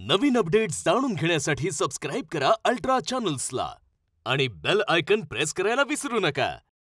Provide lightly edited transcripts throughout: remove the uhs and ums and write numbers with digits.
नवीन updates जाणून घेण्यासाठी subscribe करा अल्ट्रा चॅनल्सला आणि बेल आयकॉन प्रेस करायला विसरू नका.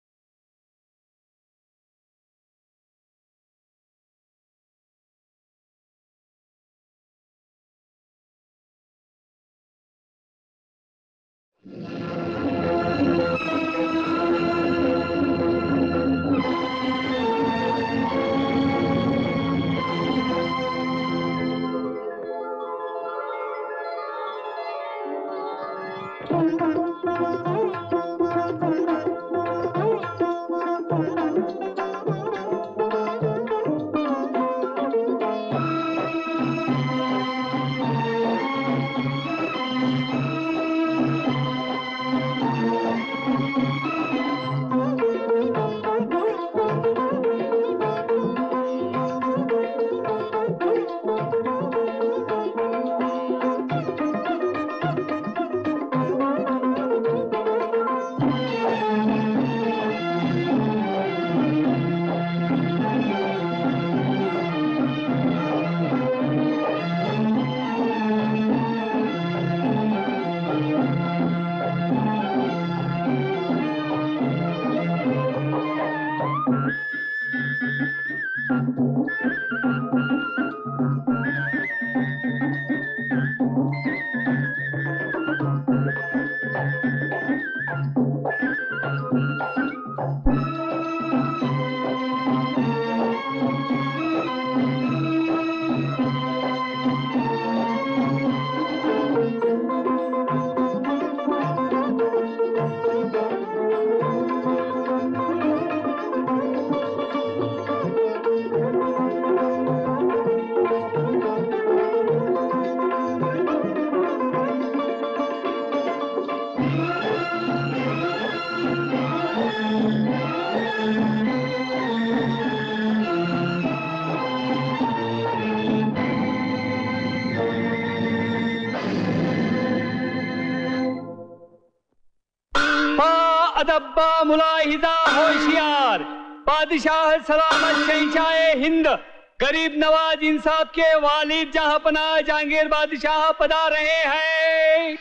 अदब्बा मुलाहिजा होशियार बादशाह सलामत शहंशाह हिंद गरीब नवाज इंसाफ के वालिद जहांपनाह जहांगीर बादशाह पधा रहे हैं.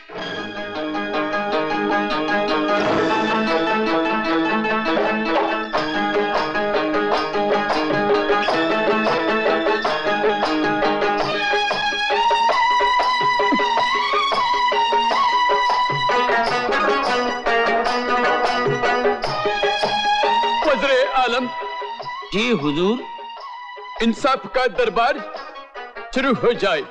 जी हुजूर. इंसाफ का दरबार शुरू हो जाए.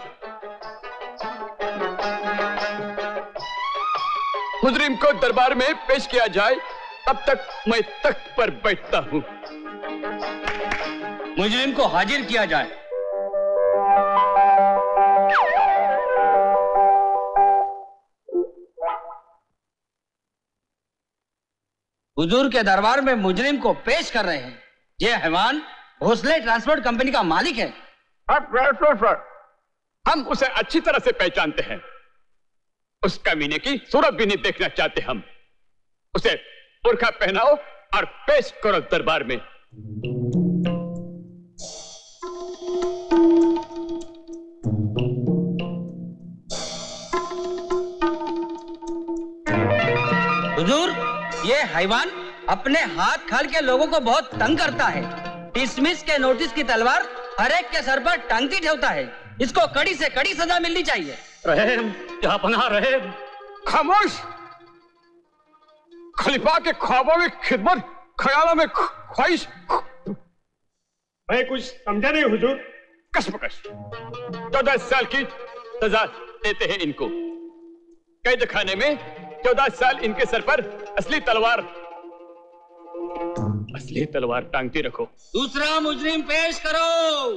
मुजरिम को दरबार में पेश किया जाए. तब तक मैं तख्त पर बैठता हूं. मुजरिम को हाजिर किया जाए. हुजूर के दरबार में मुजरिम को पेश कर रहे हैं. ये हैवान भोसले ट्रांसपोर्ट कंपनी का मालिक है. हम उसे अच्छी तरह से पहचानते हैं. उस कमीने की सूरत भी नहीं देखना चाहते हम. उसे बुर्का पहनाओ और पेश करो दरबार में. हुजूर, ये हैवान अपने हाथ खाल के लोगों को बहुत तंग करता है. डिसमिस के नोटिस की तलवार हर एक के सर पर टांगती ठेवता है. इसको कड़ी से कड़ी सजा मिलनी चाहिए. रहेम, जहांपनाह रहेम. खामोश. खलीफा के ख्वाबों में खिदमत, ख्यालों में ख्वाहिश. मैं कुछ समझा नहीं हुजूर. कशमकश. 14 साल की सजा देते हैं इनको. कैद खाने में 14 साल इनके सर पर असली तलवार टांगती रखो. दूसरा मुजरिम पेश करो.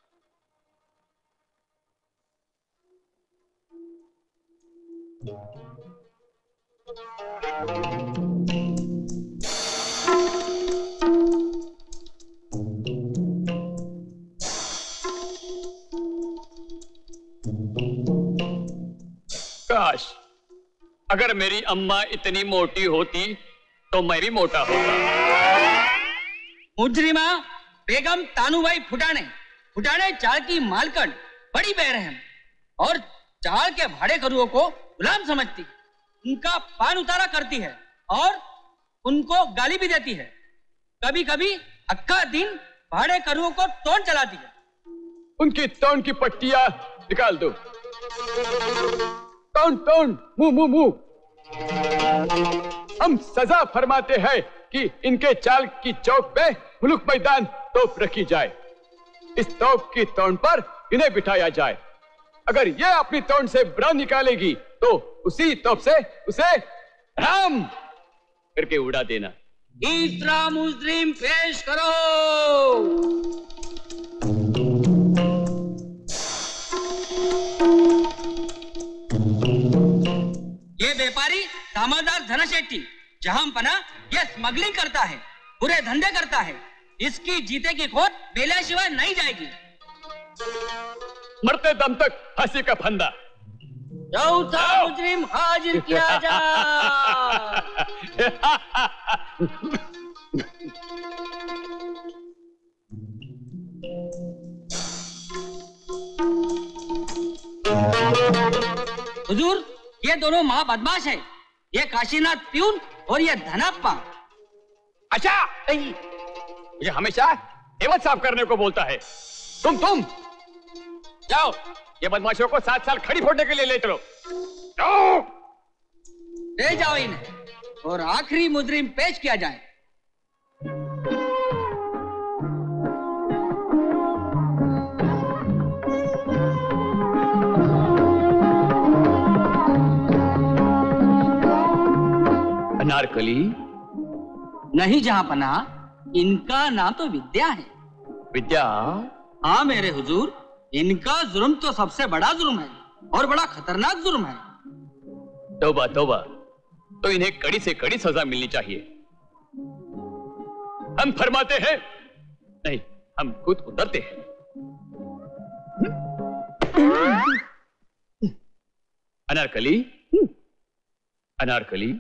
काश अगर मेरी अम्मा इतनी मोटी होती तो मैं भी मोटा होता. मुजरिमा बेगम तानूबाई फुटाने चाल की मालकन बड़ी बेरहम और चाल के भाड़े करुओं को गुलाम समझती है, उनका पान उतारा करती है और उनको गाली भी देती है। कभी कभी अक्का दिन भाड़े करुओं को तोड़ चलाती है। उनकी तोड़ की पट्टियां निकाल दो। तोड़ मुंह मुंह मुंह। हम सजा फरमाते हैं कि इनके चाल की चौक पे मुल्क मैदान तोप रखी जाए। इस तोप की तोड़ पर इन्हें बिठाया जाए। अगर ये अपनी तोड़ से बुरा निकालेगी तो उसी तोप से उसे राम करके उड़ा देना। तीसरा मुजरिम पेश करो। ये व्यापारी दामोदर धनशेट्टी जहांपना ये स्मगलिंग करता है, बुरे धंधे करता है। इसकी जीते की खोट बेला शिवाय नहीं जाएगी। मरते दम तक फांसी का फंदा। चौथा मुजरिम हाजिर किया जाए। हुजूर, ये दोनों महा बदमाश है। ये काशीनाथ प्यून और ये धनप्पा। अच्छा, ये हमेशा एवज साफ करने को बोलता है। तुम जाओ, ये बदमाशों को 7 साल खड़ी फोड़ने के लिए ले चलो। ले जाओ इन्हें और आखिरी मुजरिम पेश किया जाए। अनारकली? नहीं जहांपना, इनका नाम तो विद्या है। विद्या? हाँ मेरे हुजूर, इनका जुर्म तो सबसे बड़ा जुर्म है और बड़ा खतरनाक जुर्म है। तौबा तौबा, तो इन्हें कड़ी से कड़ी सजा मिलनी चाहिए। हम फरमाते हैं नहीं, हम खुद उतरते हैं। अनारकली, अनारकली।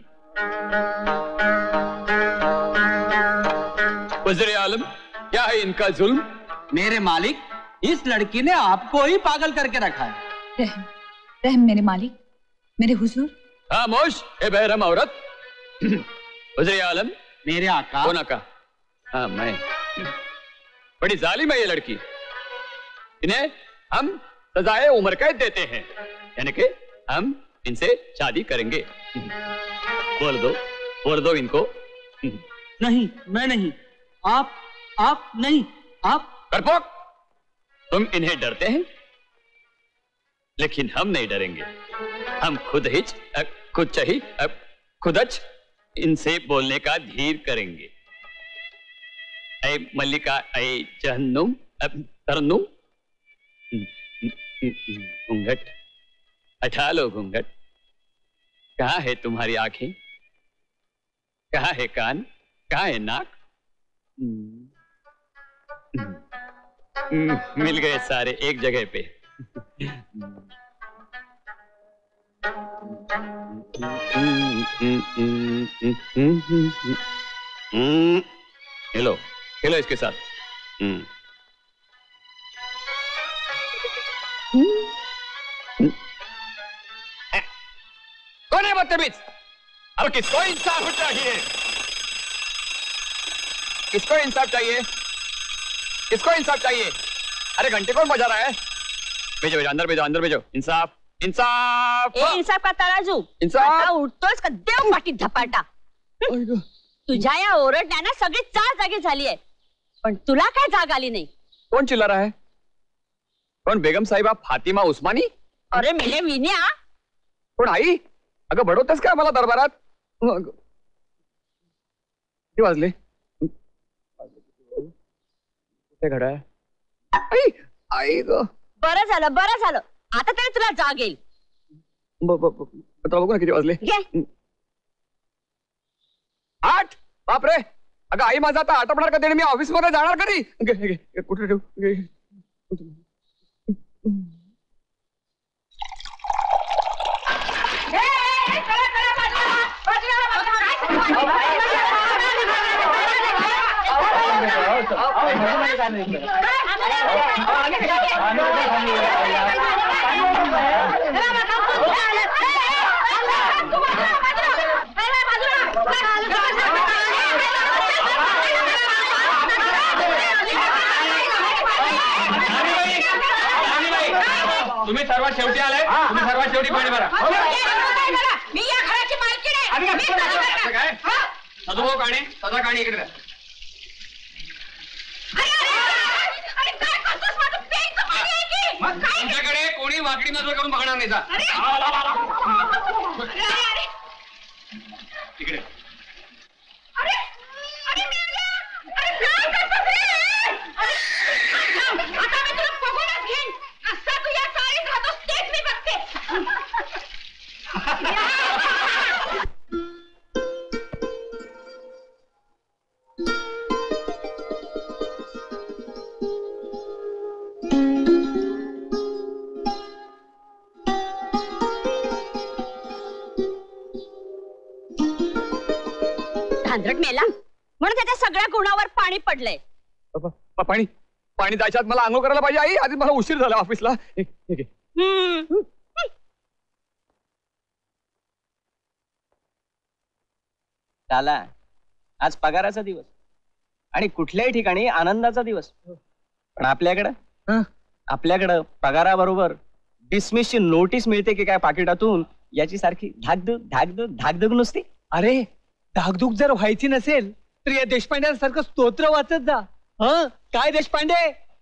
वज़ीर आलम, क्या है इनका जुल्म? मेरे मालिक, इस लड़की ने आपको ही पागल करके रखा है। रहम, रहम मेरे मालिक, मेरे हुजूर। खामोश, ए बेरहम औरत। वज़ीर आलम। मेरे आका। कौन आका? हाँ, मैं। बड़ी जालिम है ये लड़की। इन्हें हम सजाए उम्र कैद देते हैं, यानी कि हम इनसे शादी करेंगे। बोल दो इनको। नहीं, मैं नहीं। आप नहीं, आप। करपोक, तुम इन्हें डरते हैं, लेकिन हम नहीं डरेंगे। हम खुदच इनसे बोलने का धीर करेंगे। ऐ मल्लिका, ऐ जहन्नुम, तरन्नुम। घूंघट हटा लो, घूंघट। कहाँ है तुम्हारी आंखें? कहाँ है कान? कहाँ है नाक? मिल गए सारे एक जगह पे। हेलो हेलो, इसके साथ। कौन है बदतमीज? अब किसको इंसाफ चाहिए? किसको इंसाफ चाहिए? किसको इंसाफ चाहिए? अरे घंटे कौन बजा रहा है? भेजो भेजो, अंदर भेजो, अंदर भेजो। इंसाफ, इंसाफ। इंसाफ का तराजू इंसाफ। उठतोस का देव पाठी धपाटा। तुझ्या या ओरडण्यानं सगळी चार जागी झाली आहे, पण तुला काय जाग आली नाही? कौन चिल्ला रहा है? कौन? बेगम साहिबा फातिमा उस्मानी? अरे मेले विन्या, कोण आई? अगं बडवतेस का मला दरबारात? किती वाजले? कुठे घड्याळ? आई आई ग. बरं झालं, आता तरी तुला जाग येईल. बघू ना किती वाजले. घे. 8. बापरे, अगं आई माझा आता आटपणार कधी? मी ऑफिस मध्ये जाणार कधी? कुठे ठेवू? तुम्ही सर्वात शेवटी आलाय, तुम्ही सर्वात शेवटी पाणी भरा. मी या घराची मालकीण आहे. काय सदुभाऊ काणे, सदा काणे इकडे. तुमच्याकडे कोणी वाकडी नजर करून बघणार नाही. जा तिकडे. धांदरट मेला म्हणून त्याच्या सगळ्या गुणावर पाणी पडलंय. पाणी पाणी जायच्यात मला आंघोळ करायला पाहिजे आई. आधी मला उशीर झाला ऑफिसला. झाला आज पगाराचा दिवस आणि कुठल्याही ठिकाणी आनंदाचा दिवस. पण आपल्याकडं पगाराबरोबर डिसमिसची नोटीस मिळते की काय पाकिटातून, याची सारखी धाकधूक नुसती. अरे धाकधूक जर व्हायची नसेल तर या देशपांड्यांसारखं स्तोत्र वाचत जा. काय देशपांडे,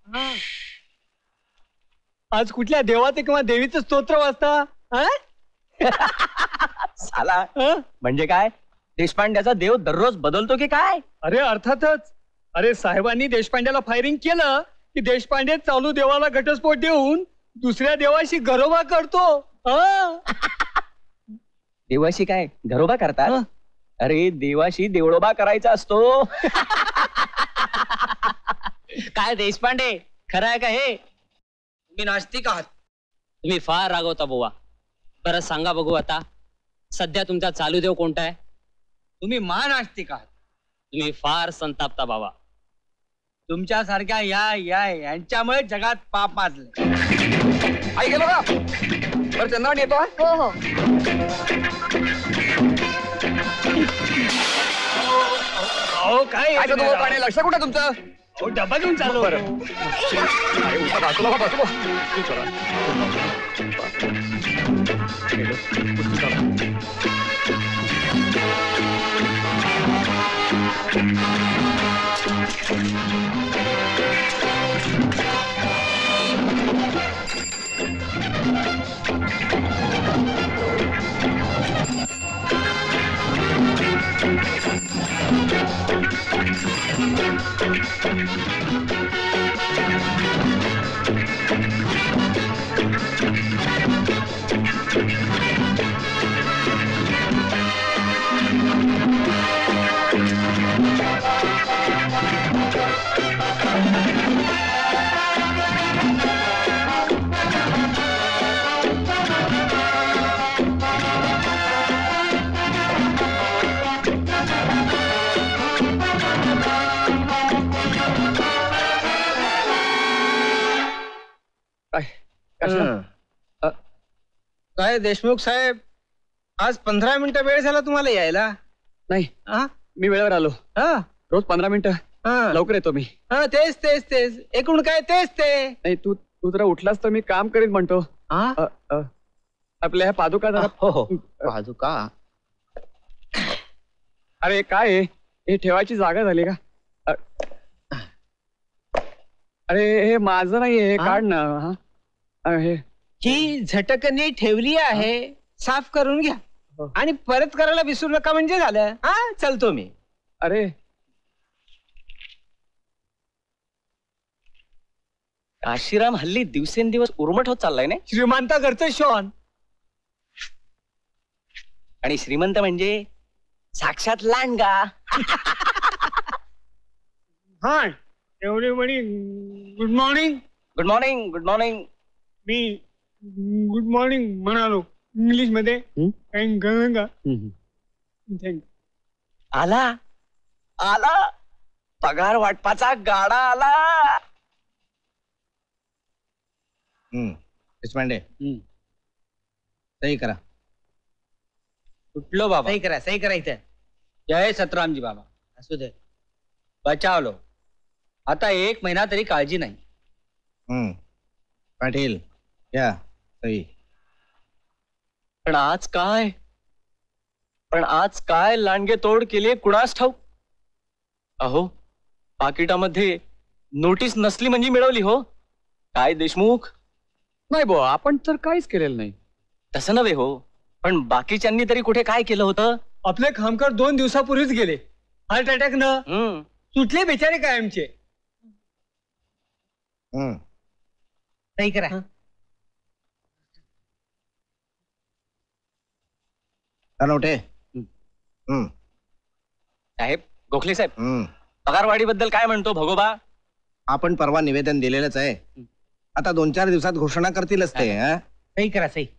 आज कुठल्या देवाचं किंवा देवीचं स्तोत्र वाचता? साला म्हणजे काय, देशपांड्याचा देव दररोज बदलतो की काय? अरे अर्थातच. अरे साहेबांनी देशपांड्याला फायरिंग केलं की देशपांडे चालू देवाला घटस्फोट देऊन दुसऱ्या देवाशी घरोबा करतो. देवाशी काय घरोबा करतात? अरे देवाशी देवळोबा करायचा असतो. काय देशपांडे, खरं आहे का हे? तुम्ही नास्तिक आहात. तुम्ही फार रागवता बुवा. बरं सांगा बघू, आता सध्या तुमचा चालू देव कोणता आहे? तुम्ही महानास्तिक आहात. तुम्ही फार संतापता बाबा. तुमच्यासारख्या यांच्यामुळे जगात पाप माजले. आई गेलो का बरं? चंद्रावण येतो. हो हो. काय पाणी लक्ष कुठं तुमचं? डबा घेऊन चालू. काय देशमुख साहेब, आज 15 मिनिटं वेळ झाला तुम्हाला यायला? नाही मी वेळेवर आलो. रोज 15 मिनिटं लवकर येतो मी. तेच एकूण काय तेच ते. नाही तू जरा उठलास तर मी काम करीत म्हणतो. आपल्या ह्या पादुका जरा. हो पादुका. अरे काय हे ठेवायची जागा झाली का? अरे हे माझं नाही, हे काढ ना. हे ही झटकणी ठेवली आहे, साफ करून घ्या आणि परत करायला विसरू नका म्हणजे झालं. चलतो मी. अरे काशीराम हल्ली दिवसेंदिवस उर्मट होत चाललाय ना. श्रीमंता घरचं शॉन. आणि श्रीमंत म्हणजे साक्षात लांडगा. हा everybody good morning. Good morning. Good morning. मी गुड मॉर्निंग म्हणालो इंग्लिश मध्ये. आला आला पगार वाटपाचा गाडा आला. देशपांडे सही करा. उठलो बाबा. सही करा इथे. जय सतरामजी बाबा. असू दे. बचावलो. आता 1 महिना तरी काळजी नाही. पाटील या सही. पण आज काय लांडगे तोड केली कुणास ठाऊक. अहो पाकिटामध्ये नोटीस नसली म्हणजे मिळवली हो. काय देशमुख. नाही बुवा, आपण तर काहीच केलेलं नाही. तसं नव्हे हो, पण बाकीच्यांनी तरी कुठे काय केलं होतं. आपले खामकर 2 दिवसापूर्वीच गेले हार्ट अटॅक न. सुटले बेचारे कायमचे. सही करा. नोटे. साहेब गोखले साहेब, पगारवाढीबद्दल काय म्हणतो भगोबा. आपण परवा निवेदन दिलेलंच आहे. आता 2-4 दिवसात घोषणा करतीलच ते. सही करा सही.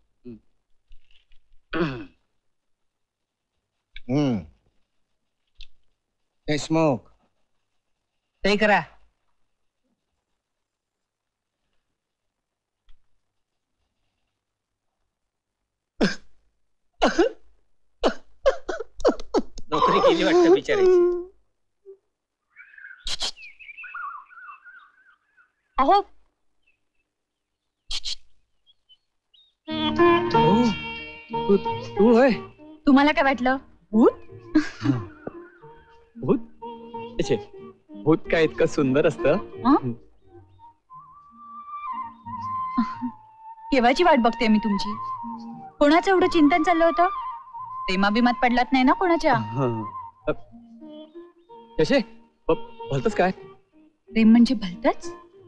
देशमुख सही करा. नोकरी केली वाटतं बिचारायची. अहो तू होय. तुम्हाला काय वाटलं भूत? भूत. अच्छे, भूत काय इतकं सुंदर असतं. केव्हाची वाट बघते मी तुमची. कोणाचं एवढं चिंतन चाललं होतं. प्रेमाभिमात पडलात नाही ना कोणाच्या. कसे भलतच काय. प्रेम म्हणजे भलतच.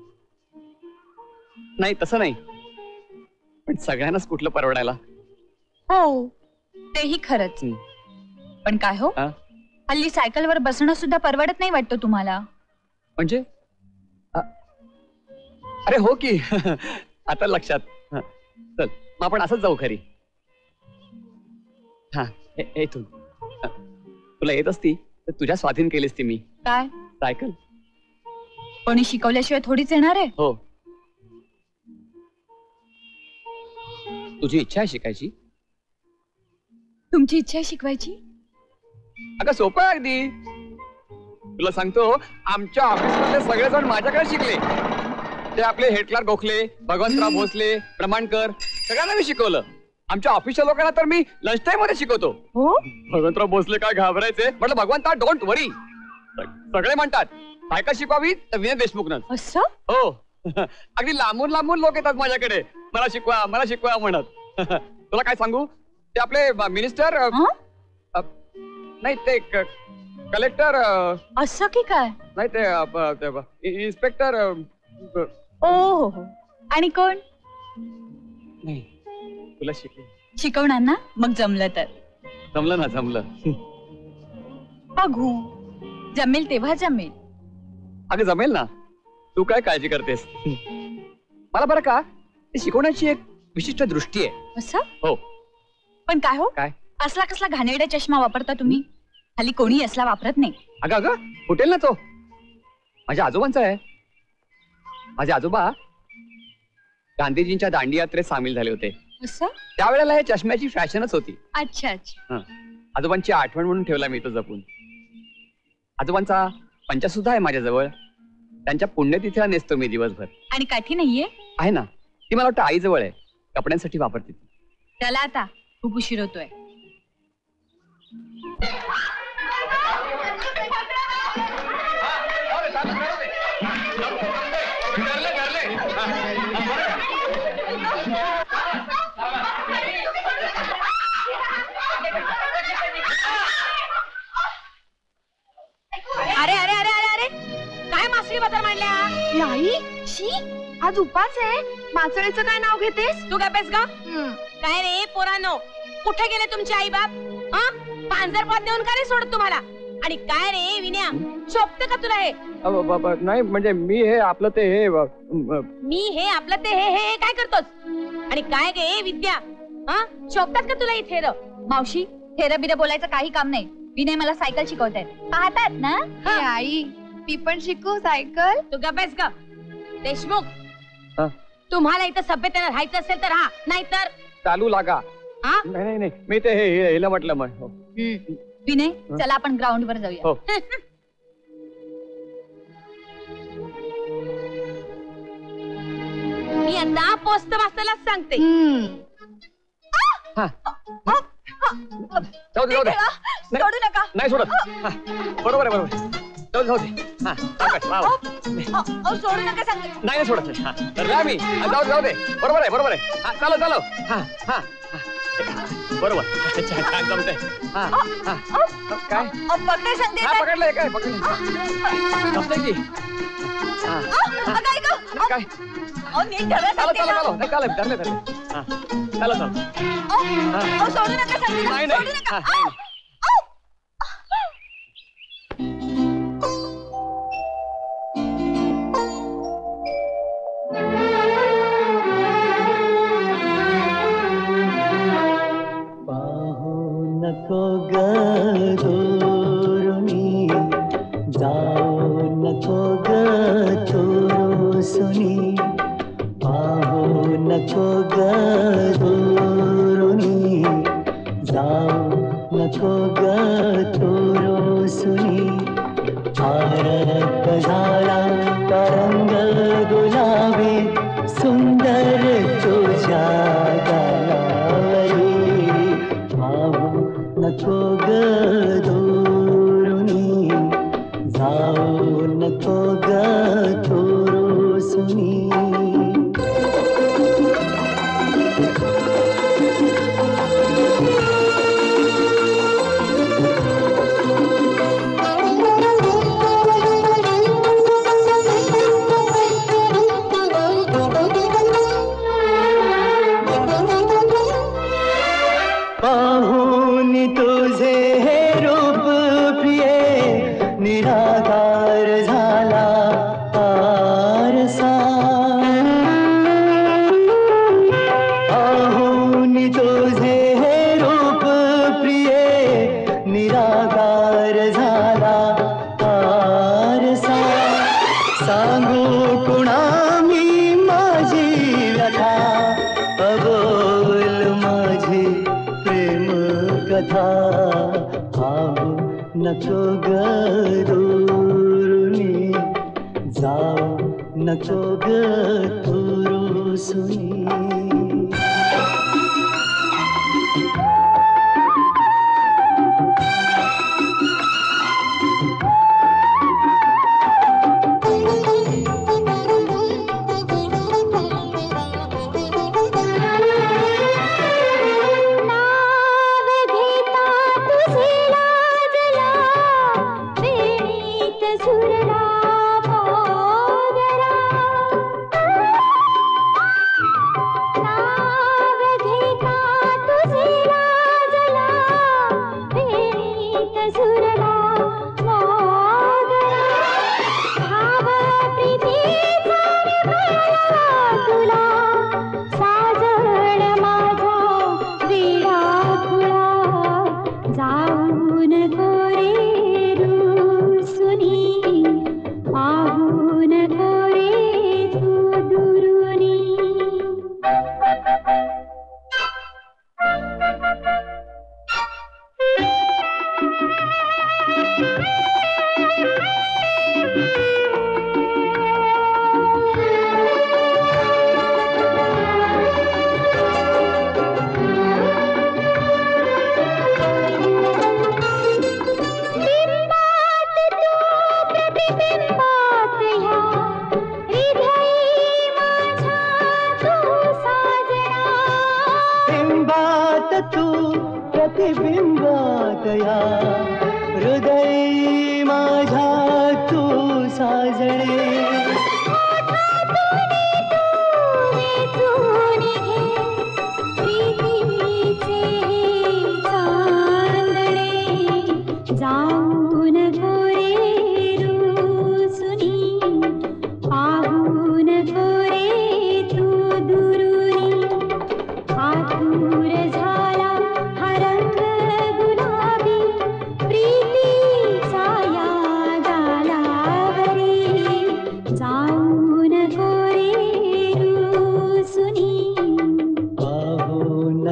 नाही तसं नाही, पण सगळ्यांनाच कुठलं परवडायला. हो तेही खरंच. पण काय हो, हल्ली सायकलवर बसणं सुद्धा परवडत नाही वाटतं तुम्हाला. म्हणजे अरे हो की. आता लक्षात. चल मग आपण असंच जाऊ खरी. हा इथून. तुला येत असती तर तुझ्या स्वाधीन केलीस ती मी. काय सायकल. कोणी शिकवल्याशिवाय थोडीच येणार आहे. हो. तुझी इच्छा आहे शिकायची. तुमची इच्छा आहे शिकवायची. अगं सोपं आहे अगदी. तुला सांगतो, आमच्या ऑफिसमध्ये सगळेजण माझ्याकडे शिकले. ते आपले हेड क्लार्क गोखले, भगवंतराव भोसले, प्रमाणकर सगळ्यांना मी शिकवलं. आमच्या ऑफिसच्या लोकांना तर मी लंच टाइम मध्ये शिकवतो. हो. भगवंतराव भोसले काय घाबरायचे. म्हटलं भगवंता डोंट वरी. सगळे म्हणतात सायकल शिकवावी तर विनय देशमुखनं. असं. हो. अगदी लांबून लांबून लोक येतात माझ्याकडे मला शिकवा म्हणत. तुला काय सांगू, ते आपले मिनिस्टर नाही ते कलेक्टर. असं की काय. नाही ते इन्स्पेक्टर. ओ हो. आणि कोण. नाही तुला शिकवणार ना. मग जमलं तर. जमलं ना. जमलं. बघू. जमेल तेव्हा जमेल. अगं जमेल ना. तू काय काळजी करतेस. मला बरं का ते शिकवण्याची एक विशिष्ट दृष्टी आहे. असं. हो. पण काय हो, काय असला कसला घाणेरडा चष्मा वापरता तुम्ही. हल्ली कोणी असला वापरत नाही. अगं फुटेल ना तो. माझ्या आजोबांचा आहे. माझे आजोबा गांधीजींच्या दांडी यात्रेत सामील झाले होते. असं. त्यावेळेला हे चष्म्याची फॅशनच होती. अच्छा अच्छा. आजोबांची आठवण म्हणून ठेवला मी तो जपून. आजोबांचा पंचा सुद्धा आहे माझ्याजवळ. त्यांच्या पुण्यतिथीला नेसतो मी दिवसभर. आणि काठी नाहीये. आहे ना. ती मला वाटतं आईजवळ आहे. कपड्यांसाठी वापरते ती. त्याला आता खूप उशीर होतोय. अरे अरे अरे अरे अरे काय मासळी बाजार मांडल्या. नाही शी, आज उपास आहे. मासळीचं काय नाव घेतेस तू काय पेस ग. काय रे पोरांनो, कुठे गेले तुमचे आई बाप. पांजरपात देऊन का रे सोडत तुम्हाला. आणि काय रे विन्या, शोभत का तुला हे. नाही म्हणजे मी हे आपलं ते हे मी हे आपलं ते हे काय करतोस. आणि काय गे विद्या, शोभतात का तुला इथे. मावशी थेरं बिरं बोलायचं काही काम नाही. विनय मला सायकल शिकवतायत, पाहतात ना? ए, आई मी पण शिकू सायकल. तू गप्पेस का देशमुख? हा? तुम्हाला इथं सभ्यतेने राहायचं असेल तर हा, नाहीतर चालू लागा. हा? नाही नाही मी ते हिला म्हटलं मग. हो. विनय चला आपण ग्राउंड वर जाऊया. हो. मी आता पोस्ट मास्तरलाच सांगते. जाऊ दे जाऊ दे. सोडू नका. नाही सोडत. हा, बरोबर आहे बरोबर. जाऊ दे जाऊ दे. हा, perfect. वा, वा. सोडू नका सांगते. नाही सोडत. हा, तर जा मी. हा, जाऊ दे जाऊ दे. बरोबर आहे बरोबर आहे. हा, चालो चालो. हा हा हा. बरोबर. छान छान जमतंय. हा हा. काय? पकडे सांगते. हा, पकडलंय काय पकडलंय. जमतंय की. हा, हा. काय? नीट धरा चालो सांगते चालो ना. चालो. नाही चालेल धरले धरले. हा, चालो चालो. सोडू नका सांगते ना. नाही नाही. सोडू नका. हा, नाही, नाही. नको ग दोरुनी जाओ नको ग चोरुसुनी पाहो नको ग दोरुनी जाओ नको ग चोरुसुनी आरत झाला तरंग गुलाबी सुंदर तुझ्या गालावरी नको ग दोरुनी जाओ नको ग चोरुसुनी पाहून तुझे हे रूप प्रिय निराकार झाला आरसा पाहून तुझे हे रूप प्रिय निराकार झाला आरसा सांगू कुणा मी माझी व्यथा अबोल माझी प्रेम कथा पाहू नको ग दोरुनी जाओ नको ग चोरुसुनी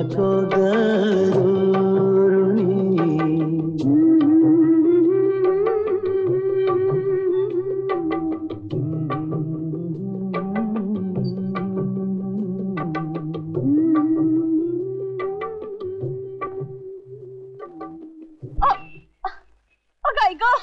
আছো গরুনি काय ग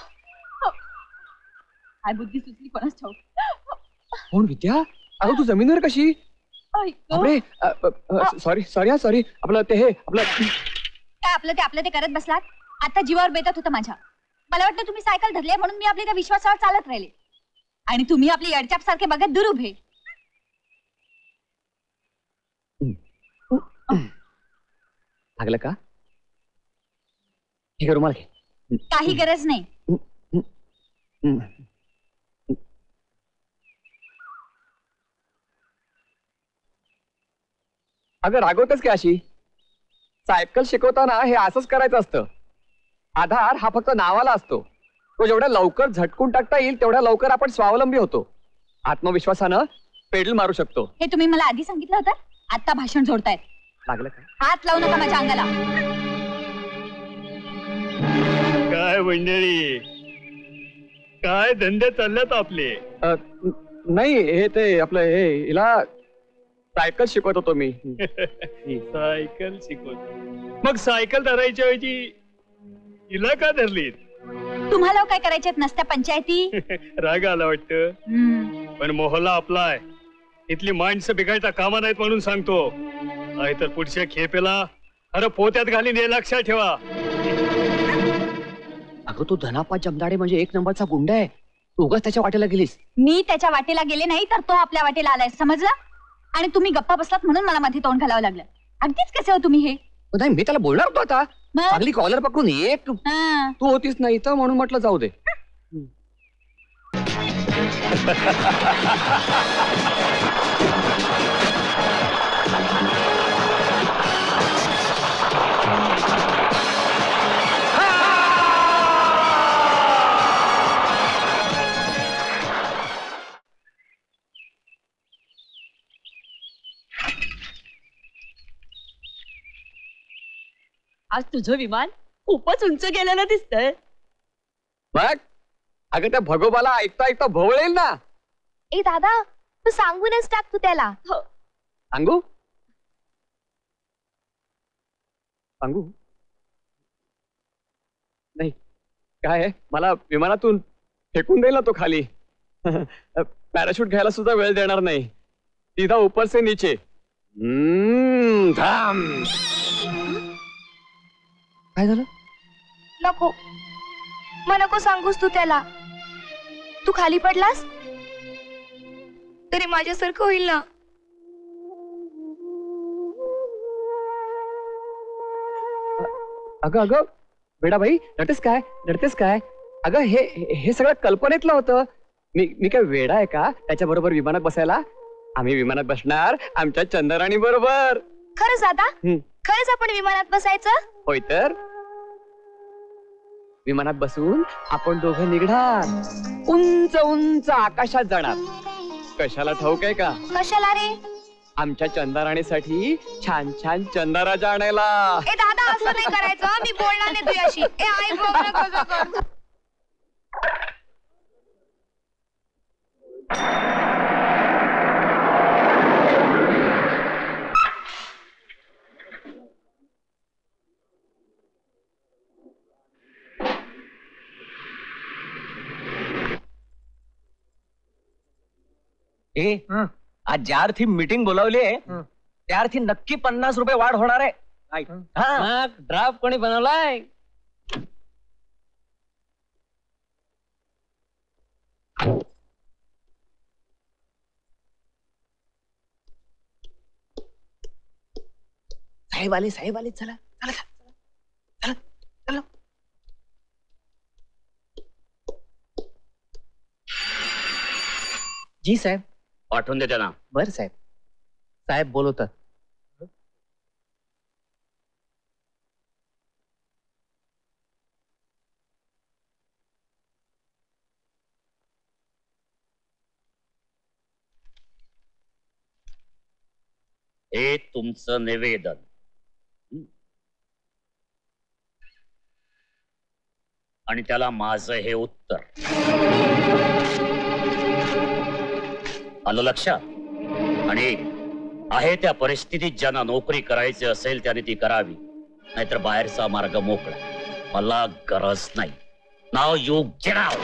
काय बुद्धी सुचली कोणाच ठाऊक कोण विद्या? अगं तू जमिनीवर कशी? ऐक बापरे, सॉरी सॉरी सॉरी. आपलं ते हे आपलं काय आपलं ते करत बसलात. आता जीवावर बेतात होतं माझ्या. मला वाटलं तुम्ही सायकल धरले म्हणून मी आपल्या त्या विश्वासावर चालत राहिले आणि तुम्ही आपले यडचाप सारखे बघत दूर उभे. लागलं का? हे रुमाल घे. काही गरज नाही. अगं रागवतच का अशी? सायकल शिकवताना हे असंच करायचं असतं. आधार हा फक्त नावाला असतो. तो जेवढ्या लवकर झटकून टाकता येईल तेवढ्या लवकर आपण स्वावलंबी होतो. आत्मविश्वासानं पेडल मारू शकतो. हे तुम्ही मला आधी सांगितलं होतं. आता भाषण जोडतायत. लागलं का? हात लावू नका माझ्या अंगाला. काय मंडळी, काय धंदे चाललेत आपले? नाही, हे ते आपलं हे हिला सायकल शिकवत होतो मी. सायकल शिकवत? मग सायकल धरायच्या ऐवजी हिला का धरलीत? तुम्हाला काय करायच्यात नसत्या पंचायती? राग आला वाटतं. पण मोहल्ला आपला आहे. इथली माणसं बिघायचा कामा नाहीत म्हणून सांगतो. नाहीतर पुढच्या खेपेला अरे पोत्यात घालीन हे लक्षात ठेवा. अगं तो धनापा जमदाडे म्हणजे एक नंबरचा गुंड आहे. तू उगाच त्याच्या वाटेला गेलीस. मी त्याच्या वाटेला गेले नाही तर तो आपल्या वाटेला आलाय, समजलं? आणि तुम्ही गप्पा बसलात म्हणून मला मध्ये तोंड घालावं लागलं. अगदीच कसे हो तुम्ही हे? नाही, मी त्याला बोलणार होतो आता. चांगली कॉलर पकडून एक तू होतीस नाही तर म्हणून म्हटलं जाऊ दे. आज तुझं विमान खूपच उंच गेलेलं दिसतंय. बघ, अगं त्या भगोबाला ऐकता ऐकता भोवळ येईल ना. ए दादा, तू सांगूनच टाक तू त्याला. सांगू सांगू नाही, काय आहे, मला विमानातून फेकून देईल ना तो खाली. पॅराशूट घ्यायला सुद्धा वेळ देणार नाही. सीधा ऊपर से नीचे. धाम. काय झालं? नको, मग नको सांगूस तू त्याला. तू खाली पडलास तरी माझ्यासारखं होईल ना. अगं अगं वेडाबाई, रडतेस काय? अगं हे हे सगळं कल्पनेतलं होतं. मी काय वेडा आहे का त्याच्या बरोबर विमानात बसायला? आम्ही विमानात बसणार आमच्या चंद्रराणी बरोबर. खरंच दादा? खरंच आपण विमानात बसायचं? होय तर. विमानात बसून आपण दोघं निघणार, उंच उंच आकाशात जाणार. कशाला ठाऊक आहे का? कशाला रे? आमच्या चंद्रराणीसाठी छान छान चंद्रराजा आणायला. ए दादा, असं नाही करायचं. मी बोलणार नाही तुझ्याशी. ए आई बघ ना कसं करतो. आज ज्या अर्थी मीटिंग बोलावली आहे त्या अर्थी नक्की 50 रुपये वाढ होणार आहे. ड्राफ्ट कोणी बनवलाय? साहेब आले, चला चला चला चला. जी साहेब. पाठवून दे त्यांना. बर साहेब. साहेब बोलवतात. हे तुमचं निवेदन. आणि त्याला माझं हे उत्तर. आलं लक्षात? आणि आहे त्या परिस्थितीत ज्यांना नोकरी करायची असेल त्याने ती करावी, नाहीतर बाहेरचा मार्ग मोकळा. मला गरज नाही. नाव यू गेट आउट.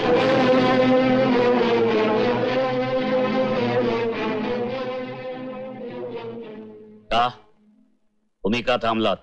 का तुम्ही का थांबलात?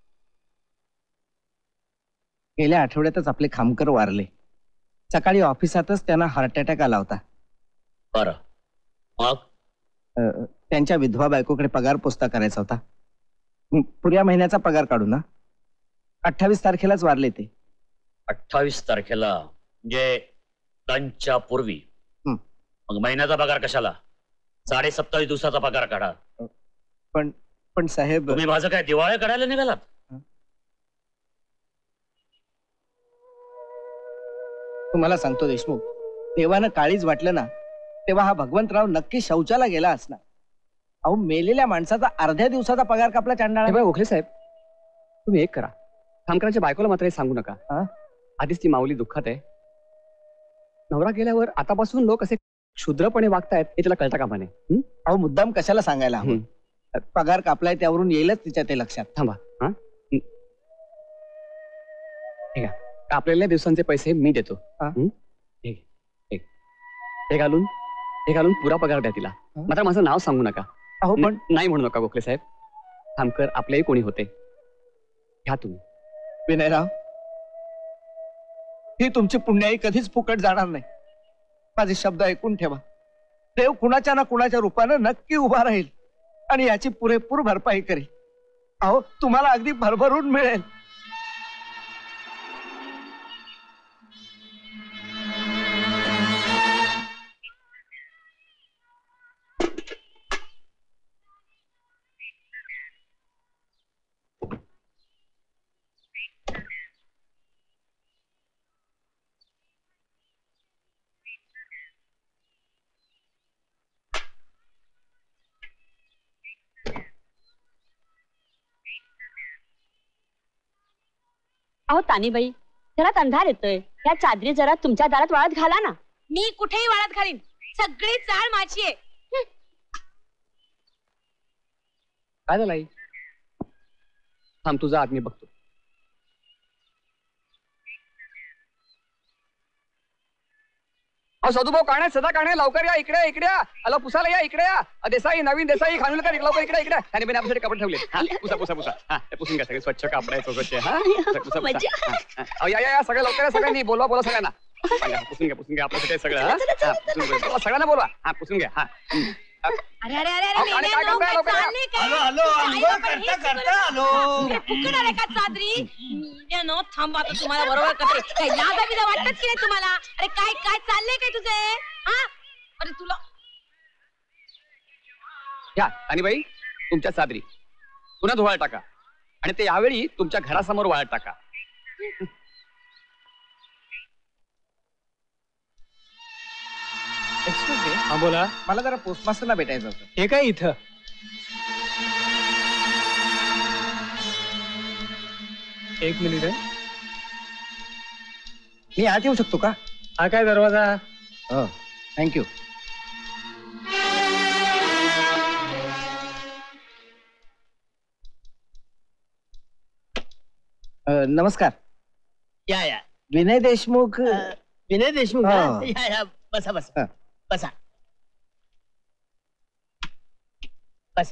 गेल्या आठवड्यातच आपले खामकर वारले. सकाळी ऑफिसातच त्यांना हार्ट अटॅक आला होता. बरं, मग त्यांच्या विधवा बायकोकडे पगार पोचता करायचा होता. पुऱ्या महिन्याचा पगार काढू ना. 28 तारखेलाच वारले ते. 28 तारखेला म्हणजे लंचच्या पूर्वी. मग महिन्याचा पगार कशाला? 27.5 दिवसाचा पगार काढा. पण साहेब, तुम्ही माझं काय दिवाळे काढायला निघालात? तुम्हाला सांगतो देशमुख, देवानं काळीच वाटलं ना तेव्हा हा भगवंतराव नक्की शौचाला गेला असणार. अहो, मेलेल्या माणसाचा अर्ध्या दिवसाचा पगार कापला चांडाळा. गोखले साहेब, तुम्ही एक करा, खामकरांच्या बायकोला मात्र हे सांगू नका. आधीच ती माऊली दुःखात आहे. नवरा गेल्यावर आतापासून लोक असे क्षुद्रपणे वागतायत हे तिला कळता कामा नये. अहो, मुद्दाम कशाला सांगायला हवं? पगार कापलाय त्यावरून येईलच तिच्या ते लक्षात. थांबा. ठीक आहे, कापलेल्या दिवसांचे पैसे मी देतो. हे घालून पुरा पगार द्या तिला. मात्र माझं नाव सांगू नका. अहो, पण नाही म्हणू नका गोखले साहेब. खामकर आपलेही कोणी होते. घ्या तुम्ही. विनयराव, ही तुमची पुण्याई कधीच फुकट जाणार नाही. माझे शब्द ऐकून ठेवा. देव कुणाच्या ना कुणाच्या रूपानं नक्की उभा राहील आणि याची पुरेपूर भरपाई करेल. अहो, तुम्हाला अगदी भरभरून मिळेल. अहो तानीबाई, घरात अंधार येतोय. या चादरी जरा तुमच्या दारात वाळत घाला ना. मी कुठेही वाळत घालीन. सगळी चाळ माझी आहे. काय झालं आई? थांब, तुझा आदमी बघतो. अहो सदुभाऊ, काणे सदा काणे, लवकर या, इकडे इकडे या. आला पुसाला या, इकडे या. देसाई, नवीन देसाई, खानविलकर, लवकर इकडे इकडे. त्याने पण आपल्यासाठी कपडे ठेवले. पुसा पुसा पुसा. पुसून घ्या सगळे स्वच्छ कपडे चौकचे. या सगळं लवकर या. सगळ्यांनी बोलवा सगळ्यांना. पुसून घ्या आपल्यासाठी सगळं. सगळ्यांना बोलवा. पुसून घ्या. अरे अरे अरे अरे, काय करताय? लवकर फुकट आले का चादरी? थांबा, तुम्हाला बरोबर करते. काही लाजा बिजा वाटत की नाही तुम्हाला? अरे काय काय चाललंय काय तुझे? अरे तुला घ्या आणि बाई, तुमच्या चादरी पुन्हा धुवायला टाका आणि ते यावेळी तुमच्या घरासमोर वाळत टाका. हा, बोला. मला जरा पोस्टमास्टरला भेटायचं होतं. हे काय इथं? एक मिनिट आहे. मी आत येऊ शकतो का? हा काय दरवाजा? हो, थँक्यू. नमस्कार. या विनय देशमुख. विनय देशमुख. हा. या बसा बसा हा. बसा बसा.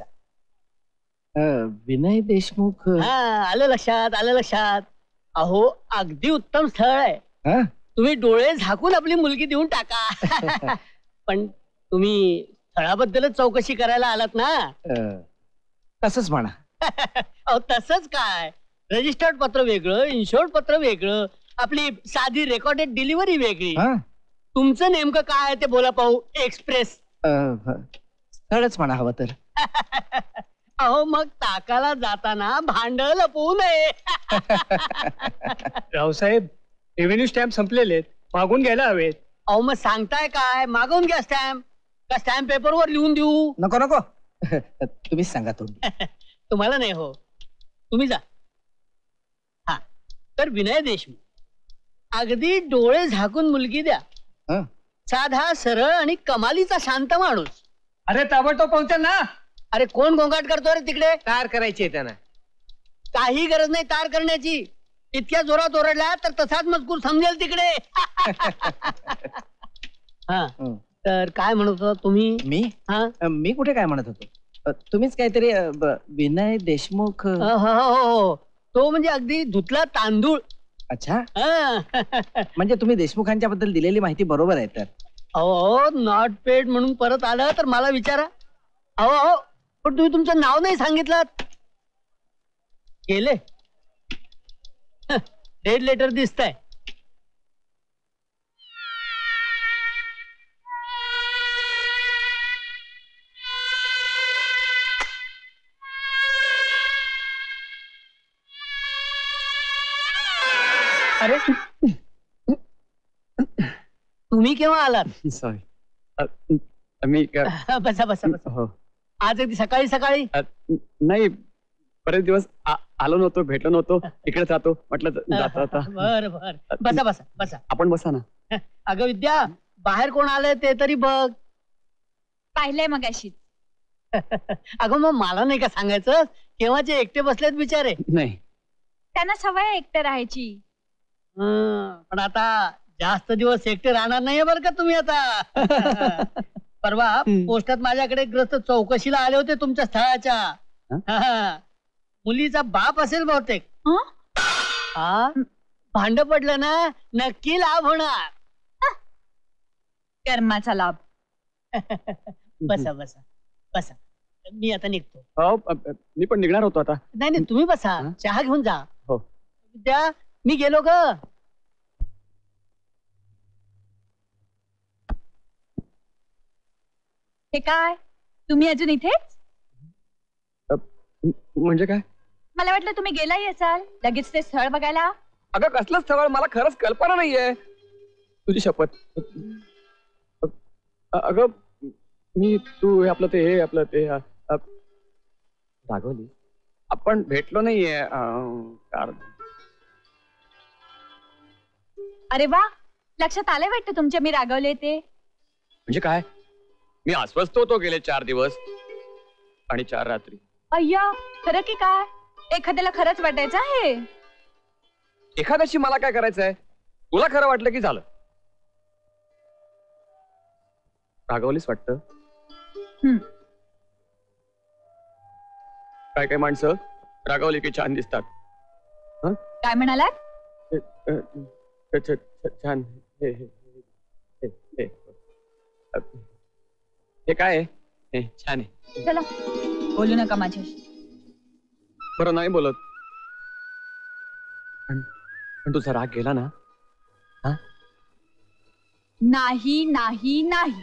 विनय देशमुख. हा, आलं लक्षात. अहो, अगदी उत्तम स्थळ आहे. तुम्ही डोळे झाकून आपली मुलगी देऊन टाका. पण तुम्ही स्थळाबद्दलच चौकशी करायला आलात ना? तसंच म्हणा. अहो, तसंच काय, रजिस्टर्ड पत्र वेगळं, इन्शुर्ड पत्र वेगळं, आपली साधी रेकॉर्डेड डिलिव्हरी वेगळी. तुमचं नेमकं काय ते बोला पाहू. एक्सप्रेस स्थळच म्हणा हवं तर. अहो, मग ताकाला जाताना भांड लपवू नये. रावसाहेब, रेव्हेन्यू स्टॅम्प संपलेले, मागून घ्यायला हवेत. अहो, मग सांगताय काय? मागवून घ्या स्टॅम्प. का स्टॅम्प पेपरवर लिहून देऊ? नको. तुम्हीच सांगा. तुम्हाला नाही हो, तुम्ही जा. हा, तर विनय देशमुख अगदी डोळे झाकून मुलगी द्या. हं? साधा सरळ आणि कमालीचा शांत माणूस. अरे ताबडतोब पोहोचेल ना. अरे कोण गोंगाट करतो रे तिकडे? कार करायची आहे त्यांना. काही गरज नाही तार करण्याची. इतक्या जोरात ओरडला तर तसाच मजकूर समजेल तिकडे. हा तर काय म्हणत होता तुम्ही? मी कुठे काय म्हणत होतो? तुम्हीच काहीतरी विनय देशमुख. हो तो म्हणजे अगदी धुतला तांदूळ. अच्छा. म्हणजे तुम्ही देशमुखांच्या बद्दल दिलेली माहिती बरोबर आहे तर. अहो नॉट पेड म्हणून परत आलं तर मला विचारा. अहो पण तुम्ही तुमचं नाव नाही सांगितलं. गेले डेड लेटर दिसतंय. अरे तुम्ही केव्हा आलात? सॉरी मी बसा बसा बसा. हो आज अगदी सकाळी सकाळी? नाही बरेच दिवस आलो नव्हतो, भेटलो नव्हतो, इकडेच राहतो म्हटलं जाता आता. बर बर बसा बसा बसा. आपण बसा ना. अगं विद्या बाहेर कोण आलंय ते तरी बघ. पाहिलंय मग अशी. अगं मग मला नाही का सांगायचं? केव्हाचे एकटे बसलेत बिचारे. नाही त्यांना सवय एकटे राहायची. पण आता जास्त दिवस एकटे राहणार नाहीये बरं का तुम्ही आता. परवा पोस्टात माझ्याकडे ग्रस्त चौकशीला आले होते तुमच्या स्थळाच्या. मुलीचा बाप असेल बहुतेक. भांड पडलं ना नक्की लाभ होणार. कर्माचा लाभ. बसा बसा बसा. मी आता निघतो. हो मी पण निघणार होतो आता. नाही नाही तुम्ही बसा, चहा घेऊन जा. हो विद्या मी गेलो ग. हे काय तुम्ही अजून इथेच? म्हणजे काय? मला वाटलं तुम्ही गेलाही असाल लगेच ते स्थळ बघायला. अगं कसलं स्थळ? मला खरंच कल्पना नाहीये. तुझी शपथ. अगं मी तू आपलं ते हे आपलं ते रागवली. आपण भेटलो नाहीये. अरे वा लक्षात आलंय वाटतं तुमच्या मी रागवले ते. म्हणजे काय? मी अस्वस्थ होतो गेले 4 दिवस आणि 4 रात्री. अय्या खरं की काय? एखाद्याला खरंच वाटायचं आहे. एखाद्याशी मला काय करायचंय? तुला खरं वाटलं की झालं. रागवलीस वाटतं. काय काय माणसं रागवली की छान दिसतात. काय म्हणालात? छान. हे काय आहे? छान आहे. चला बोलू नका माझ्याशी. बरं नाही बोलत. पण तुझा राग गेला ना? नाही नाही नाही.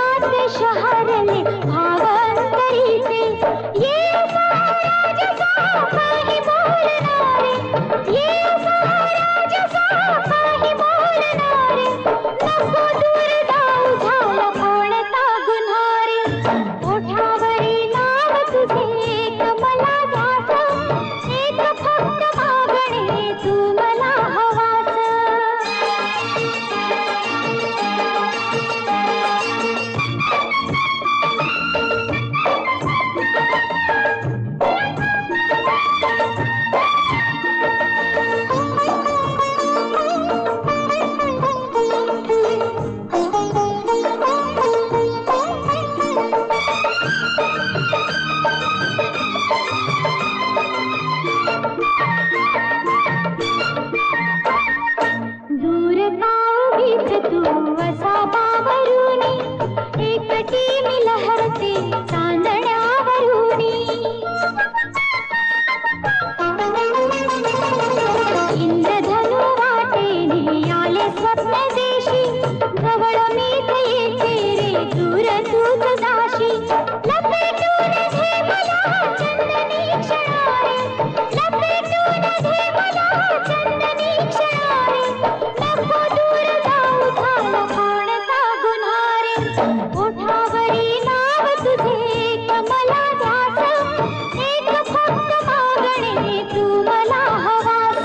नाते शहरले भावांतरीचे ये राजसा काही बोलणारे ये राजसा काही बोलणारे नको दूर जाऊ झाला कोणता गुन्हारे ओठावरी नाव तुझे कमला दास एक फक्त मागणे तू मला हवास दूर काळीच तू असा बावरुनी एकटी मी लहरते चांदण्यावरुनी इंद्रधनु वाटेने आले स्वप्न देशी जवळ मीच येते रे दूर तूच जाशी लपेटून घे मला चंदनी क्षणारे लपेटून घे मला चंदनी क्षणारे नको दूर जाऊ झाला कोणता गुन्हारे ओठावरी नाव तुझे कमला दास एक फक्त मागणे तू मला हवास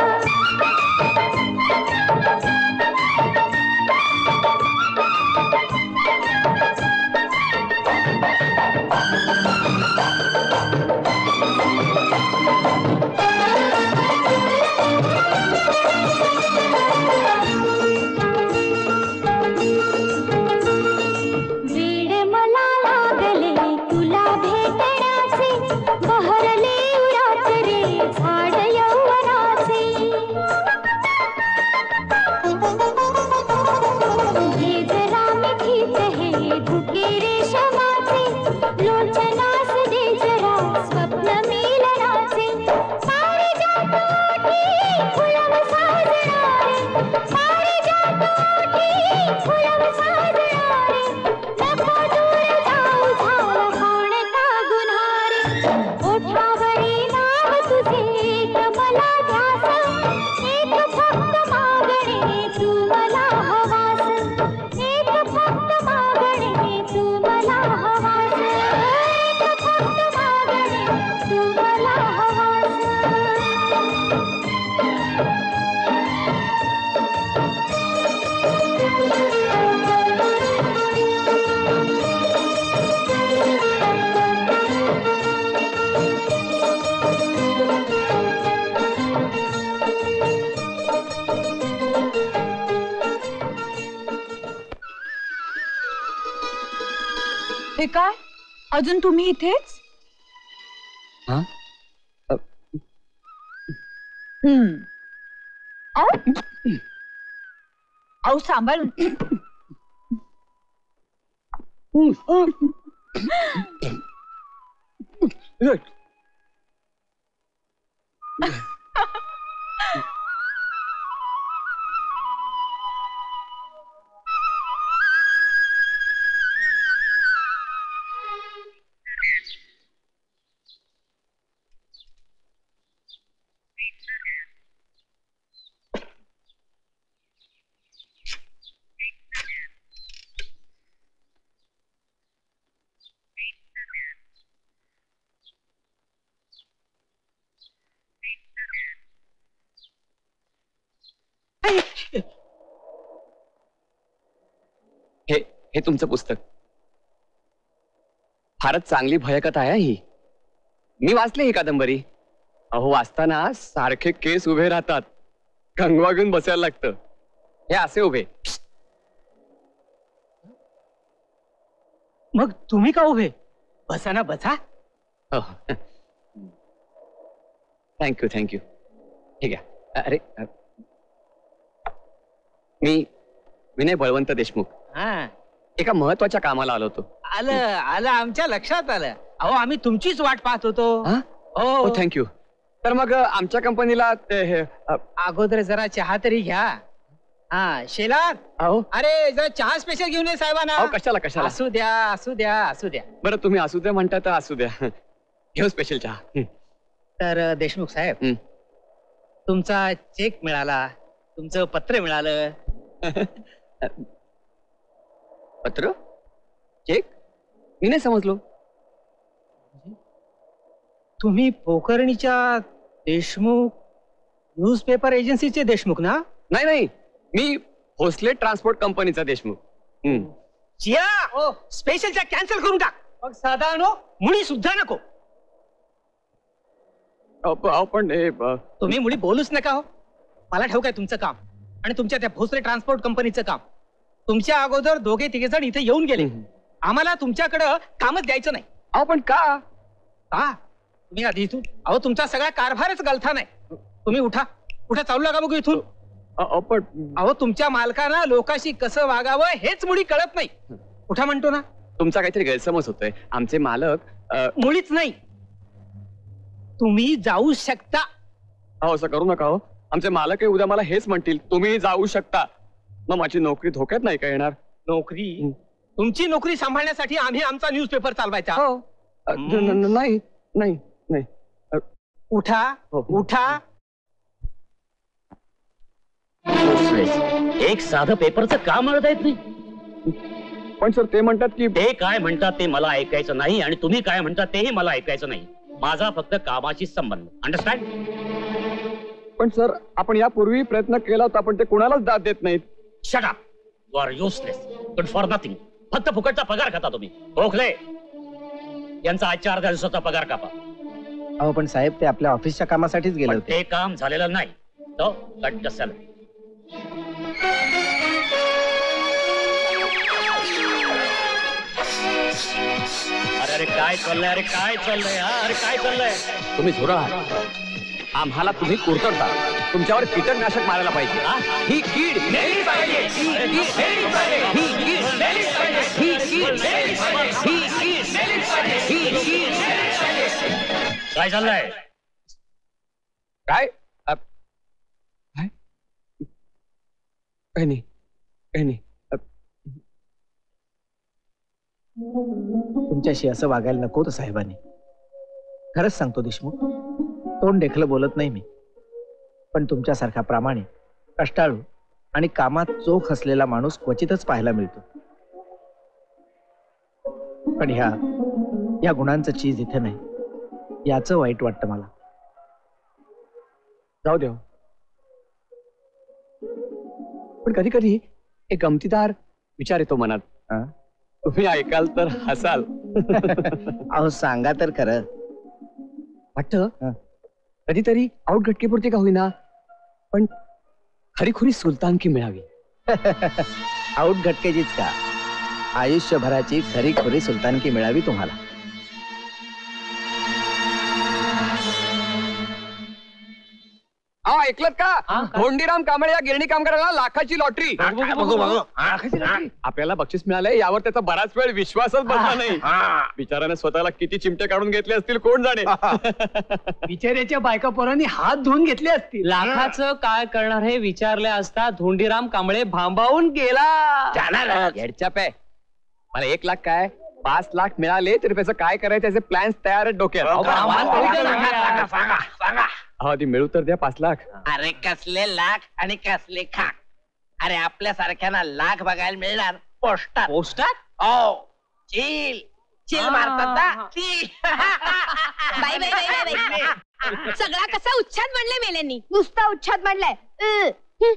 वेड मला लागले तुला भेटण्याचे बहरले उरात रे झाड यौवनाचे हे जरा मिठीत हे धुके रेशमाचे लोचनास दे जरा स्वप्न मिलनाचे पारिजातोटी फुलव साजणारे पारिजातोटी फुलव साजणारे नको दूर जाऊ झाला कोणता गुन्हारे ओठावरी नाव तुझे कमला ध्यास एक फक्त मागणे तू मला हवास एक फक्त मागणे तू मला हवास एक फक्त मागणे तू मला हवास हे काय अजून तुम्ही इथेच हा अहो सांभाळून हे तुमचं पुस्तक फारच चांगली भयकथा आहे ही. मी वाचली ही कादंबरी. अहो वाचताना सारखे केस उभे राहतात, कंगवा घेऊन बसायला लागतं. हे असे उभे. मग तुम्ही का उभे? बसा ना बसा. Thank you thank you. ठीक आहे. अरे मी विनय बळवंत देशमुख. एका महत्वाच्या कामाला आलो होतो. आलं आलं आमच्या लक्षात आलं. अहो आम्ही तुमचीच वाट पाहत होतो. हो थँक्यू. तर मग आमच्या कंपनीला अगोदर जरा चहा तरी घ्या. हा शेलार. अहो अरे जरा चहा स्पेशल घेऊन ये साहेबांना. अहो कशाला कशाला. असू द्या असू द्या असू द्या. बरं तुम्ही असू द्या म्हणता तर असू द्या. घेऊ स्पेशल चहा. तर देशमुख साहेब तुमचा चेक मिळाला, तुमचं पत्र मिळालं. पत्र चेक मी नाही समजलो. तुम्ही पोखरणीच्या देशमुख न्यूजपेपर एजन्सीचे देशमुख ना? नाही नाही मी भोसले ट्रान्सपोर्ट कंपनीचा देशमुख. चिया स्पेशलच्या कॅन्सल करून टाक. मग साधा नो मुळी सुद्धा नको. पण तुम्ही मुळी बोलूच नका हो. मला ठाऊक आहे तुमचं काम आणि तुमच्या त्या भोसले ट्रान्सपोर्ट कंपनीचं काम. तुमच्या अगोदर दोघे तिघे जण इथे येऊन गेले. आम्हाला तुमच्याकडं कामच द्यायचं नाही. अहो पण का का तुम्ही आधी इथून. अहो तुमचा सगळा कारभारच गलथा नाही. तुम्ही उठा उठा चालू लागा बघू इथून. अहो तुमच्या मालकांना लोकांशी कसं वागावं हेच मुळी कळत नाही. उठा म्हणतो ना. तुमचा काहीतरी गैरसमज होतोय. आमचे मालक मुळीच नाही. तुम्ही जाऊ शकता. अहो असं करू नका हो. आमचे मालक उद्या मला हेच म्हणतील तुम्ही जाऊ शकता. मग माझी नोकरी धोक्यात नाही का येणार. नोकरी तुमची नोकरी सांभाळण्यासाठी आम्ही आमचा न्यूजपेपर चालवायचा. नाही नाही नाही. उठा उठा. एक साधं पेपरचं काम मिळत येत नाही. पण सर ते म्हणतात की ते काय म्हणतात ते मला ऐकायचं नाही आणि तुम्ही काय म्हणतात तेही मला ऐकायचं नाही. माझा फक्त कामाशी संबंध. अंडरस्टँड. पण सर आपण यापूर्वी प्रयत्न केला होता पण ते कुणालाच दाद देत नाहीत. Shut up. You are useless. Good for nothing. फक्त फुकटचा पगार खाता तुम्ही. ओळखले. यांचा आजच्या अर्ध्या दिवसाचा पगार कापा. अहो पण साहेब ते आपल्या ऑफिसच्या कामासाठीच गेले होते. ते काम झालेलं नाही. तो कट कसल. अरे अरे काय चाललंय. अरे काय चाललंय. अरे काय चाललंय. तुम्ही झोरा आम्हाला तुम्ही कुरतडता. तुमच्यावर कीटकनाशक मारायला पाहिजे. ही कीड मेली पाहिजे. ही कीड मेली पाहिजे. ही कीड मेली पाहिजे. ही कीड मेली पाहिजे. ही कीड मेली पाहिजे. ही कीड मेली पाहिजे. काय चाललंय. काय काही नाही काही नाही. तुमच्याशी असं वागायला नको होतं साहेबांनी. खरंच सांगतो देशमुख तोंड देखलं बोलत नाही मी. पण तुमच्यासारखा प्रामाणिक कष्टाळू आणि कामात चोख असलेला माणूस क्वचितच पाहायला मिळतो. पण ह्या गुणांचं चीज इथे नाही याचं वाईट वाटतं मला. जाऊ देव. पण कधी कधी एक गमतीदार विचार येतो मनात. तुम्ही ऐकाल तर हसाल. अहो सांगा तर खरं. वाटतं कधीतरी आउट घटकेपुरती का होईना पण खरीखुरी सुलतानकी मिळावी. आउट घटकेचीच का आयुष्यभराची खरी खुरी सुलतानकी मिळावी तुम्हाला. ऐकलत का. धोंडीराम कांबळे या गिरणी कामगाराला लाखाची लॉटरी. आपल्याला बक्षीस मिळालंय यावर त्याचा बराच वेळ विश्वासच बसला नाही. बिचाराने स्वतःला किती चिमटे काढून घेतले असतील कोण जाणे. बिचाऱ्याच्या बायका पोरांनी हात धुवून घेतले असतील. लाखाचं काय करणार हे विचारले असता धोंडीराम कांबळे भांबावून गेला. हेडच्या पे मला 1 लाख काय 5 लाख मिळाले तरी त्याचं काय करायचं त्याचे प्लॅन्स तयार आहेत डोक्यात. आधी मिळू तर द्या 5 लाख. अरे कसले लाख आणि कसले खाक. अरे आपल्या सारख्याना लाख बघायला मिळणार पोस्टात. पोस्टात. हो चिल चिल मारतात ना. बाई बाई बाई बाई. सगळा कसा उच्छाद म्हणलाय मेल्यांनी. नुसता उच्छाद म्हणलाय.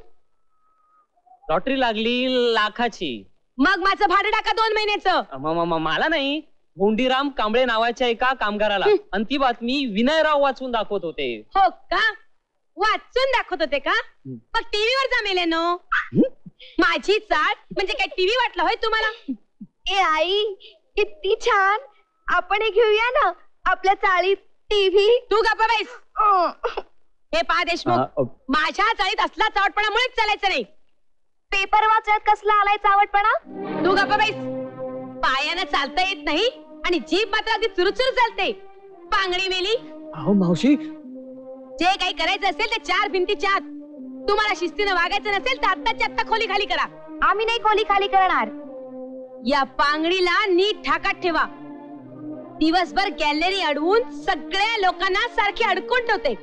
लॉटरी लागली लाखाची. मग माझं भाडं टाका 2 महिन्याचं. मला नाही धोंडीराम कांबळे नावाच्या एका कामगाराला. आणि ती बातमी विनयराव वाचून दाखवत होते. हो का. वाचून दाखवत होते का. मग टीव्हीवर जा मेल्यानो. माझी चाळ म्हणजे काय टीव्ही वाटलं होय तुम्हाला. ए आई किती छान. आपण हे घेऊया ना आपल्या चाळीत टीव्ही. तू गप्पा बैस. हे पहा देशमुख माझ्या चाळीत असला चावटपणामुळेच चालायचं नाही. पेपर वाचत कसला आलाय चावटपणा. तू गप्पा बैस. पायानं चालता येत नाही आणि जीभ मात्र अगदी चुरूचुरू चालते. पांगडी मेली. अहो मावशी जे काही करायचं असेल ते 4 भिंतीच्या आत. तुम्हाला शिस्तीनं वागायचं नसेल तर आत्ताच्या आत्ता खोली खाली करा. आम्ही नाही खोली खाली करणार. या पांगडीला नीट ठाकात ठेवा. दिवसभर गॅलरी अडवून सगळ्या लोकांना सारखी अडकून ठेवते.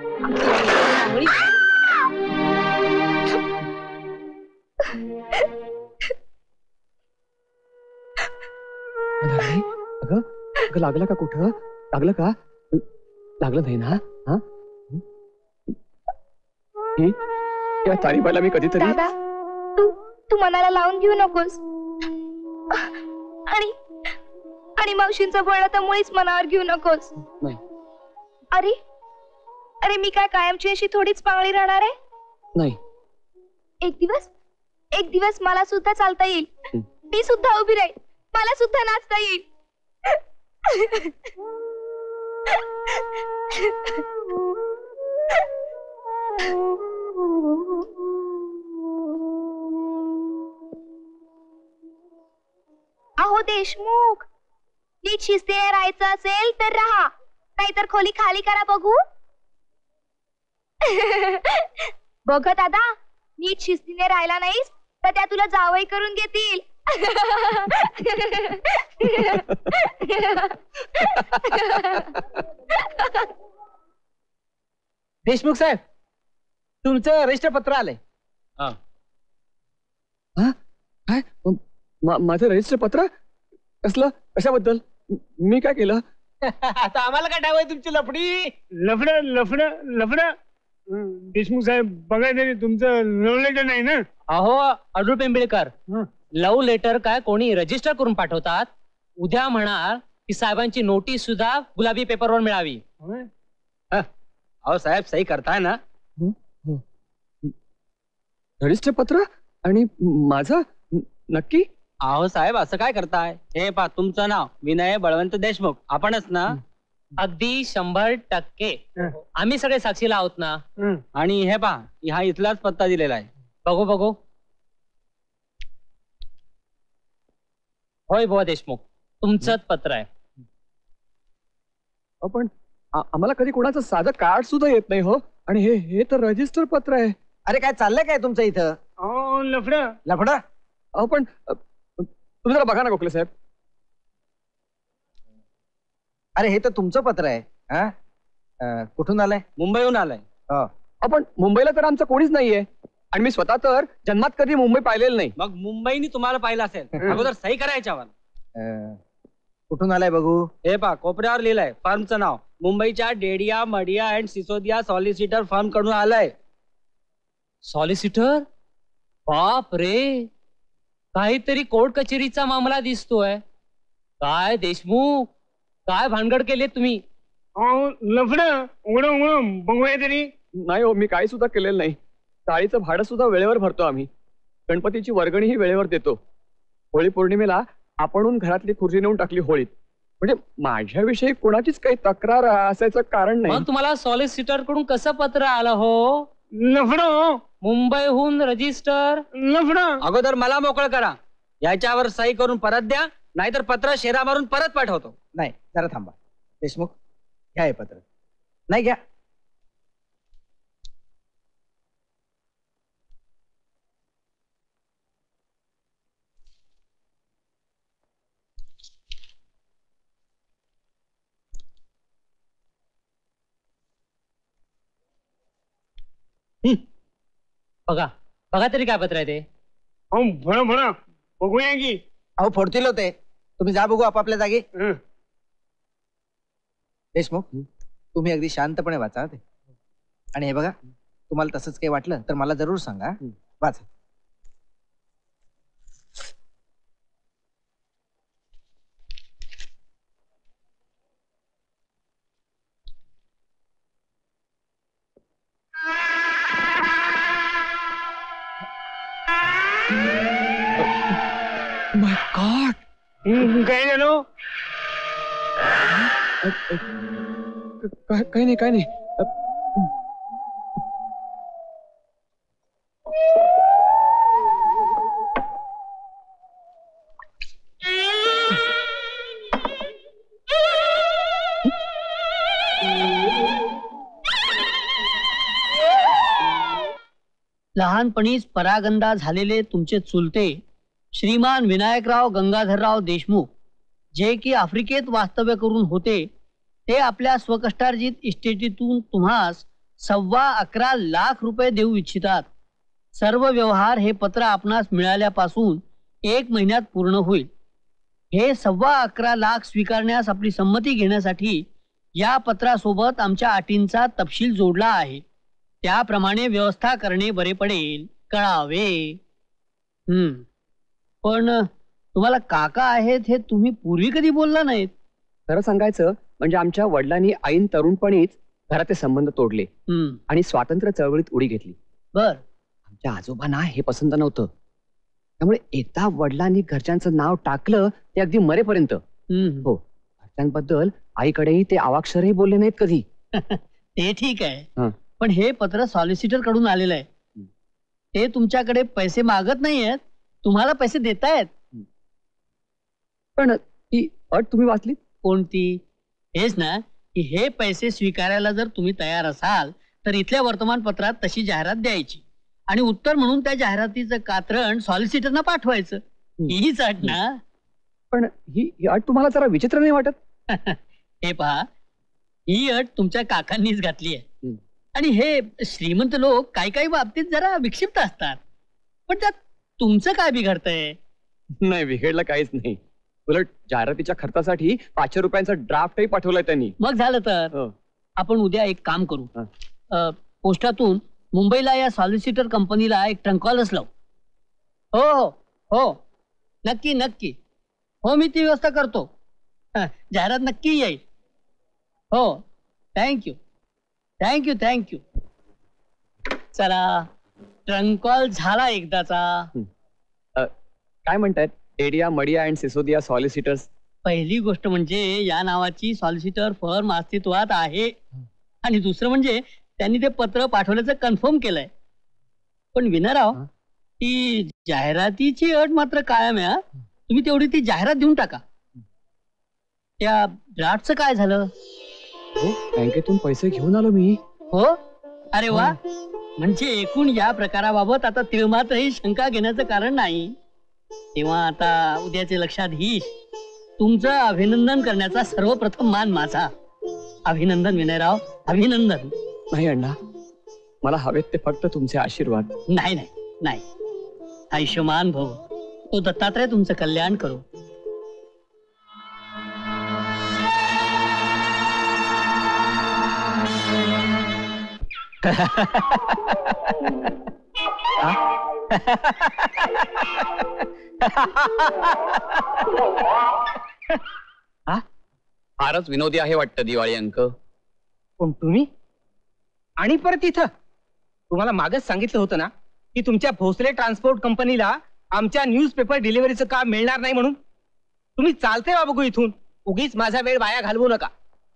अगं अगं लागलं का? कुठं लागलं का? लागलं नाही ना? हा या तारीबाला मी कधीतरी. दादा तू मनाला लावून घेऊ नकोस. आणि आणि मावशींचं बोलणं तर मुळीच मनावर घेऊ नकोस. नाही. अरे अरे मी काय कायमची अशी थोडीच पांगळी राहणार आहे? नाही. एक दिवस मला सुद्धा चालता येईल. मी सुद्धा उभी राहील. मला सुद्धा नाचता येईल. अहो देशमुख, नीट शिस्तीने राहायचं असेल तर राहा, नाहीतर खोली खाली करा बघू. बघ दादा, नीट शिस्तीने राहिला नाहीस तर त्या तुला जावई करून घेतील. देशमुख साहेब, तुमचं रजिस्टर पत्र आलंय. काय? माझं रजिस्टर पत्र कसलं? कशाबद्दल? मी काय केलं? आता आम्हाला काय ठाव तुमची लफडी? लफड देशमुख साहेब बघा तरी तुमचं लव्ह लेटर नाही ना? अहो अडूळ पेंबिळकर, लव्ह लेटर काय कोणी रजिस्टर करून पाठवतात? उद्या म्हणाल की साहेबांची नोटीस सुद्धा गुलाबी पेपरवर मिळावी. अहो साहेब, सही करताय ना? रजिस्टर पत्र आणि माझं नक्की? अहो साहेब, असं काय करताय? हे पा, तुमचं नाव विनय बळवंत देशमुख आपणच ना? अगदी 100%. आम्ही सगळे साक्षीला आहोत ना. आणि हे पा, हा इथलाच पत्ता दिलेला आहे. बघू बघू. होय बुवा देशमुख, तुमचंच पत्र आहे. पण आम्हाला कधी कोणाचं साधं कार्ड सुद्धा येत नाही हो. आणि हे तर रजिस्टर पत्र आहे. अरे काय चाललंय काय तुमचं इथं? लफडा? अहो पण तुम्ही जरा बघा ना गोखले साहेब. अरे हे तर तुमचं पत्र आहे. हा, कुठून आलंय? मुंबईहून आलंय. आपण मुंबईला तर आमचं कोणीच नाहीये. आणि मी स्वतः तर जन्मात कधी मुंबई पाहिलेलं नाही. मग मुंबईनी तुम्हाला पाहिलं असेल, अगोदर सही करायच्यावर. कुठून आलाय बघू? हे पा, कोपऱ्यावर लिहिलंय फर्मचं नाव. मुंबईच्या Dedia Madia and Sisodia solicitor firm कडून आलंय. सॉलिसिटर? बाप रे, काहीतरी कोर्ट कचेरीचा मामला दिसतोय. काय देशमुख, काय भानगड केले तुम्ही? लफड उघडं बघूया तरी. नाही हो, मी काही सुद्धा केलेलं नाही. चाळीचं भाडं सुद्धा वेळेवर भरतो आम्ही. गणपतीची वर्गणीही वेळेवर देतो. होळी पौर्णिमेला आपणहून घरातली खुर्ची नेऊन टाकली होळीत. म्हणजे माझ्याविषयी कोणाचीच काही तक्रार असायचं कारण नाही. मग तुम्हाला सॉलिसिटर कडून कसं पत्र आलं हो? लफड मुंबईहून रजिस्टर? लफड अगोदर मला मोकळं करा. याच्यावर सही करून परत द्या, नाहीतर पत्र शेरा मारून परत पाठवतो. नाही, जरा थांबा देशमुख, घ्या हे पत्र. नाही घ्या. बघा बघा तरी काय पत्र आहे ते. भरा बघूया की. अहो फोडतील होते. तुम्ही जा बघू आपापल्या जागी. देशमुख, तुम्ही अगदी शांतपणे वाचा ते. आणि हे बघा, तुम्हाला तसंच काही वाटलं तर मला जरूर सांगा. वाचा. माय गॉड, काय झालं? काही नाही, काही नाही. लहानपणीच परागंदा झालेले तुमचे चुलते श्रीमान विनायकराव गंगाधरराव देशमुख, जे की आफ्रिकेत वास्तव्य करून होते, ते आपल्या स्वकष्टार्जित इस्टेटीतून तुम्हास 11.25 लाख रुपये देऊ इच्छितात. सर्व व्यवहार हे पत्र आपणास मिळाल्यापासून 1 महिन्यात पूर्ण होईल. हे 11.25 लाख स्वीकारण्यास आपली संमती घेण्यासाठी या पत्रासोबत आमच्या अटींचा तपशील जोडला आहे. त्याप्रमाणे व्यवस्था करणे बरे पडेल, कळावे. पण तुम्हाला काका आहेत हे तुम्ही पूर्वी कधी बोलला नाहीत. खरं सांगायचं म्हणजे आमच्या वडिलांनी ऐन तरुणपणीच घराचे संबंध तोडले आणि स्वातंत्र्य चळवळीत उडी घेतली. बर. आमच्या आजोबांना हे पसंत नव्हतं, त्यामुळे एकदा वडिलांनी घरच्यांचं नाव टाकलं ते अगदी मरेपर्यंत. हो, घरच्यांबद्दल आईकडेही ते अवाक्षरही बोलले नाहीत कधी. ते ठीक आहे, पण हे पत्र सॉलिसिटर कडून आलेलं आहे. ते तुमच्याकडे पैसे मागत नाहीयेत, तुम्हाला पैसे देतायत. पण ती अट तुम्ही वाचली कोणती? हेच ना की हे पैसे स्वीकारायला जर तुम्ही तयार असाल तर इथल्या वर्तमानपत्रात तशी जाहिरात द्यायची आणि उत्तर म्हणून त्या जाहिरातीचं कात्रण सॉलिसिटरना पाठवायचं. हीच अट ना. पण ही अट तुम्हाला जरा विचित्र नाही वाटत? हे पहा, ही अट तुमच्या काकांनीच घातली आहे आणि हे श्रीमंत लोक काही काही बाबतीत जरा विक्षिप्त असतात. पण त्यात तुमचं काय बिघडतंय? नाही, बिघडलं काहीच नाही. उलट जाहिरातीच्या खर्चासाठी 500 रुपयांचा ड्राफ्टही पाठवलाय त्यांनी. मग झालं तर आपण उद्या एक काम करू. पोस्टातून मुंबईला या सॉलिसिटर कंपनीला एक ट्रंकॉलच लावू. हो हो, नक्की नक्की. हो, मी ती व्यवस्था करतो. जाहिरात नक्की येईल. हो, थँक्यू थँक्यू थँक्यू. चला, ट्रंकॉल झाला एकदाचा. काय म्हणतायत टेडिया मडिया अँड सिसोदिया सॉलिसिटर्स? पहिली गोष्ट म्हणजे या नावाची सॉलिसिटर फर्म अस्तित्वात आहे आणि दुसरं म्हणजे त्यांनी ते पत्र पाठवल्याचं कन्फर्म केलंय. पण विनाराव, ती जाहिरातीची अट मात्र कायम आहे. तुम्ही तेवढी ती जाहिरात देऊन टाका. त्या ड्राफ्टचं काय झालं? हो, बँकेतून पैसे घेऊन आलो मी. हो, अरे वा. म्हणजे एकूण या प्रकाराबाबत आता तिळमात्रही शंका घेण्याचं कारण नाही. तेव्हा आता उद्याचे लक्षाधीश, तुमचं अभिनंदन करण्याचा सर्वप्रथम मान माझा. अभिनंदन विनयराव, अभिनंदन. नाही अण्णा, मला हवेत ते फक्त तुमचे आशीर्वाद. नाही नाही नाही, आयुष्यमान भव. तो दत्तात्रय तुमचं कल्याण करो. फारच विनोदी आहे वाटतं दिवाळी अंक. पण तुम्ही आणि परत इथं? तुम्हाला मागच सांगितलं होतं ना की तुमच्या भोसले ट्रान्सपोर्ट कंपनीला आमच्या न्यूजपेपर डिलिव्हरीचं काम मिळणार नाही म्हणून. तुम्ही चालते वा बघू इथून. उगीच माझा वेळ वाया घालवू नका.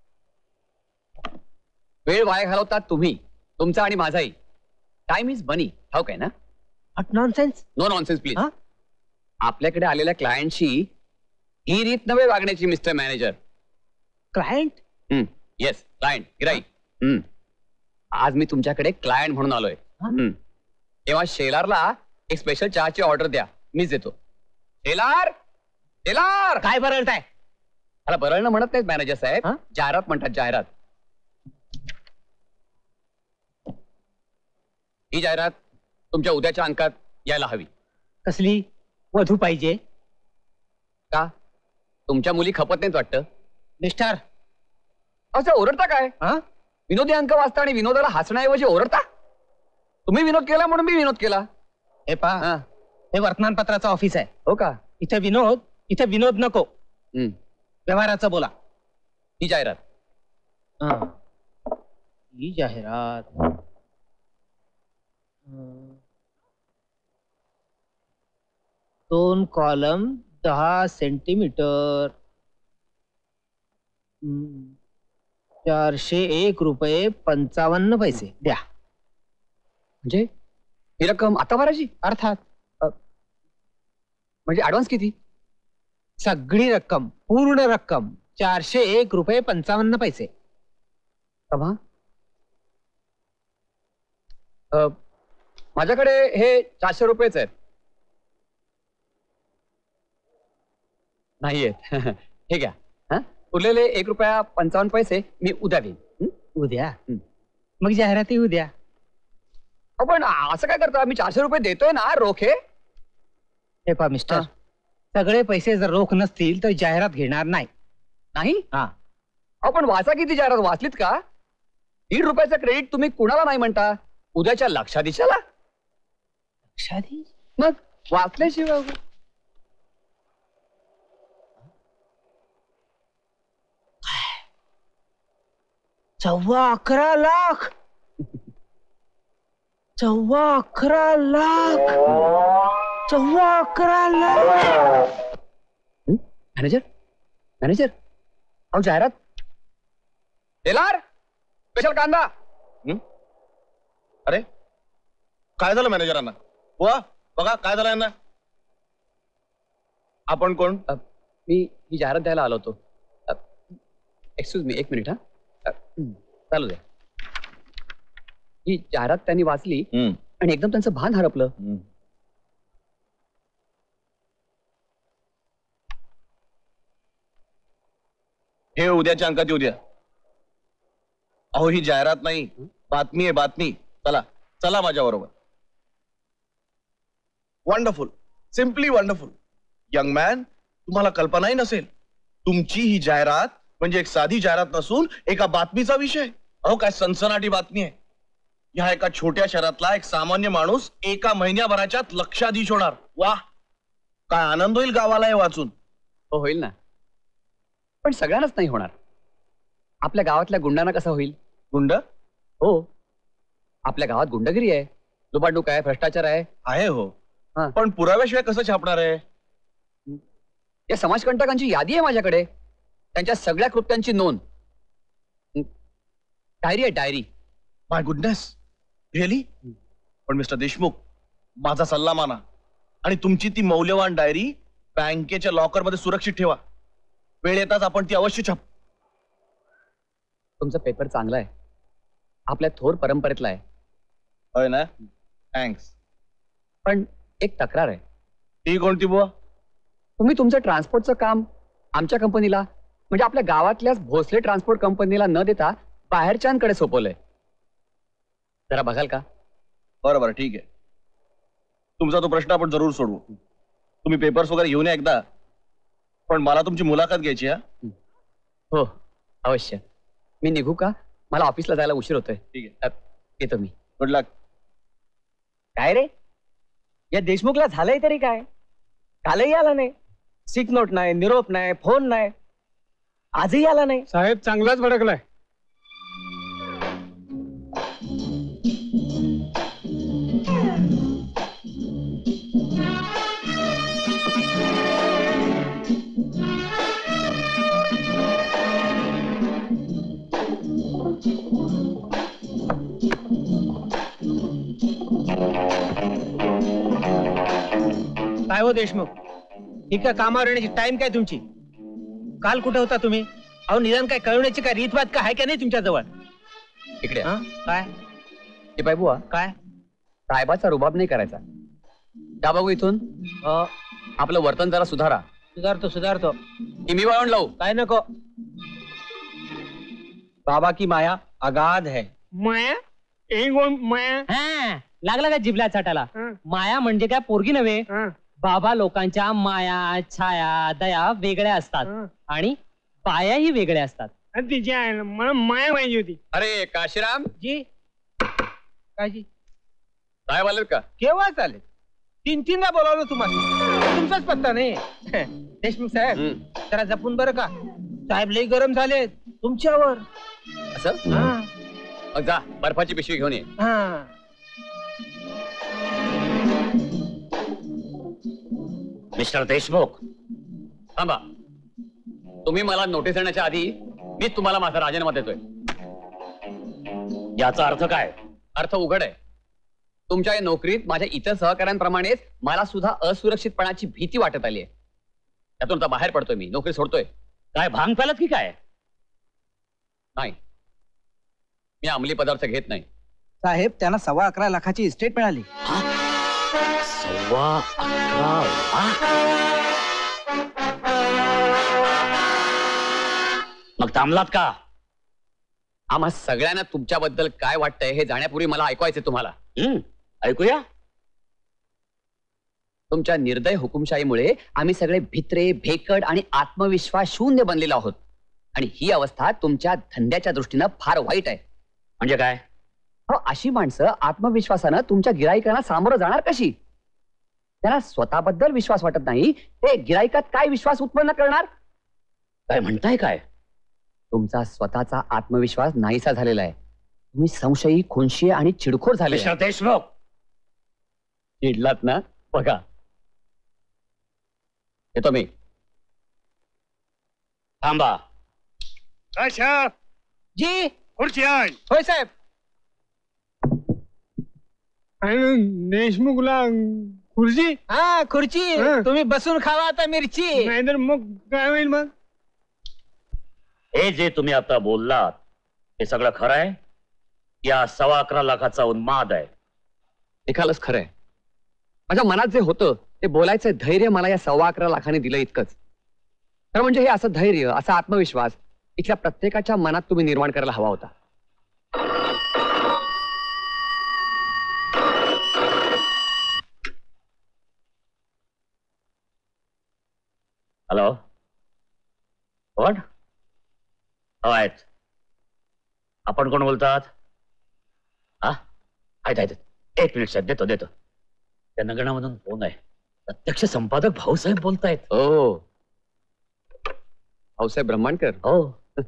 वेळ वाया घालवतात तुम्ही, तुमचा आणि माझाही. टाइम इज मनी, ठाऊक आहे ना? What nonsense? No nonsense please. आपल्याकडे आलेल्या क्लायंटशी ही रीत नव्हे वागण्याची mister manager. Client? Yes, client, गिराईक. आज मी तुमच्याकडे क्लायंट म्हणून आलोय. तेव्हा शेलारला एक स्पेशल चहाची ऑर्डर द्या, मीच देतो. शेलार, शेलार. काय बरळताय? मला बरळणं म्हणत नाहीत मॅनेजर साहेब, जाहिरात म्हणतात, जाहिरात. ही जाहिरात तुमच्या उद्याच्या अंकात यायला हवी. कसली? वधू पाहिजे का? तुमच्या मुली खपत नाहीत वाटतं? मिस्टर, असं ओरडता काय? विनोदी अंक वाचता आणि विनोदाला हसण्याऐवजी ओरडता? तुम्ही विनोद केला म्हणून मी विनोद केला. हे पहा, हे वर्तमानपत्राचं ऑफिस आहे. हो का? इथे विनोद नको. व्यवहाराचं बोला. ही जाहिरात. ही जाहिरात 2 कॉलम 10 सेंटीमीटर 401 रुपये 55 पैसे द्या. म्हणजे ही रक्कम आता भरायची? अर्थात. म्हणजे ऍडव्हान्स किती? सगळी रक्कम, पूर्ण रक्कम 401 रुपये 55 पैसे. माझ्याकडे हे 400 रुपयेच आहेत. नाहीयेत. हे घ्या. हा, उरलेले ₹1.55 मी उद्या देईन. उद्या मग जाहिराती उद्या. पण असं काय करता, मी 400 रुपये देतोय ना रोखे. हे पहा मिस्टर, सगळे पैसे जर रोख नसतील तर जाहिरात घेणार नाही. नाही? हा. आपण वाचा किती जाहिरात वाचलीत का? ₹1.5 क्रेडिट तुम्ही कुणाला नाही म्हणता? उद्याच्या लक्षाधीशाला. लक्षाधीश? मग वाचल्याशिवाय 11.25 लाख. 11.25 लाख. 11.25 लाख. मॅनेजर, मॅनेजर, अहो जाहिरात. एलार, स्पेशल कांदा. अरे काय झालं मॅनेजरांना? बुवा बघा काय झालं यांना. आपण कोण? मी ही जाहिरात द्यायला आलो होतो. Excuse me, 1 minute. हा, चालू द्या. ही जाहिरात त्यांनी वाचली आणि एकदम त्यांचं भान हरपलं. हे उद्याच्या अंकात येऊ द्या. अहो ही जाहिरात नाही, बातमी आहे, बातमी. चला चला माझ्या बरोबर. Wonderful, simply wonderful. Young man, तुम्हाला कल्पनाही नसेल, तुमची ही जाहिरात म्हणजे एक साधी जाहिरात नसून एका बातमीचा विषय. अहो काय सनसनाटी बातमी आहे. ह्या एका छोट्या शहरातला एक सामान्य माणूस एका महिन्याभराच्यात लक्षाधीश होणार. वाह, काय आनंद होईल गावाला हे वाचून. हो होईल ना, पण सगळ्यांनाच नाही होणार. आपल्या गावातल्या गुंडांना कसं होईल? गुंड? हो, आपल्या गावात गुंडगिरी आहे, लुबाडणूक आहे, भ्रष्टाचार आहे. हो, पण पुराव्याशिवाय कसं छापणार आहे? या समाजकंटकांची यादी आहे माझ्याकडे, त्यांच्या सगळ्या कृत्यांची नोंद. डायरी आहे, डायरी. My goodness, really? पण मिस्टर देशमुख, माझा सल्ला माना आणि तुमची ती मौल्यवान डायरी बँकेच्या लॉकर मध्ये सुरक्षित ठेवा. वेळ येताच आपण ती अवश्य छाप. तुमचा पेपर चांगला आहे, आपल्या थोर परंपरेतला आहे. होय ना? थँक्स. पण एक तक्रार आहे. ती कोणती बुवा? तुम्ही तुमचं ट्रान्सपोर्टचं काम आमच्या कंपनीला, म्हणजे आपल्या गावातल्याच भोसले ट्रान्सपोर्ट कंपनीला न देता बाहेरच्यांकडे सोपवलंय. जरा बघाल का? बरोबर, ठीक आहे. तुमचा तो प्रश्न आपण जरूर सोडवू. तुम्ही पेपर्स वगैरे घेऊन या एकदा, पण मला तुमची मुलाखत घ्यायची. हो अवश्य. मी निघू का? मला ऑफिसला जायला उशीर होतोय. ठीक आहे, येतो मी. गुड लक. काय रे, या देशमुखला झालंय तरी काय? कालही आला नाही, सिक नोट नाही, निरोप नाही, फोन नाही, आजही आला नाही. साहेब चांगलाच भडकलाय. काय हो देशमुख, ही काय कामावर येण्याची टाइम काय तुमची? काल कुठे होता तुम्ही? अहो निदान काय कळवण्याची काय रीतभात काय आहे का नाही तुमच्या जवळ? इकडे काय हे बाई बुवा, काय साहेबाचा रुबाब नाही करायचा. त्या बघू इथून आपलं वर्तन जरा सुधारा. सुधारतो सुधारतो. की मी वळण लावू? काय नको. बाबा की माया अगाध है. माया? माया लागला का जिबल्या चाटाला? माया म्हणजे काय पोरगी नव्हे. बाबा लोकांच्या माया, छाया, दया वेगळ्या असतात आणि पायाही वेगळ्या असतात. तिची आहे ना, मला माया पाहिजे होती. अरे काशीराम जी, काय जी? साहेब आलेत का? केव्हा चालेल? 3-3दा बोलावलं तुम्हाला, तुमचाच पत्ता नाही. देशमुख साहेब जरा जपून बरं का, साहेब लई गरम झाले तुमच्यावर. असं? जा बर्फाची पिशवी घेऊन ये. मिस्टर देशमुख, थांबा. तुम्ही मला नोटीस देण्याच्या आधी मी तुम्हाला माझा राजीनामा देतोय. याचा अर्थ काय? अर्थ उघड आहे. तुमच्या या नोकरीत माझ्या इतर सहकाऱ्यांप्रमाणेच मला सुद्धा असुरक्षितपणाची भीती वाटत आली आहे. त्यातून आता बाहेर पडतोय, मी नोकरी सोडतोय. काय भांग प्यालात की काय? नाही, मी अंमली पदार्थ घेत नाही. साहेब त्यांना 11.25 लाखाची इस्टेट मिळाली. 11.25 लाख? मग थांबलात का? आम्हा सगळ्यांना तुमच्याबद्दल काय वाटतंय हे जाण्यापूर्वी मला ऐकवायचंय तुम्हाला. ऐकूया. तुमच्या निर्दय हुकुमशाहीमुळे आम्ही सगळे भित्रे, भेकड आणि आत्मविश्वास शून्य बनलेलो आहोत. आणि ही अवस्था तुमच्या धंद्याच्या दृष्टीनं फार वाईट आहे. म्हणजे काय? हो, अशी माणसं आत्मविश्वासानं तुमच्या गिराईकांना सामोरं जाणार कशी? त्यांना स्वतःबद्दल विश्वास वाटत नाही, ते गिराईकात काय विश्वास उत्पन्न करणार? काय म्हणताय काय? तुमचा स्वतःचा आत्मविश्वास नाहीसा झालेला आहे. तुम्ही संशयी, खुनशी आणि चिडखोर झाले. देशमुख, चिडलात ना? बघा, येतो मी. थांबा. जी खुर्ची आण. होय साहेब. देशमुखला खुर्ची? हा खुर्ची. तुम्ही बसून खावा आता मिरची. नाहीतर मग काय होईल? मग हे जे तुम्ही आता बोललात हे सगळं खरं आहे? या 11.25 लाखाचा उन्माद आहे? निकालच खरं आहे. माझ्या मनात जे होतं ते बोलायचं धैर्य मला या 11.25 लाखाने दिलं इतकंच. खरं म्हणजे हे असं धैर्य, असा आत्मविश्वास इथल्या प्रत्येकाच्या मनात तुम्ही निर्माण करायला हवा होता. हॅलो, कोण? आहेत. आपण कोण बोलतात? हा, आहेत. एक मिनिट साहेब, देतो. त्या नगरामधून फोन आहे. प्रत्यक्ष संपादक भाऊसाहेब बोलतायत. हो, भाऊसाहेब ब्रह्मांडकर. हो.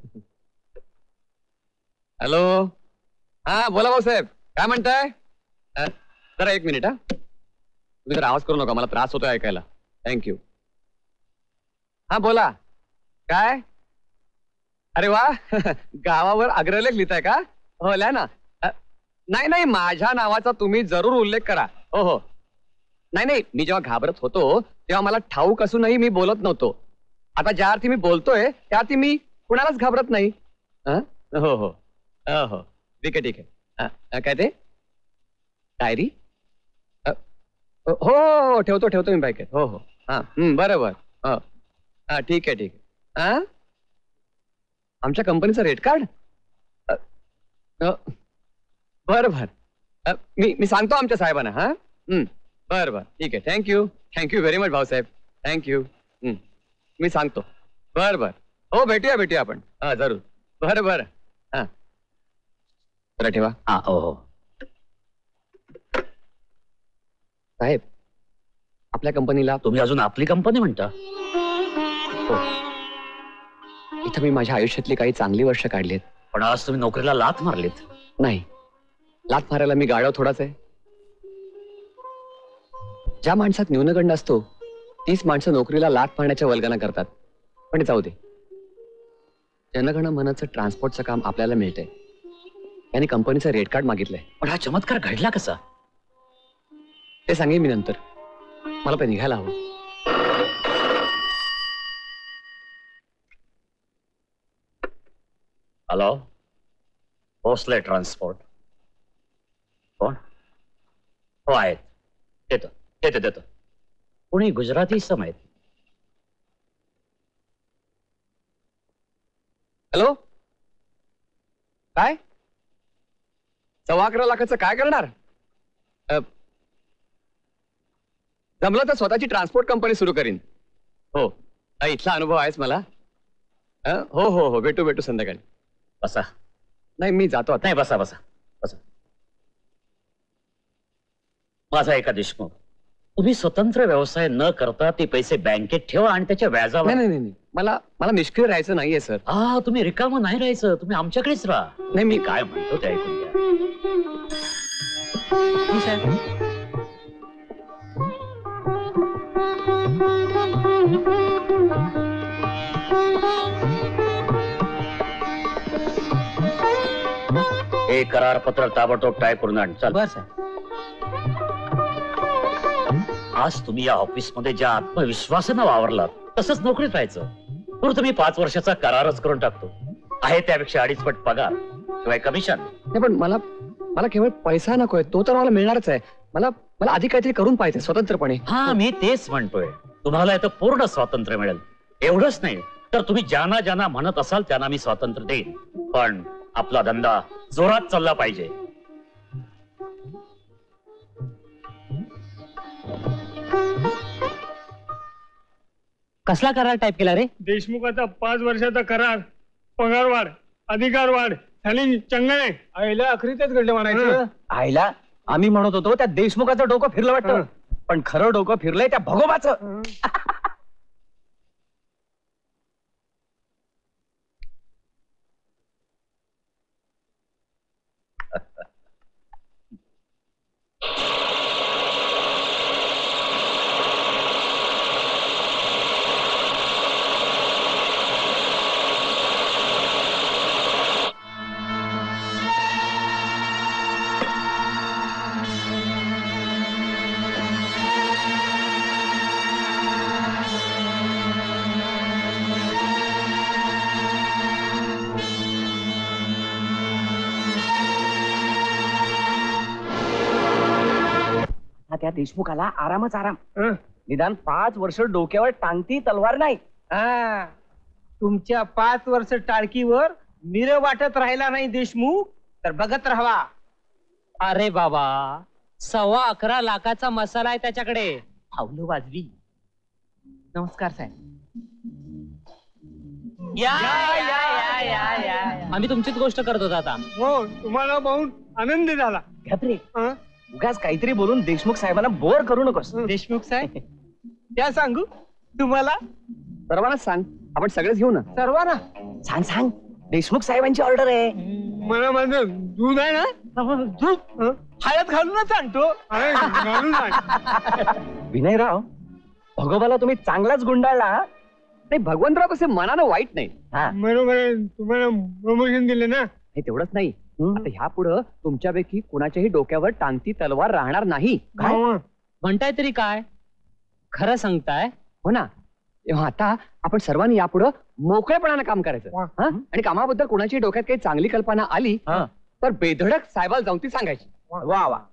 हॅलो, हा बोला भाऊसाहेब, काय म्हणताय? जरा एक मिनिट. हा, तुम्ही जरा आवाज करू नका, मला त्रास होतोय ऐकायला. थँक्यू. हा बोला. काय? अरे वा, गावावर अग्रलेख लिहिताय का? हो, लिहा ना. नाही, माझ्या नावाचा तुम्ही जरूर उल्लेख करा. हो. नाही, मी जेव्हा घाबरत होतो तेव्हा मला ठाऊक असूनही मी बोलत नव्हतो. आता ज्या अर्थी मी बोलतोय त्या अर्थी मी कुणालाच घाबरत नाही. हो. ठीक आहे. काय ते? डायरी? हो, ठेवतो मी बाईक. हो. हा, बरोबर. हो, हा, ठीक आहे. हा, आमच्या कंपनीचं रेट कार्ड? बरं. मी सांगतो आमच्या साहेबांना. हा, बरं. ठीक आहे. Thank you very much Bhausaheb. Thank you. मी सांगतो. बरं. हो, भेटूया आपण. हा, जरूर. बरं. हा, जरा ठेवा. हा, हो. साहेब, आपल्या कंपनीला. तुम्ही अजून आपली कंपनी म्हणता? हो. इथं मी माझ्या आयुष्यातली काही चांगली वर्ष काढलीत. पण आज तुम्ही नोकरीला लाथ मारलीत. नाही, लाथ मारायला मी गाढव थोडाच आहे. ज्या माणसात न्यूनगंड असतो तीच माणसं नोकरीला लाथ मारण्याच्या वल्गना करतात. पण जाऊ दे. जनगण मनाचं ट्रान्सपोर्टचं काम आपल्याला मिळतंय. त्यांनी कंपनीचं रेट कार्ड मागितलंय. पण हा चमत्कार घडला कसा? ते सांगेन मी नंतर. मला पण निघायला हवं. Hello, Bhosle transport. कोण? हो, आहेत. देतो. कोणी गुजराती समेत. हॅलो, काय? 11.25 लाखाचं काय करणार? जमलं तर स्वतःची ट्रान्सपोर्ट कंपनी सुरू करीन. हो, इथला अनुभव आहेच मला. हो, भेटू संध्याकाळी. बसा. नाही, मी जातो आता. नाही, बसा. माझा एका देशमुख, तुम्ही स्वतंत्र व्यवसाय न करता ते पैसे बँकेत ठेवा आणि त्याच्या व्याजावर. नाही, मला निष्क्रिय राहायचं नाहीये सर. तुम्ही रिकामं नाही राहायचं. तुम्ही आमच्याकडेच राहा. नाही, मी काय म्हणतो ते ऐकून घ्या. हे करारपत्र ताबडतोब टाईप करून आण. चल. बर साहेब. आज तुम्ही या ऑफिसमध्ये ज्या आत्मविश्वासानं वावरलात तसंच नोकरीत राहायचं. पुढे तुम्ही 5 वर्षाचा करारच करून टाकतो. आहे त्यापेक्षा 2.5 पट पगार शिवाय कमिशन. पण मला मला केवळ पैसा नकोय, तो तर मला मिळणारच आहे. मला मला आधी काहीतरी करून पाहिजे स्वतंत्रपणे. हा, मी तेच म्हणतोय, तुम्हाला इथं पूर्ण स्वातंत्र्य मिळेल. एवढंच नाही तर तुम्ही ज्यांना ज्यांना म्हणत असाल त्यांना मी स्वातंत्र्य देईन, पण आपला धंदा जोरात चालला पाहिजे. कसला करार टाईप केला रे? देशमुखाचा 5 वर्षाचा करार, पगार वाढ, अधिकार वाढ झाली चंगळे. आईला अखरीतच घडलं म्हणायचं. आईला आम्ही म्हणत होतो त्या देशमुखाचं डोकं फिरलं वाटतं, पण खरं डोकं फिरलंय त्या भगोबाचं. त्या देशमुखाला आरामच आराम. निदान 5 वर्ष डोक्यावर टांगती तलवार नाही. तुमच्या 5 वर्ष टाळकीवर निर वाटत राहिला नाही देशमुख तर बघत राहावा. अरे बाबा, 11.25 लाखाचा मसाला आहे त्याच्याकडे. पावलं वाजवी. नमस्कार साहेब. आम्ही तुमचीच गोष्ट करत होतो आता. हो, तुम्हाला पाहून आनंद झाला. घाबरे उगाच काहीतरी बोलून देशमुख साहेबांना बोर करू नकोस. देशमुख साहेब त्या सांगू तुम्हाला? सर्वांना सांग, आपण सगळेच घेऊ ना. सर्वांना सांग सांग, देशमुख साहेबांची ऑर्डर आहे. मला माझं दूध आहे ना, दूध हळद घालूनच आणतो. घालून आण. विनयराव, भगोबाला तुम्ही चांगलाच गुंडाळला. नाही, भगवंतराव कसे मनानं वाईट नाही. बरोबर आहे, तुम्हाला प्रमोशन दिले ना. हे तेवढंच नाही, आता ह्या पुढं तुमच्यापैकी कुणाच्याही डोक्यावर टांगती तलवार राहणार नाही. काय म्हणताय तरी काय? खरं सांगताय? हो ना. तेव्हा आता आपण सर्वांनी यापुढं मोकळेपणानं काम करायचं. आणि कामाबद्दल कुणाची डोक्यात काही चांगली कल्पना आली तर बेधडक साहेबाला जाऊन ती सांगायची. वा वा.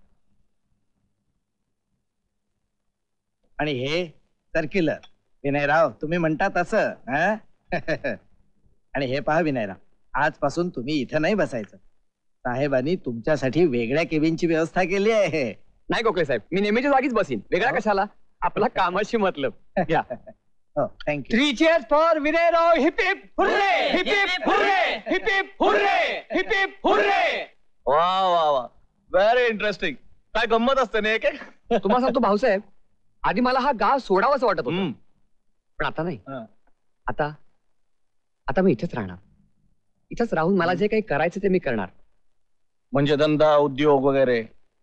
आणि हे सर्क्युलर विनयराव तुम्ही म्हणता तसं. आणि हे पहा विनयराव, आजपासून तुम्ही इथं नाही बसायचं. साहेबांनी तुमच्यासाठी वेगळ्या केबिनची व्यवस्था केली आहे. नाही गोखले साहेब, मी नेहमीच्या जागीच बसीन. वेगळा कशाला? आपला कामाशी मतलब. घ्या. Thank you. 3 cheers for Vinayrao. Hip hip hurray, hip hip hurray, hip hip hurray, hip hip hurray. वा वा वा, व्हेरी इंटरेस्टिंग. काय गंमत असते ना एक एक. तुम्हाला सांगतो भाऊसाहेब, आधी मला हा गाव सोडावाच वाटत होतं, पण आता नाही. आता आता मी इथेच राहणार. इथेच राहून मला जे काही करायचं ते मी करणार. म्हणजे धंदा उद्योग वगैरे?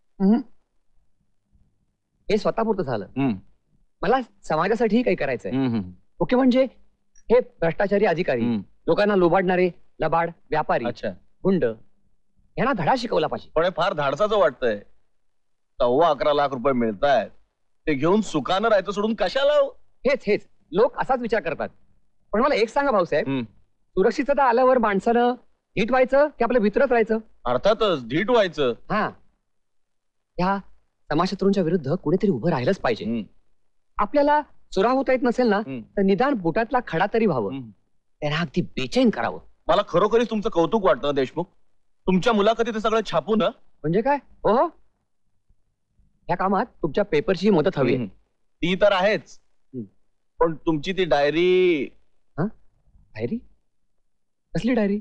हे स्वतःपुरतं झालं. मला समाजासाठीही काही करायचंय. ओके, म्हणजे हे भ्रष्टाचारी अधिकारी, लोकांना लुबाडणारे लबाड व्यापारी, गुंड, यांना धडा शिकवला पाहिजे. पण हे फार धाडसाचं वाटतंय. 11.25 लाख रुपये मिळतायत, ते घेऊन सुखानं राहायचं सोडून कशाला? हेच हेच लोक असाच विचार करतात. पण मला एक सांगा भाऊसाहेब, सुरक्षितता आल्यावर माणसानं धीट व्हायचं की आपल्या भीतरच राहायचं? अर्थातच धीट व्हायचं. ह्या समाजशत्रूंच्या विरुद्ध कुणीतरी उभं राहिलंच पाहिजे. आपल्याला चुरा होता येत नसेल ना, तर निदान बुटातला खडा तरी व्हावं. त्यांना अगदी बेचैन करावं. मला खरोखरीच तुमचं कौतुक वाटतं देशमुख. तुमच्या मुलाखतीत ते सगळं छापून. म्हणजे काय? हो, ह्या कामात तुमच्या पेपरची मदत हवी. ती तर आहेच, पण तुमची ती डायरी. डायरी? कसली डायरी?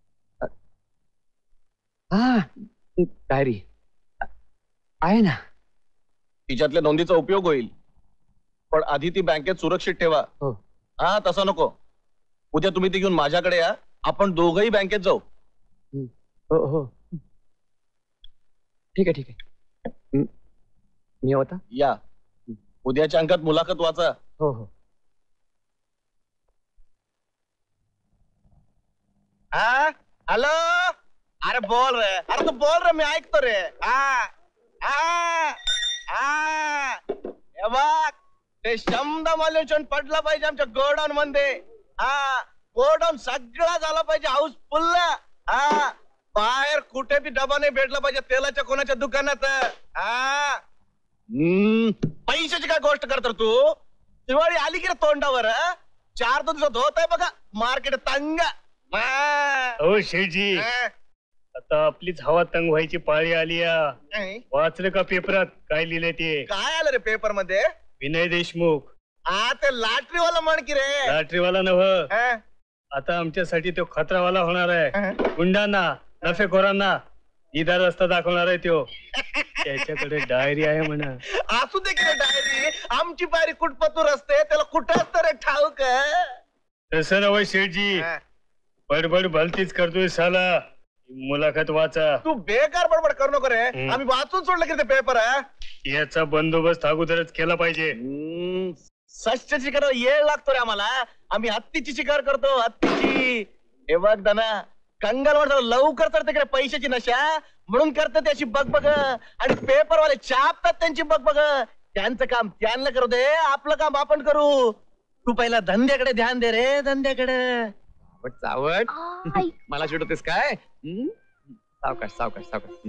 डायरी आहे ना. तिच्यातल्या नोंदीचा उपयोग होईल, पण आधी ती बँकेत सुरक्षित ठेवा. तसं नको. उद्या तुम्ही ती घेऊन माझ्याकडे या, आपण दोघंही बँकेत जाऊ. हो, ठीक आहे ठीक आहे. मी होता या. उद्याच्या अंकात मुलाखत वाचा. हो. हॅलो. अरे बोल रे. अरे तू बोल रे, मी ऐकतो रे. बघ, ते शब्द मल्युशन पडलं पाहिजे आमच्या गोडाऊन मध्ये. गोडाऊन सगळा झाला पाहिजे हाऊसफुल. बाहेर कुठे बी डबा नाही भेटला पाहिजे तेलाच्या कोणाच्या दुकानात. हा पैशाची काय गोष्ट करतो तू? दिवाळी आली की रे तोंडावर. 4 दिवसात होत आहे बघा मार्केट तंग. हो शेठजी, आता आपलीच हवा तंग व्हायची पाळी आली. वाचलं का पेपरात काय लिहिलंय ते? काय आलं रे पेपर मध्ये? विनय देशमुख. हा ते लाटरीवाला म्हण की रे. लाटरीवाला नव्ह, आता आमच्यासाठी तो खतरावाला होणार आहे. गुंडांना नफेखोरांना इदार रस्ता दाखवणार आहे तो. त्याच्याकडे डायरी आहे म्हणा. असू दे की रे डायरी. आमची पायरी कुठपतूर असते त्याला कुठं असतं रे ठाऊक. तसं नव्हे शेठजी, बडबड भलतीच करतोय साला. मुलाखत वाचा. तू बेकार बडबड करू नको रे. आम्ही वाचून सोडलं की ते पेपर. याचा बंदोबस्त अगोदरच केला पाहिजे. सश्य शिकार येळ लागतो रे आम्हाला. आम्ही हत्तीची शिकार करतो, हत्तीची. हे बघ दाना, कंगाल वाटत लवकर तर तिकडे पैशाची नशा म्हणून करतात त्याची बगबग. आणि पेपरवाले छापतात त्यांची बगबग. त्यांचं काम त्यांना करू दे, आपलं काम आपण करू. तू पहिला धंद्याकडे ध्यान दे रे, धंद्याकडे. चावट मला चिडवतेस काय? सावकाश सावकाश सावकाश.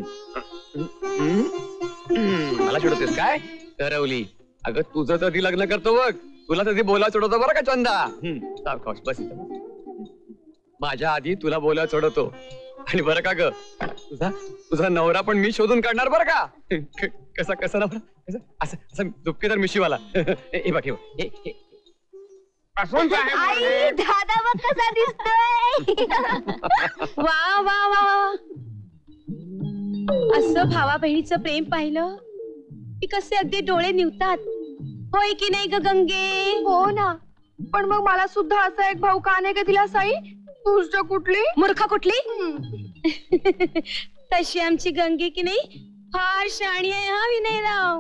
मला चिडवतेस काय? ठरवली. अगं तुझं तर ती लग्न करतो बघ, तुला तर ती बोला चढवतो बरं का चंदा. सावकाश बस इथं. माझ्या आधी तुला बोला चढवतो. आणि बरं का ग, तुझा नवरा पण मी शोधून काढणार बरं का. कसा कसा नवरा? असं असं दुःखीदार मिशीवाला. हे बघ, हे बघ. आई, दादा बघ कसा दिसतोय. वा वा वा. असं भावा बहिणीचं प्रेम पाहिलं की कसे अगदी डोळे निवतात. होय की नाही ग गंगे? हो ना, पण मग मला सुद्धा असा एक भाऊ का नाही का दिला साई? तुझ कुठली मूर्ख कुठली? तशी आमची गंगे की नाही फार शहाणी आहे हा विनयराव.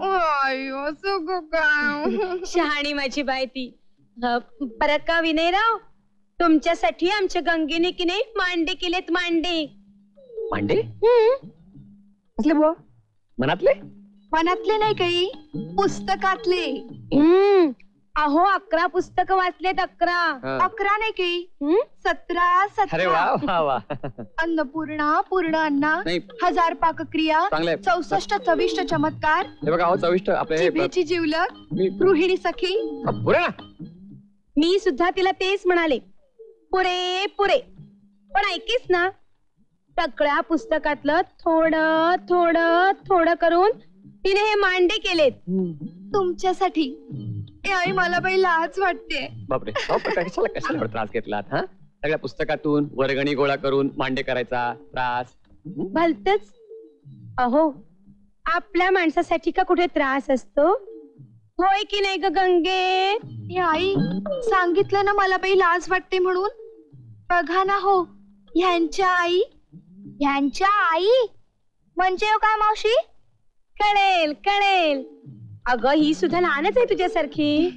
शहाणी माझी बाय ती. बरं का विनयराव, तुमच्यासाठी आमच्या गंगेने की नाही मांडे केलेत. मांडे मांडे कसले बुवा? मनातले? मनातले नाही काही, पुस्तकातले. अहो 11 पुस्तकं वाचलेत. 11 नाही काही, 17 अरे वा 17. वा वा. अन्नपूर्णा, पूर्ण अन्ना, नाही. 1000 पाकक्रिया, चांगलंय. 64 चविष्ट चमत्कार, हे बघा, 24 आपले जिभेची जिवलग, गृहिणी सखी. पुरे ना. मी सुद्धा तिला तेच म्हणाले, पुरे पुरे. पण ऐकीस ना, सगळ्या पुस्तकातलं थोडं थोडं थोडं करून तिने हे मांडे केलेत तुमच्यासाठी. ए आई, मला बाई लाज वाटते. बापरे, कशाला कशाला त्रास घेतलात? हा, सगळ्या पुस्तकातून वर्गणी गोळा करून मांडे करायचा त्रास. भलतच. अहो, आपल्या माणसासाठी का कुठे त्रास असतो? होय की नाही ग गंगे? ए आई, सांगितलं ना मला बाई लाज वाटते म्हणून. बघा ना हो, ह्यांच्या आई. ह्यांच्या आई म्हणजे काय मावशी? कळेल कळेल. अगं ही सुद्धा लहानच आहे तुझ्यासारखी.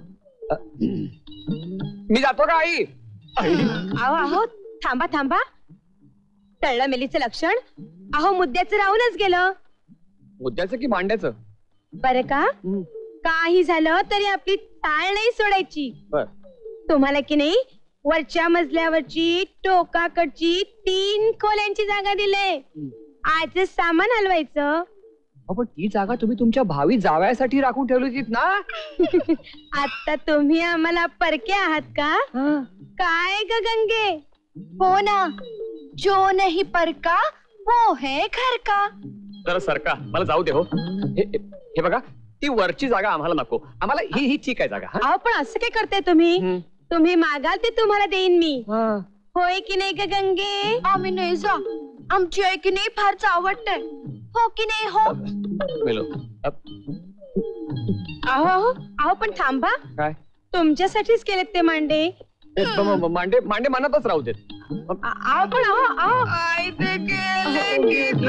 मी जातो का आई? अहो अहो, थांबा थांबा. टळलं मेलीचं लक्षण. अहो मुद्द्याचं राहूनच गेलं. मुद्द्याचं की मांड्याचं? बरं का, काही झालं तरी आपली टाळ नाही सोडायची. तुम्हाला की नाही वरच्या मजल्यावरची टोकाकडची 3 खोल्यांची जागा दिले. आज सामान हलवायचं. पण ती जागा तुम्ही तुमच्या भावी जावयासाठी राखून ठेवली होती ना. आता तुम्ही आम्हाला परके आहात का? काय ग गंगे? हो ना, जो नहीं परका वो है घर का. तर सरका, मला जाऊ दे हो. हे बघा, ती वरची जागा आम्हाला नको. आम्हाला ही ठीक आहे जागा. अहो पण असं काय करताय तुम्ही? तुम्ही मागाल ते तुम्हाला देईन मी. होय की नाही ग गंगे? आम्ही नाही जा. आमची आई की नाही फारच आवडतंय. हो की नाही? हो. अहो अहो अहो, पण थांबा. काय? तुमच्यासाठीच केलेत ते मांडे. मांडे मांडे मनातच राहू देत. अहो पण अहो अहो, आई ते गेले की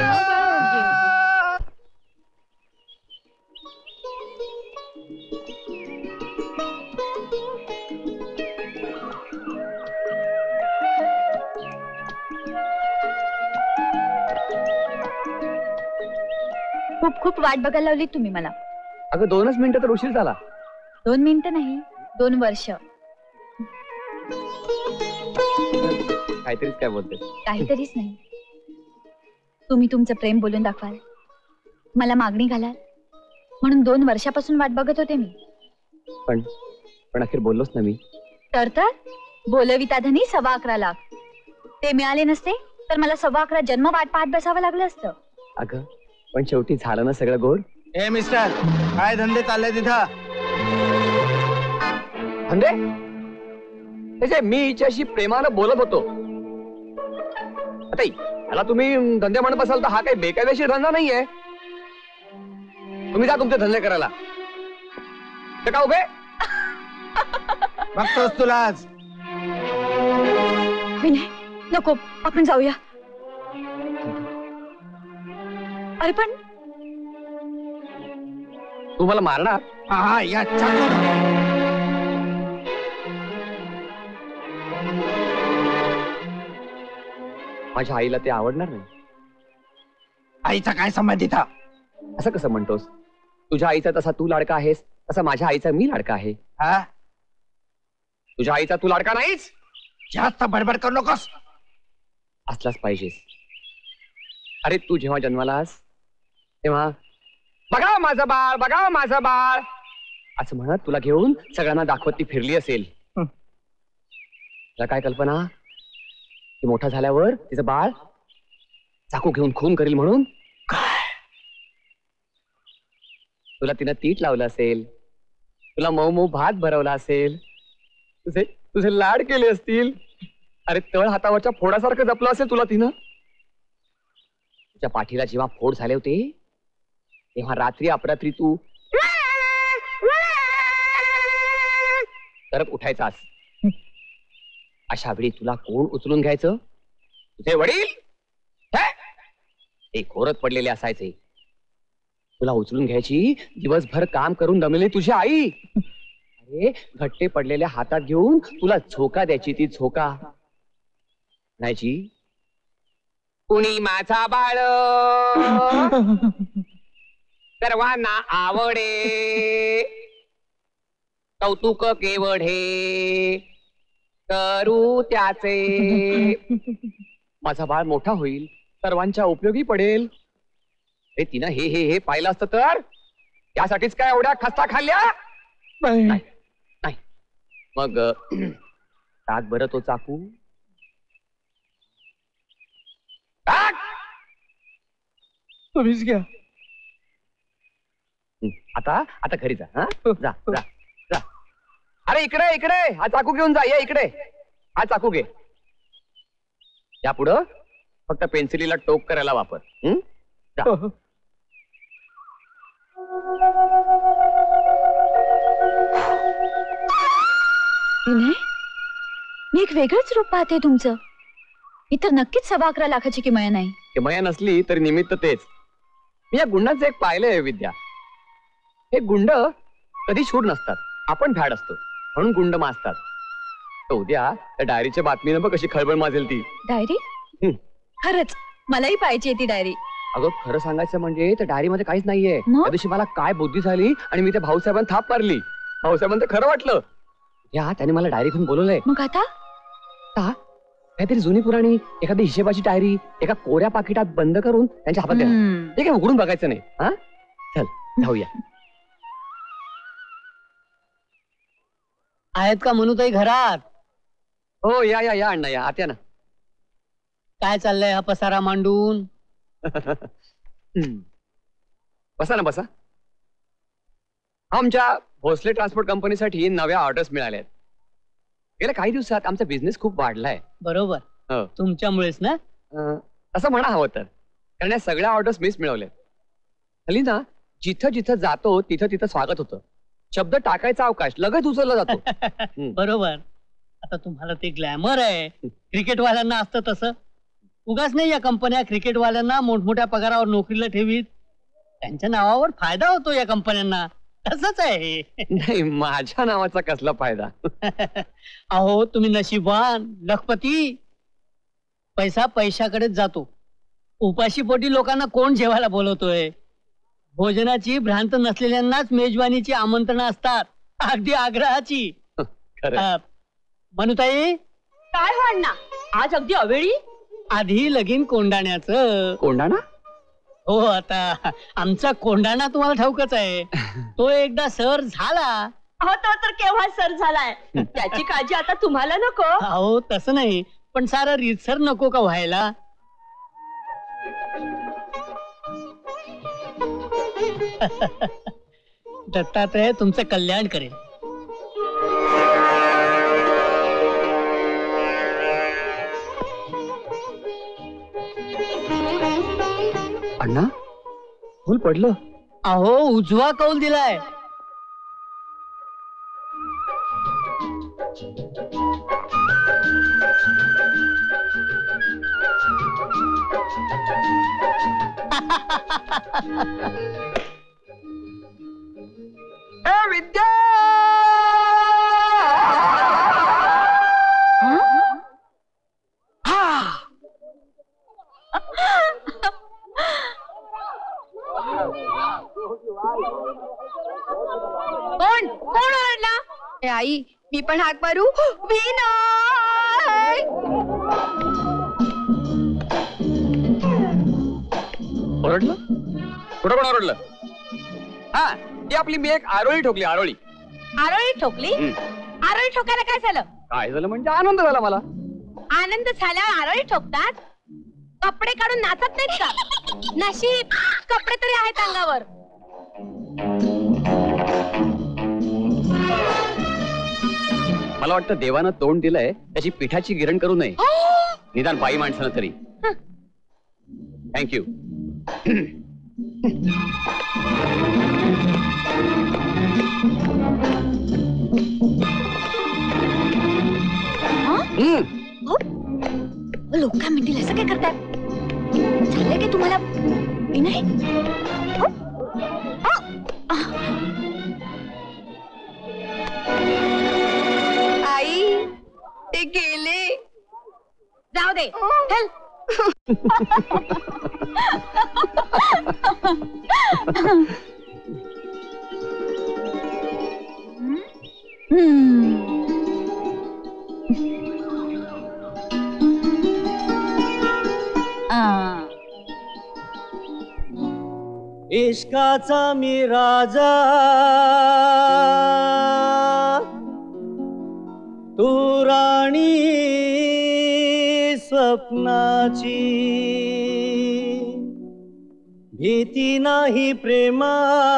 खूप खूप वाट बघायला लावली तुम्ही मला. अगं 2च मिनिटं तर उशीर झाला. 2 मिनिटं नाही, 2 वर्ष. काहीतरीच काय बोलते? काहीतरीच नाही. तुम्ही तुमचं प्रेम बोलून दाखवाल, मला मागणी घालाल, म्हणून 2 वर्षापासून वाट बघत होते मी. पण अखेर बोललोच ना मी. तर बोलविता धनी 11.25 लाख. ते मिळाले नसते तर मला 11.25 जन्म वाट पाहत बसावं लागलं असतं. अगं पण शेवटी झालं ना सगळं गोड. ए मिस्टर, काय धंदे चालले तिथं? धंदे? त्याचे मी हिच्याशी प्रेमानं बोलत होतो. आता याला तुम्ही धंदे म्हणत असाल तर हा काही बेकायदेशीर धंदा नाहीये. तुम्ही जा तुमचे धंदे करायला. ते का उभे बघतोस तुला आज. विनय नको, आपण जाऊया. अरे पण तू मला मारणार? हा या माझ्या आईला ते आवडणार नाही. आईचा काय संबंध इथं? असं कसं म्हणतोस? तुझ्या आईचा तसा तू लाडका आहेस, तसा माझ्या आईचा मी लाडका आहे. तुझ्या आईचा तू लाडका नाहीच. जास्त बडबड करू नकोस. असलाच पाहिजेस. अरे तू जेव्हा जन्मालास तेव्हा बघा माझं बाळ, बघा माझं बाळ असं म्हणत तुला घेऊन सगळ्यांना दाखवत ती फिरली असेल. तुला काय कल्पना की मोठा झाल्यावर तिचं बाळ चाकू घेऊन खून करील म्हणून? तुला तिनं तीट लावलं असेल, तुला मऊ मऊ भात भरवला असेल, तुझे लाड केले असतील. अरे तळ हातावरच्या फोडासारखं जपलं असेल तुला तिनं. तुझ्या पाठीला जेव्हा फोड झाले होते तेव्हा रात्री अपरात्री तू करत उठायचास. अशा वेळी तुला कोण उचलून घ्यायचं? तुझे वडील. ते खोरत पडलेले असायचे. तुला उचलून घ्यायची दिवसभर काम करून दमलेली तुझी आई. अरे घट्टे पडलेल्या हातात घेऊन तुला झोका द्यायची. ती झोका म्हणायची, कुणी माझा बाळ सर्वांना आवडे, कौतुक केवढे करू त्याचे. माझा बाळ मोठा होईल, सर्वांच्या उपयोगी पडेल. हे तिनं हे पाहिलं असतं तर त्यासाठीच काय एवढ्या खस्ता खाल्ल्या? नाही. मग टाक बरं तो चाकू. टाक. तुम्हीच घ्या. आता घरी जा. जा जा जा. अरे इकडे इकडे हा चाकू घेऊन जा. ये इकडे. हा चाकू घे. या पुढं फक्त पेन्सिलीला टोक करायला वापर. जा. विनय, मी एक वेगळंच रूप पाहते तुमचं. इतर नक्कीच 11.25 लाखाची किमया नाही. किमया नसली तरी निमित्त तेच. मी या गुंडांचं एक पाहिलंय विद्या. हे गुंड कधी शूर नसतात, आपण फॅड असतो म्हणून गुंड माजतात. तर उद्या त्या डायरीच्या बातमीनं बघ कशी खळबळ माजेल ती. डायरी? खरंच मलाही पाहिजे ती डायरी. अगं खरं सांगायचं म्हणजे त्या डायरीमध्ये काहीच नाहीये. त्या दिवशी मला काय बुद्धी झाली आणि मी त्या भाऊसाहेबांना थाप मारली. भाऊसाहेबांना खरं वाटलं. या त्याने मला डायरी घेऊन बोलवलंय. मग आता काहीतरी जुनी पुराणी एखादी हिशेबाची डायरी एका कोऱ्या पाकिटात बंद करून त्यांच्या हातात देणार. ते काय उघडून बघायचं नाही. हा चल जाऊया. आहेत का मनूताई घरात? हो या या या अण्णा या. आत्या ना. काय चाललंय हा पसारा मांडून? बसा ना बसा. आमच्या भोसले ट्रान्सपोर्ट कंपनीसाठी नव्या ऑर्डर्स मिळाल्या आहेत. गेल्या काही दिवसात आमचा बिझनेस खूप वाढलाय. बरोबर, तुमच्यामुळेच ना. असं म्हणा हवं तर, कारण या सगळ्या ऑर्डर्स मीच मिळवल्यात. हल्ली ना जिथं जिथं जातो तिथं तिथं स्वागत होतं. शब्द टाकायचा अवकाश लगेच उचलला जातो. बरोबर. आता तुम्हाला ते ग्लॅमर आहे, क्रिकेटवाल्यांना असतं तसं. उगाच नाही या कंपन्या क्रिकेटवाल्यांना मोठमोठ्या पगारावर नोकरीला ठेवीत. त्यांच्या नावावर फायदा होतो या कंपन्यांना. तसंच आहे. नाही, माझ्या नावाचा कसला फायदा? अहो तुम्ही नशीबवान, लखपती. पैसा पैशाकडेच जातो. उपाशीपोटी लोकांना कोण जेवायला बोलवतोय? भोजनाची भ्रांत नसलेल्यांनाच मेजवानीची आमंत्रणं असतात, अगदी आग्रहाची. खरं. मनुताई, काय हो अण्णा, आज अगदी अवेळी? आधी लगीन कोंडाण्याचं. कोंडाणा? हो, आता आमचा कोंडाणा तुम्हाला ठाऊकच आहे. तो एकदा सर झाला. अहो तो तर केव्हा सर झालाय. त्याची काळजी आता तुम्हाला नको. अहो तसं नाही, पण सारं रीतसर नको का व्हायला? दत्तात्रय तुमचं कल्याण करेल. अण्णा फुल पडलं. अहो उजवा कौल दिलाय. विद्या कोण कोण ओरडला? ए आई मी पण हाक मारू? विनय ओरडलं? कुठं कोण ओरडलं? हा ती आपली मी एक आरोळी ठोकली. आरोळी आरोळी ठोकली? आरोळी ठोकायला काय झालं? काय झालं म्हणजे आनंद झाला मला. आनंद झाल्यावर आरोळी ठोकतात? कपडे काढून नाचत नाहीत का? नशीब कपडे तरी आहेत अंगावर. मला वाटतं देवानं तोंड दिलंय त्याची पिठाची गिरण करू नये, निदान बाई माणसानं तरी. थँक्यू. लोक काय म्हणतील असं काय करताय? झालंय काय तुम्हाला? विनय आई ते गेले. जाऊ दे चल. इश्काचा मी राजा, तू राणी स्वप्नाची. भीती नाही प्रेमा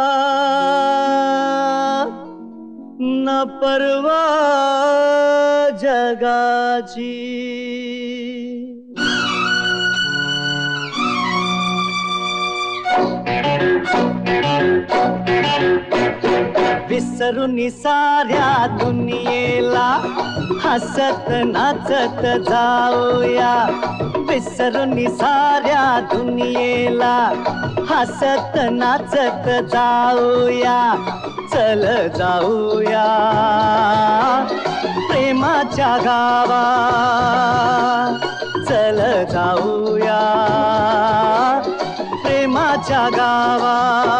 न परवा जगाची. विसरून साऱ्या दुनियेला हसत नाचत जाऊया. विसरून साऱ्या दुनियेला हसत नाचत जाऊया. चल जाऊया प्रेमाच्या गावा. चल जाऊया प्रेमाच्या गावा.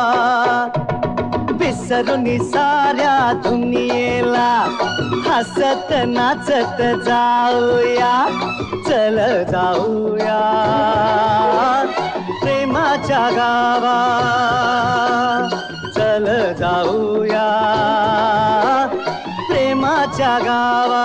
विसरून साऱ्या दुनियेला हसत नाचत जाऊया. चल जाऊया प्रेमाच्या गावा. चल जाऊया प्रेमाच्या गावा.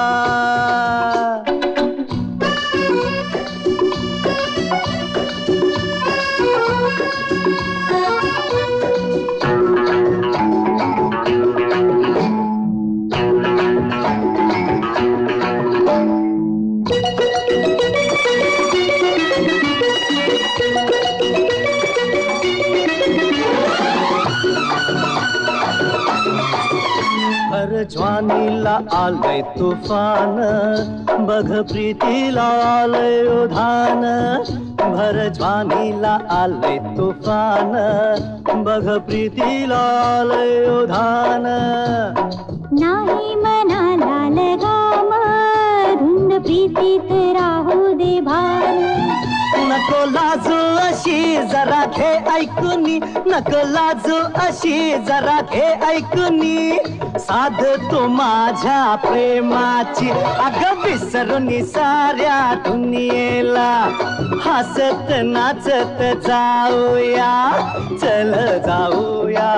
ज्वानीला आलय तुफान, बघ प्रीतीला आलय उधान. भर ज्वानीला आलय तुफान, बघ प्रीतीला आलय उधान. नाही मनाला लगाम, धुंद प्रीतीत राहू दे भान. नको लाजू अशी जरा घे ऐकुनी, नको लाजू अशी जरा घे ऐकुनी, साध तू माझ्या प्रेमाची अगं विसरून साऱ्या दुनियेला, हसत नाचत जाऊया, चल जाऊया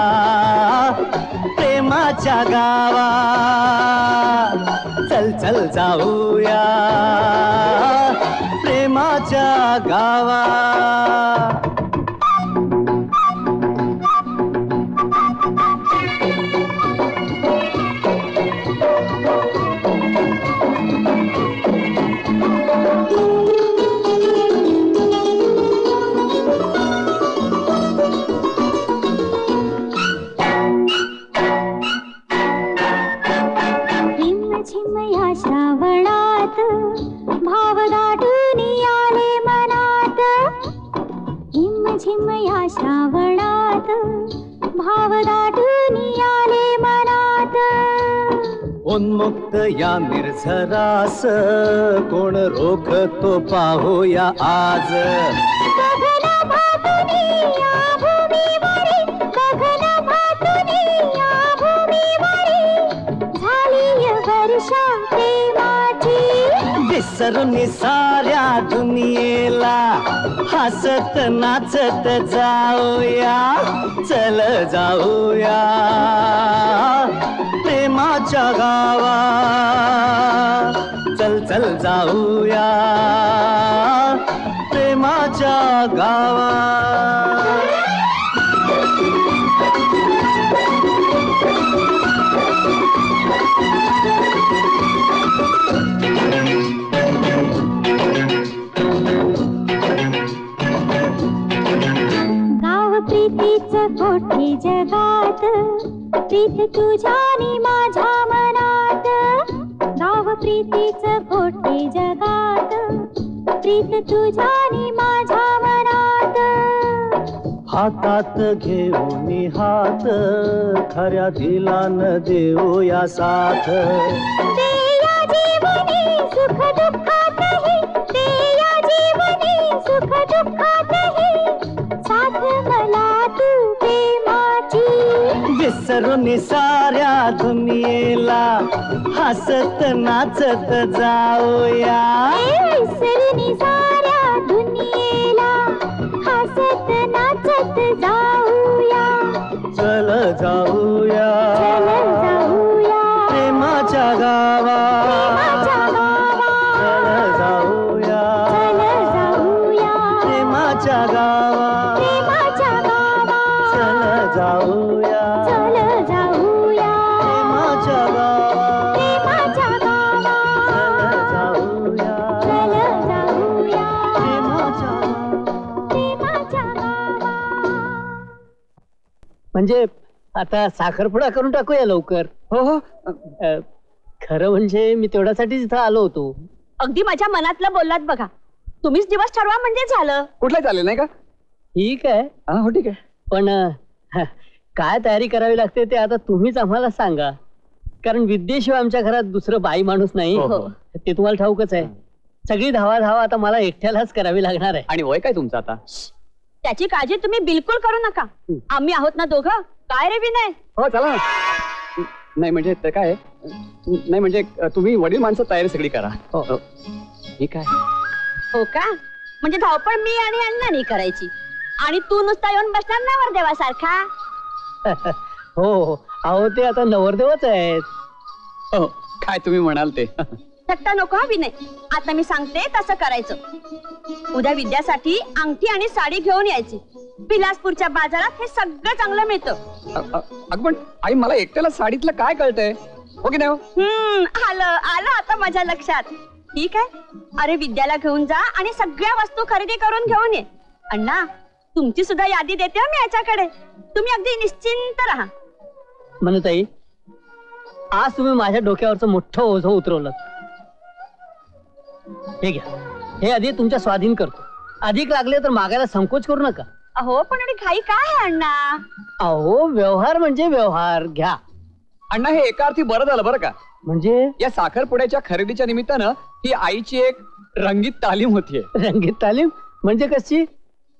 प्रेमाच्या गावा, चल चल जाऊया प्रेमाच्या गावा. श्रावणात भाव दाटून आले मनात, झिम झिम या श्रावणात भाव दाटून आले मनात. उन्मुक्त या निर्झरास कोण रोखतो पाहूया आज, गगन भातुनी या भूमीवरी, गगन भातुनी या भूमीवरी, झाली वर्षा प्रेमाची, विसरून साऱ्या दुनियेला, हसत नाचत जाऊया, चल जाऊया प्रेमाच्या गावा, चल चल जाऊया प्रेमाच्या गावा. गाव प्रीतीचं कोठी जगात, प्रीत तुझ्यानी माझ्या मनात, गाव प्रीतीचं कोठी जगात, प्रीत तुझ्यानी माझ्या मनात. हातात घेऊन हात खऱ्या दिलान देऊया साथ, देया जीवनी सुख दुःखातही, देया जीवनी सुख दुःखातही, साथ मला तू प्रेमाची, विसरून साऱ्या दुनियेला, हसत नाचत जाऊया, विसरून साऱ्या दुनियेला, हसत नाचत जाऊया, चल जाऊया चल जाऊया प्रेमाच्या गावा, प्रेमाच्या गावा, चल जाऊया चल जाऊया प्रेमाच्या गावा, प्रेमाच्या गावा, चल जाऊया चल जाऊया प्रेमाच्या गावा, प्रेमाच्या गावा, चल जाऊया चल जाऊया प्रेमाच्या प्रेमाच्या गावा. म्हणजे आता साखरपुडा करून टाकूया लवकर. हो हो. खरं म्हणजे मी तेवढ्यासाठीच इथं आलो होतो. अगदी माझ्या मनातलं बोललात बघा. तुम्हीच दिवस ठरवा म्हणजे झालं. कुठलं चालेल नाही का? ठीक आहे. हो ठीक आहे. पण काय तयारी करावी लागते ते आता तुम्हीच आम्हाला सांगा, कारण विद्येशिवाय आमच्या घरात दुसरं बाई माणूस नाही. ते तुम्हाला ठाऊकच आहे. सगळी धावा धावा आता मला एकट्यालाच करावी लागणार आहे. आणि वय काय तुमचं आता? त्याची काळजी तुम्ही बिलकुल करू नका. आम्ही आहोत ना दोघं. काय रे विनय? हो चला. नाही म्हणजे ते काय नाही म्हणजे तुम्ही वडील माणसं तयारी सगळी करा. हे काय? हो का? म्हणजे धावपळ मी आणि अण्णांनी करायची आणि तू नुसता येऊन बसणार नवरदेवासारखा. हो अहो ते आता नवरदेवच आहेत. हो काय तुम्ही म्हणाल ते. थट्टा नको हा विनय. आता मी सांगते तसं करायचं. उद्या विद्यासाठी अंगठी आणि साडी घेऊन यायची. बिलासपूरच्या बाजारात हे सगळं चांगलं मिळतं. अगं पण आई मला एकट्याला साडीतलं काय कळतंय? हो की नाही? आलं आलं आता माझ्या लक्षात. ठीक आहे. अरे विद्याला घेऊन जा आणि सगळ्या वस्तू खरेदी करून घेऊन ये. अण्णा तुमची सुद्धा यादी देते मी याच्याकडे. तुम्ही अगदी निश्चिंत राहा. म्हणताई आज तुम्ही माझ्या डोक्यावरचं मोठं ओझं उतरवलं. हे घ्या. हे आधी तुमच्या स्वाधीन करतो. अधिक लागले तर मागायला संकोच करू नका. अहो पण एवढी घाई काय आहे अण्णा? अहो व्यवहार म्हणजे व्यवहार. घ्या. अण्णा हे एका अर्थी बरं झालं बरं का. म्हणजे या साखरपुड्याच्या खरेदीच्या निमित्तानं ही आईची एक रंगीत तालीम होतीये. रंगीत तालीम म्हणजे कशी?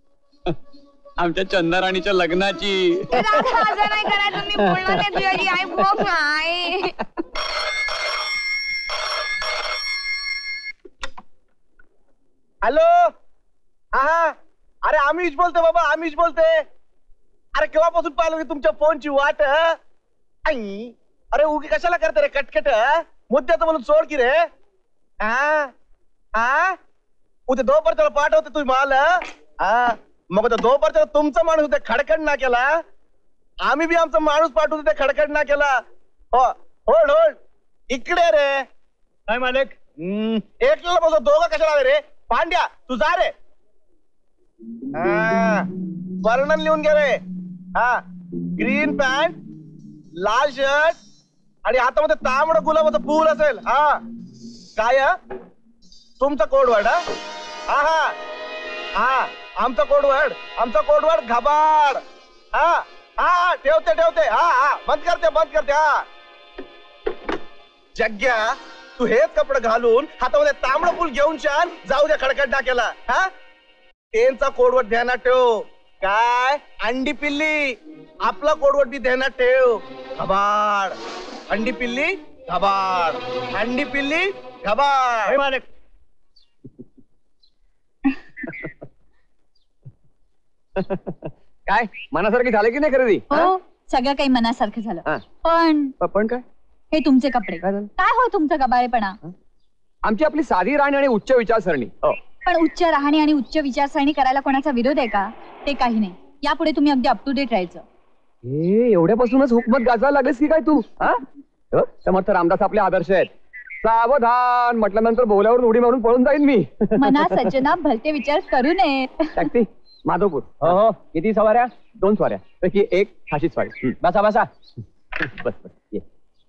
आमच्या चंदाराणीच्या लग्नाची. माझं नाही करायचं, मी बोलणार नाही तुझ्याशी. आई बघ ना, आई. हॅलो, हा, अरे आमिष बोलते बाबा, आमिष बोलते. अरे केव्हापासून पाहिलं मी तुमच्या फोनची वाट. आई, अरे उगी कशाला करते रे कटकट? मुद्द्याचं म्हणून सोड की रे. हा हा, उद्या दोपरच्याला पाठवते तुम्ही माल. हा, मग आता दोपरच्याला तुमचा माणूस होते खडखड ना केला, आम्ही बी आमचा माणूस पाठवतो ते खडखड ना केला. हो, होल्ड होल्ड, इकडे रे. काय मालक? एकला बसो, दोघं कशाला आले रे? पांड्या तू जा रे. वर्णन लिहून घे रे. हा, ग्रीन पॅन्ट, लाल शर्ट आणि हातामध्ये तांबडं गुलाबाचं फूल असेल. हा काय तुमचा कोडवर्ड? हा हा हा, आमचा कोडवर्ड घबाड. हा हा, ठेवते ठेवते. हा हा, बंद करते. हा जग्या, तू हेच कपडे घालून हातामध्ये तांबडं फुल घेऊन छान जाऊ द्या खडखड टाकेला. हा, त्यांचा कोडवर्ड ध्यानात ठेव. काय अंडी पिल्ली, आपला कोडवर्ड बी ध्यानात ठेव. घबाड, अंडी पिल्ली घबाड, अंडी पिल्ली घबाड. मालक, काय मनासारखी झालं की नाही खरेदी? हो, सगळं काही मनासारखं झालं. पण काय हे तुमचे कपडे काय हो, तुमचा गबाळेपणा. आमची आपली साधी राहणी आणि उच्च विचारसरणी. पण उच्च राहणी आणि उच्च विचारसरणी करायला कोणाचा विरोध आहे का? ते काही नाही. यापुढे तुम्ही अगदी अप टू डेट राहायचं. एवढ्यापासूनच हुकमत गाजवायला लागलीस की काय तू? समर्थ रामदास आपले आदर्श आहेत. सावधान म्हटल्यानंतर बोल्यावरून उडी मारून पळून जाईन मी. मनात सज्जना भलते विचार करू नये. टॅक्सी माधवपूर. हो, किती सवाऱ्या? 2 सवाऱ्या पैकी 1 खाशी सवारी. बसा बस बस, ये.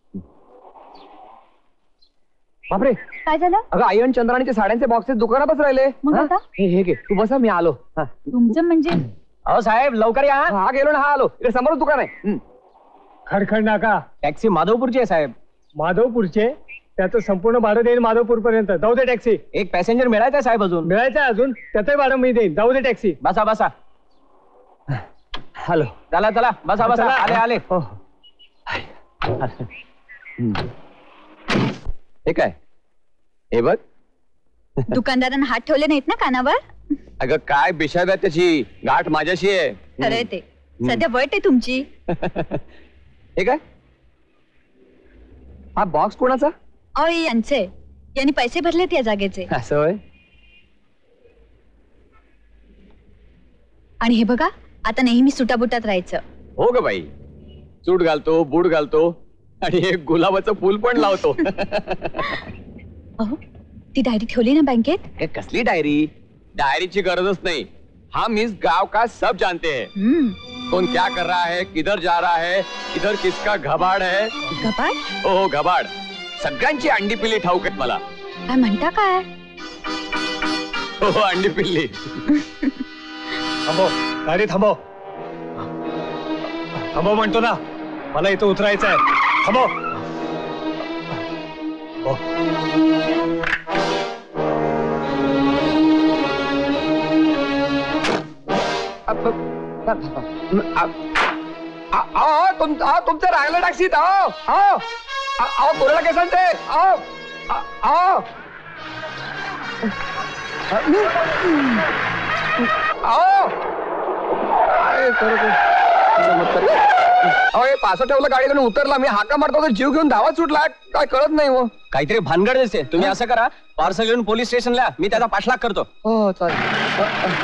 बापरे, काय झालं? अगं, आई आणि चंद्राणीचे साड्यांचे बॉक्सेस दुकानातच राहिले. मग आता? हे घे, तू बसा, मी आलो. तुमचं म्हणजे? अहो साहेब, लवकर या. हा गेलो ना, हा आलो. इकडे समोरच दुकान आहे. खडखड नाका. टॅक्सी माधवपूरची आहे साहेब. माधवपूरचे? त्याचं संपूर्ण भाडं देईन माधवपूर पर्यंत. जाऊ दे टॅक्सी. एक पॅसेंजर मिळायचा साहेब, अजून मिळायचं अजून, त्याचंही भाडं मी देईन. जाऊ दे टॅक्सी. बसा बसा. हॅलो, चला चला, बसा बसा. आले आले. हे काय? हे बघ, दुकानदारांना हात ठेवले नाहीत ना कानावर? अगं काय बिशाव्या, त्याची गाठ माझ्याशी आहे. खरंय ते. सध्या वट आहे तुमची. हे काय? हा बॉक्स कोणाचा? यांचे. यांनी पैसे भरलेत या जागेचे. असं होय? आणि हे बघा, आता नेहमी सुटाबुटात राहायचं. हो ग बाई, सूट घालतो, बूट घालतो आणि एक गुलाबाचं फूल पण लावतो. अहो, ती डायरी ठेवली ना बँकेत? हे कसली डायरी? डायरीची गरजच नाही. हम इस गांव का सब जानते हैं. कौन क्या कर रहा है, किधर जा रहा है, इधर किसका घबाड है. घबाड? हो, घबाड. सगळ्यांची अंडी पिल्ली ठाऊक आहेत मला. काय म्हणता काय? हो, अंडी पिल्ली. थांबव गाडी, थांबव म्हणतो ना, मला इथं उतरायचं आहे. थांबव. तुमचं राहिलं टॅक्सीत. कोरोना केसांचे. पासं ठेवलं गाडीकडून, उतरला मी, हाका मारतो तर जीव घेऊन धावा सुटला. काय कळत नाही. हो, काहीतरी भानगड दिसते. तुम्ही असं करा, पार्सल घेऊन पोलीस स्टेशनला, मी त्याचा पाठलाग करतो. हो चालेल.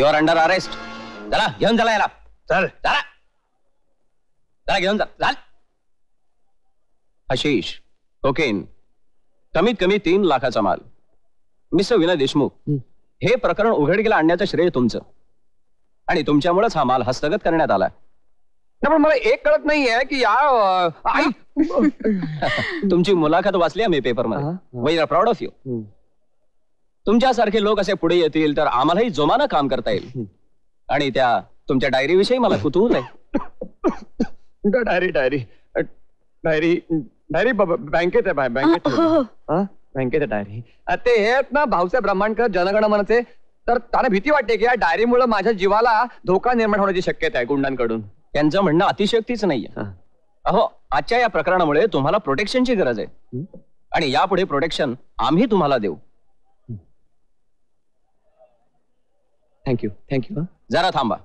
You are under arrest. चला घेऊन चला याला. चल चला चला घेऊन जा. चाल. आशिष कोकेन कमीत कमी 3 लाखाचा माल. मिस्टर विनय देशमुख, हे प्रकरण उघडकीला आणण्याचं श्रेय तुमचं आणि तुमच्यामुळेच हा माल हस्तगत करण्यात आला. पण मला एक कळत नाहीये की या तुमची मुलाखत वाचली आम्ही पेपरमध्ये. We are proud of you. तुमच्यासारखे लोक असे पुढे येतील तर आम्हालाही जोमानं काम करता येईल. आणि त्या तुमच्या डायरी विषयी मला कुतूहल आहे. डायरी डायरी डायरी डायरी बँकेत आहे. बँकेत आहे डायरी. ते हे आहेत ना भाऊसाहेब ब्रह्मांडकर जनगणमनचे. तर त्यांना भीती वाटते की या डायरीमुळे माझ्या जीवाला धोका निर्माण होण्याची शक्यता आहे गुंडांकडून. त्यांचं म्हणणं अतिशयोक्तीच नाहीये. अहो आजच्या या प्रकरणामुळे तुम्हाला प्रोटेक्शनची गरज आहे आणि यापुढे प्रोटेक्शन आम्ही तुम्हाला देऊ. Thank you thank you. जरा थांबा.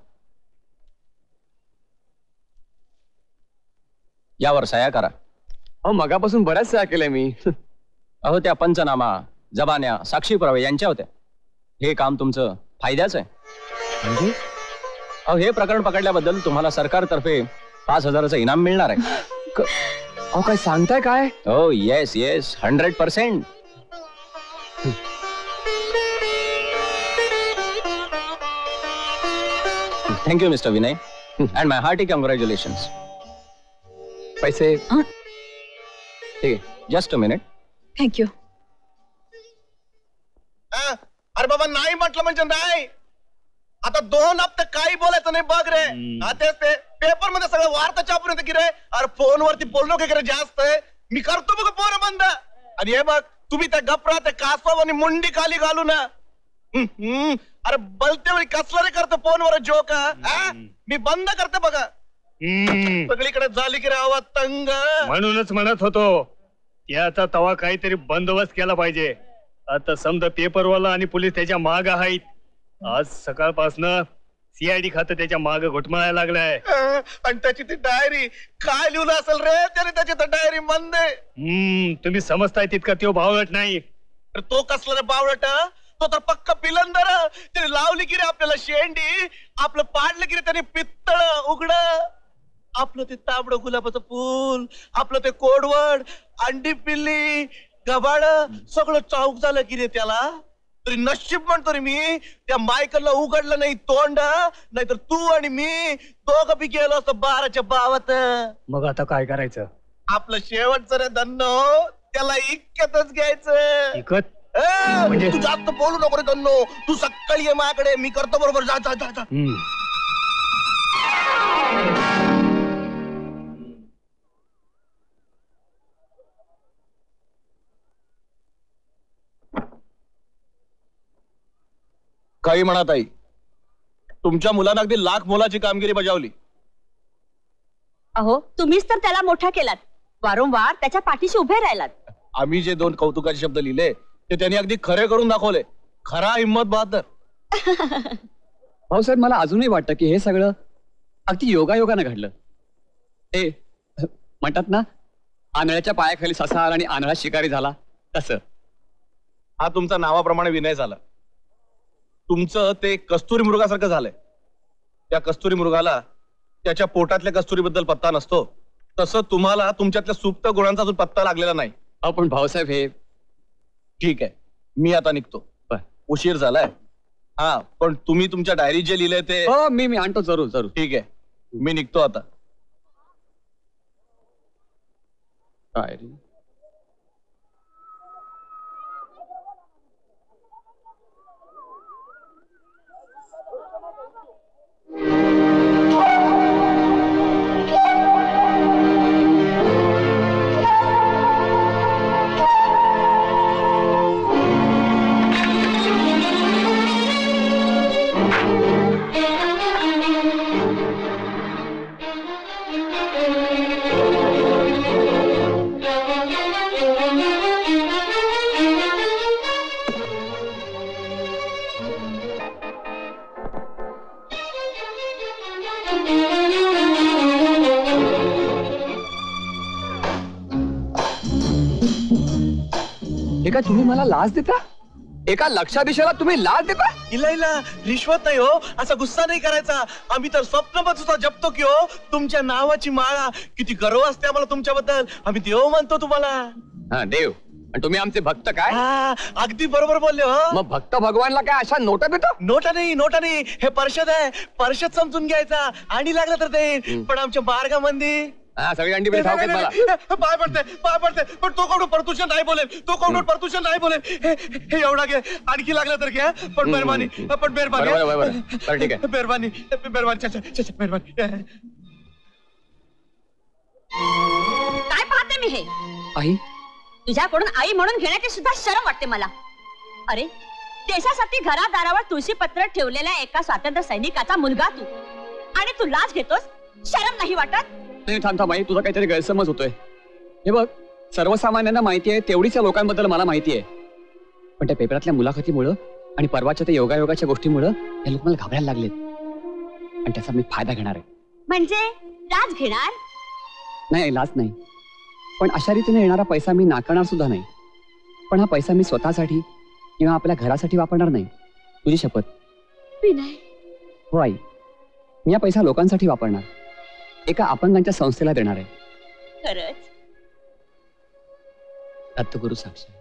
यावर सह्या करा. अहो मगापासून बऱ्याच सह्या केल्या मी. अहो त्या पंचनामा, जबान्या, साक्षी पुरावे यांच्या होत्या. हे काम तुमचं फायद्याचं आहे. म्हणजे अहो हे प्रकरण पकडल्याबद्दल तुम्हाला सरकारतर्फे 5,000चं इनाम मिळणार आहे. अहो काय सांगताय काय? हो yes yes 100%. Thank you mister Vinay and my hearty congratulations. पैसे ठीक आहे. Just a minute. थँक्यू. अरे बाबा नाही म्हटलं म्हणजे नाही. आता 2 हप्ते काही बोलायचं नाही बघ रे. तेच ते पेपर मध्ये सगळं वार्ता छापून येतं की रे. अरे फोनवरती बोलणं काय जास्त आहे. मी करतो बघ फोन बंद. आणि हे बघ तुम्ही त्या गपरा त्या कासव आणि मुंडी खाली घालू ना. अरे बलते वेळी कसलं रे करतो फोनवर जोक. मी बंद करते बघा. सगळीकडे झाली की रे आवाज तंग. म्हणूनच म्हणत होतो याचा तवा काहीतरी बंदोबस्त केला पाहिजे. आता समजा पेपरवाला आणि पोलीस त्याच्या माग आहेत. आज सकाळपासनं सीआयडी खातं त्याच्या माग घुटमळायला लागलाय. आणि त्याची ती डायरी काय लिहिलं असेल रे त्याने त्याची डायरी मध्ये. तुम्ही समजताय तितका तो बावळट नाही. तो कसला रे बावळट. तो तर पक्का पिलंदर. त्याने लावली की रे आपल्याला शेंडी. आपलं पाडलं की रे त्याने पित्तळ उघड. आपलं ते तांबड गुलाबाचं फूल, आपलं ते कोडवड, अंडी पिल्ली, गबाड सगळं चाऊक झालं की रे त्याला. तरी नशीब म्हणतो रे मी त्या मायकलला उघडलं नाही तोंड. नाहीतर तू आणि मी दोघं बी गेलो असतो 12च्या बावत. मग आता काय करायचं? आपलं शेवटचं रे धन्नो त्याला इक्कतच घ्यायचं. इकत तू जास्त बोलू नको रे धन्नो. तू सकाळी ये माझ्याकडे. मी करतो बरोबर. जा जा जा. काही म्हणत आई. तुमच्या मुलांना अगदी लाख मोलाची कामगिरी बजावली. अहो तुम्हीच तर त्याला मोठा केलात. वारंवार त्याच्या पाठीशी उभे राहिलात. आम्ही जे 2 कौतुकाचे शब्द लिहिले ते त्यांनी अगदी खरे करून दाखवले. खरा हिम्मत बहादर. भाऊसाहेब मला अजूनही वाटतं की हे सगळं अगदी योगायोगानं घडलं. ते म्हणतात ना आंधळ्याच्या पायाखाली ससा आला आणि आंधळा शिकारी झाला तसं. हा तुमचा नावाप्रमाणे विनय झाला. तुमचं ते कस्तुरी मृगासारखं झालंय. त्या कस्तुरी मृगाला त्याच्या पोटातल्या कस्तुरीबद्दल पत्ता नसतो तसं तुम्हाला तुमच्यातल्या सुप्त गुणांचा अजून पत्ता लागलेला नाही. आपण भाऊसाहेब हे ठीक आहे. मी आता निघतो. उशीर झालाय. हा पण तुम्ही तुमच्या डायरीत जे लिहिलंय ते. हो मी आणतो जरूर जरूर. ठीक आहे. मी निघतो आता. डायरी हे काय तुम्ही मला लाच देता? एका लक्षाधीशाला तुम्ही लाच देता? इला इला रिश्वत नाही हो, असा गुस्सा नाही करायचा. आम्ही तर स्वप्न सुद्धा जपतो की हो तुमच्या नावाची माळा. किती गर्व असते आम्हाला तुमच्याबद्दल. आम्ही देव म्हणतो तुम्हाला. हा देव. आणि तुम्ही आमचे भक्त काय? अगदी बरोबर बोलले हो. मग भक्त भगवानला काय अशा नोटा देतो? नोटा नाही, हे परिषद आहे. परिषद समजून घ्यायचा आणि लागलं तर देईन. पण आमच्या मार्गामध्ये सगळी अंडी मला पाय पडते. पण तो कोण प्रदूषण नाही बोलेल. हे एवढा घे, आणखी लागलं तर घ्या. पण मेहरबानी. ठीक आहे. मेहरबानी. काय पाहते मी हे? आई, तुझ्याकडून आई म्हणून घेण्याची सुद्धा शरम वाटते मला. अरे देशासाठी घरादारावर तुळशी पत्र ठेवलेल्या एका स्वातंत्र्य सैनिकाचा मुलगा तू, आणि तू लाच घेतोस? शरम नाही वाटत? नाही, थांब आई, तुझा काहीतरी गैरसमज होतोय. हे बघ, सर्वसामान्यांना माहिती आहे तेवढीच या लोकांबद्दल मला माहिती आहे. पण त्या पेपरातल्या मुलाखतीमुळं आणि परवाच्या त्या योगायोगाच्या गोष्टीमुळं हे लोक मला घाबरायला लागलेत. आणि त्याचा मी फायदा घेणार आहे. म्हणजे लाच घेणार? नाही, लाच नाही. पण अशा रीतीने येणारा पैसा मी नाकारणार सुद्धा नाही. पण हा पैसा मी स्वतःसाठी किंवा आपल्या घरासाठी वापरणार नाही. तुझी शपथ. विनय. हो आई, मी हा पैसा लोकांसाठी वापरणार. एका अपंगांच्या संस्थेला देणार आहे. खरंच? दत्तगुरु साक्षी.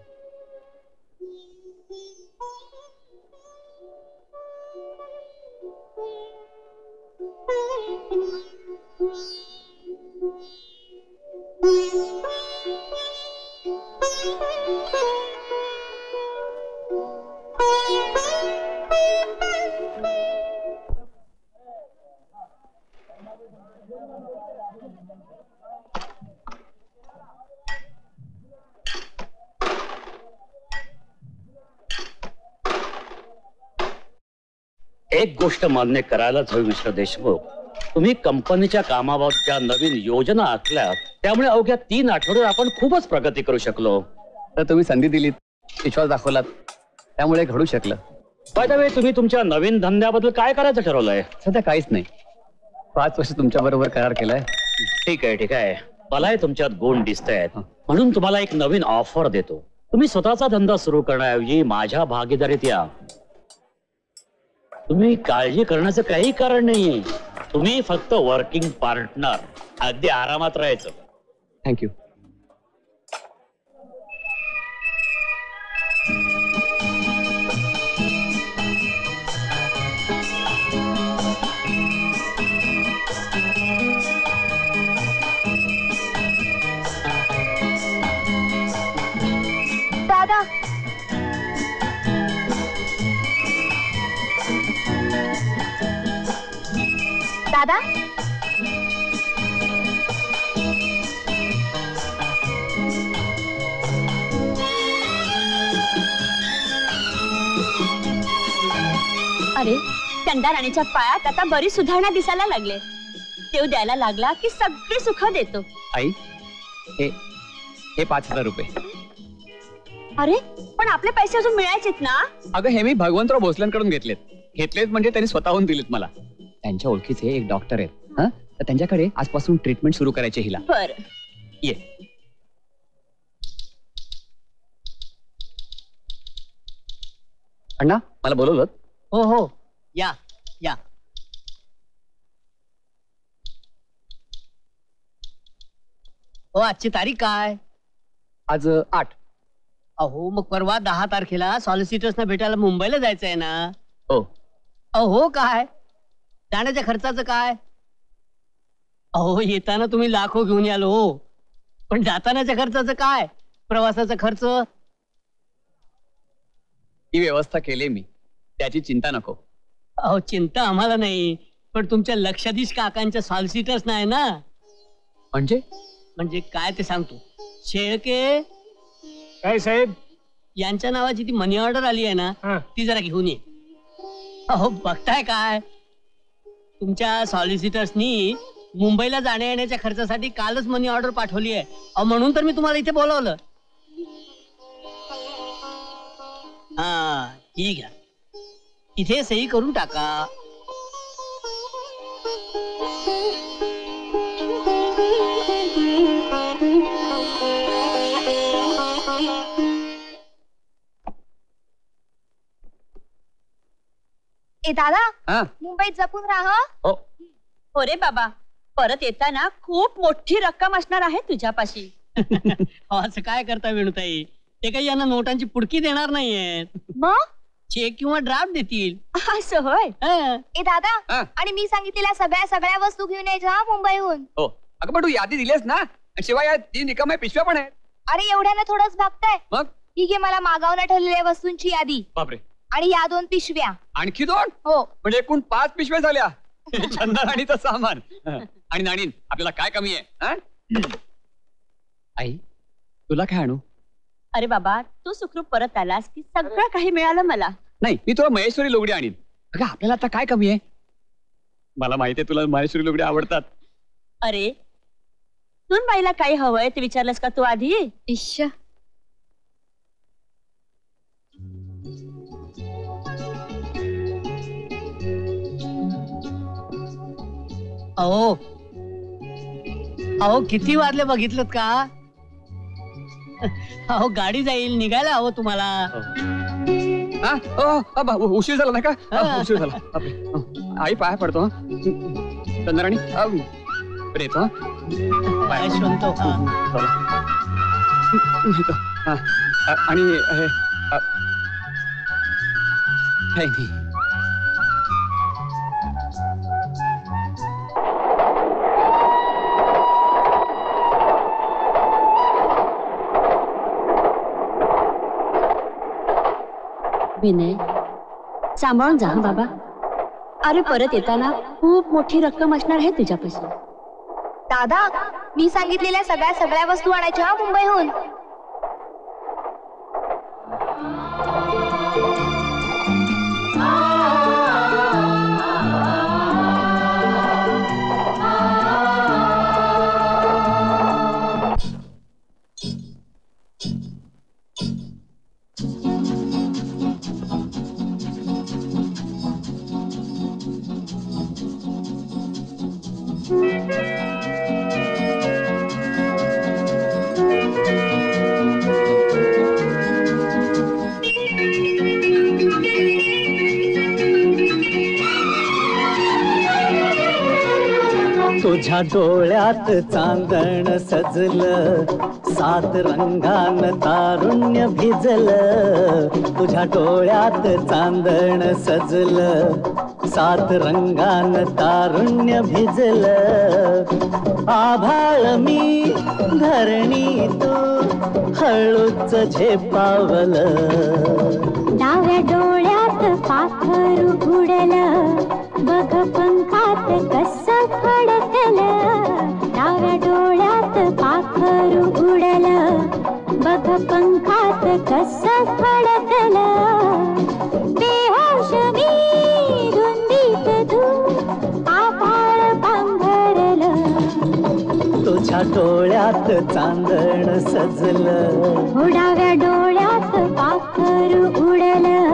एक गोष्ट मान्य करायलाच हवी मिस्टर देशमुख. तुम्ही कंपनीच्या कामाबाबत ज्या नवीन योजना आखल्या त्यामुळे अवघ्या 3 आठवड्यात आपण खूपच प्रगती करू शकलो. तर तुम्ही संधी दिलीत, विश्वास दाखवलात, त्यामुळे घडू शकलं. बाय द वे, तुम्ही तुमच्या नवीन धंद्याबद्दल काय करायचं ठरवलंय? सध्या काहीच नाही. 5 वर्ष तुमच्या बरोबर करार केलाय. ठीक आहे. मलाही तुमच्यात गुण दिसत आहेत, म्हणून तुम्हाला एक नवीन ऑफर देतो. तुम्ही स्वतःचा धंदा सुरू करण्याऐवजी माझ्या भागीदारीत या. तुम्ही काळजी करण्याचं काही कारण नाहीये. तुम्ही फक्त वर्किंग पार्टनर. अगदी आरामात राहायचं. थँक्यू. दादा, दादा, अरे चंदा राणीच्या पायात आता बरी सुधारणा दिसायला लागले. देव द्यायला लागला की सगळी सुख देतो. आई, हे 5,000 रुपये. अरे पण आपले पैसे अजून मिळायचेत ना? अगं, हे मी भगवंतराव भोसलेंकडून घेतलेत म्हणजे त्यांनी स्वतःहून दिलेत मला. त्यांच्या ओळखीचे एक डॉक्टर आहेत. तर त्यांच्याकडे आजपासून ट्रीटमेंट सुरू करायचे हिला. बरं, ये. अण्णा, मला बोलवलं? हो, या. हो, आजची तारीख काय? आज 8. अहो, मग परवा 10 तारखेला सॉलिसिटर्सना भेटायला मुंबईला जायचं आहे ना? हो. अहो, काय जाण्याच्या खर्चाचं काय? अहो, येताना तुम्ही लाखो घेऊन याल हो, पण जातानाच्या खर्चाचं काय? प्रवासाचा खर्च? ही व्यवस्था केली मी, त्याची चिंता नको. अहो, चिंता आम्हाला नाही, पण तुमच्या लक्षाधीश काकांच्या सॉलिसिटर्स नाही ना. म्हणजे काय ते सांगतो. शेळके काय साहेब? यांच्या नावाची ती मनी ऑर्डर आली आहे ना, ती जरा घेऊन ये. अहो, बघताय काय, तुमच्या सॉलिसिटर्सनी मुंबईला जाण्या येण्याच्या खर्चासाठी कालच मनी ऑर्डर पाठवली आहे. अहो, म्हणून तर मी तुम्हाला इथे बोलावलं. हा, ठीक आहे, इथे सही करून टाका. ए दादा हा मुंबईत जपून राहा. हो रे बाबा, परत येताना खूप मोठी रक्कम असणार आहे तुझ्यापाशी. असं काय करता वेणुताई, ते काही यांना नोटांची पुडकी देणार नाहीयेत. मग चेक किंवा ड्राफ्ट देतील. असं होय. ए दादा आणि मी सांगितलेल्या सगळ्या वस्तू घेऊन यायच्या हा मुंबईहून. हो अगं पण तू यादी दिलीस ना, आणि शिवाय या 3 रिकाम्या पिशव्या पण आहेत. अरे एवढ्यानं थोडंच भागताय. मग ठीक आहे, मला मागावनं ठरलेल्या वस्तूंची यादी बापरे, आणि या 2 पिशव्या. आणखी 2? हो म्हणजे एकूण 5 पिशव्या झाल्या. चंदनाणीचं सामान आणि नाणीन आपल्याला काय कमी आहे? आई तुला काय आणू? अरे बाबा, तू सुखरूप परत आलास की सगळं काही मिळालं मला. नाही, मी तुला महेश्वरी लुगडी आणीन. अगं आपल्याला आता काय कमी आहे? मला माहिती आहे तुला महेश्वरी लुगडी आवडतात. अरे तू बाईला काही हवंय ते विचारलंस का तू आधी? इश्श, अहो अहो किती वाजले बघितलं का? अहो गाडी जाईल, निघायला हवं तुम्हाला. उशीर झाला नाही का? उशीर झाला. बापरे. आई पाया पडतो. चंद्राणी येतो. यशवंत आणि काही नाही. विनय, सांभाळून जा बाबा. अरे परत येताना खूप मोठी रक्कम असणार आहे तुझ्यापाशी. दादा मी सांगितलेल्या सगळ्या वस्तू आणायच्या हा मुंबईहून. तुझ्या डोळ्यात चांदण सजलं, 7 रंगान तारुण्य भिजलं. तुझ्या डोळ्यात चांदण सजलं, 7 रंगान तारुण्य भिजलं. आभाळ मी धरणी तू हळूच झेपावलं. डाव्या डोळ्यात पाखर उडलं, बघ पंखात कसं फडकलं. डाव्या डोळ्यात पाखर उडलं, बघ पंखात कसं फडकलं. बेहोश मी धुंदीत तू आभाळ पांघरलं. तुझ्या डोळ्यात चांदण सजलं, डाव्या डोळ्यात पाखर उडलं.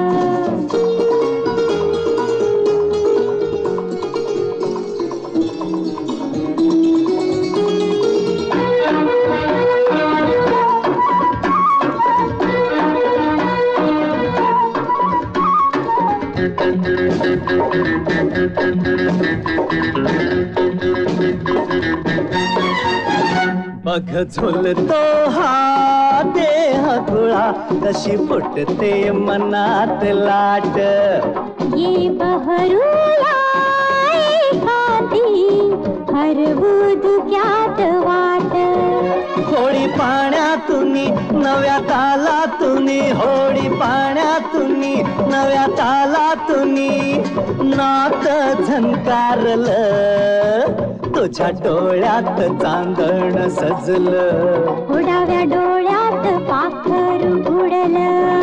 बघ झुलतो हा देह खुळा, कशी फुटते मनात लाट. ये बहरूला एखादी हरवू धुक्यात वाट. होळी पाण्यातून नव्या तालातून, होळी पाण्यातून नव्या तालातून नात झंकारलं. तुझ्या डोळ्यात चांदण सजलं, डाव्या डोळ्यात पाखर उडलं.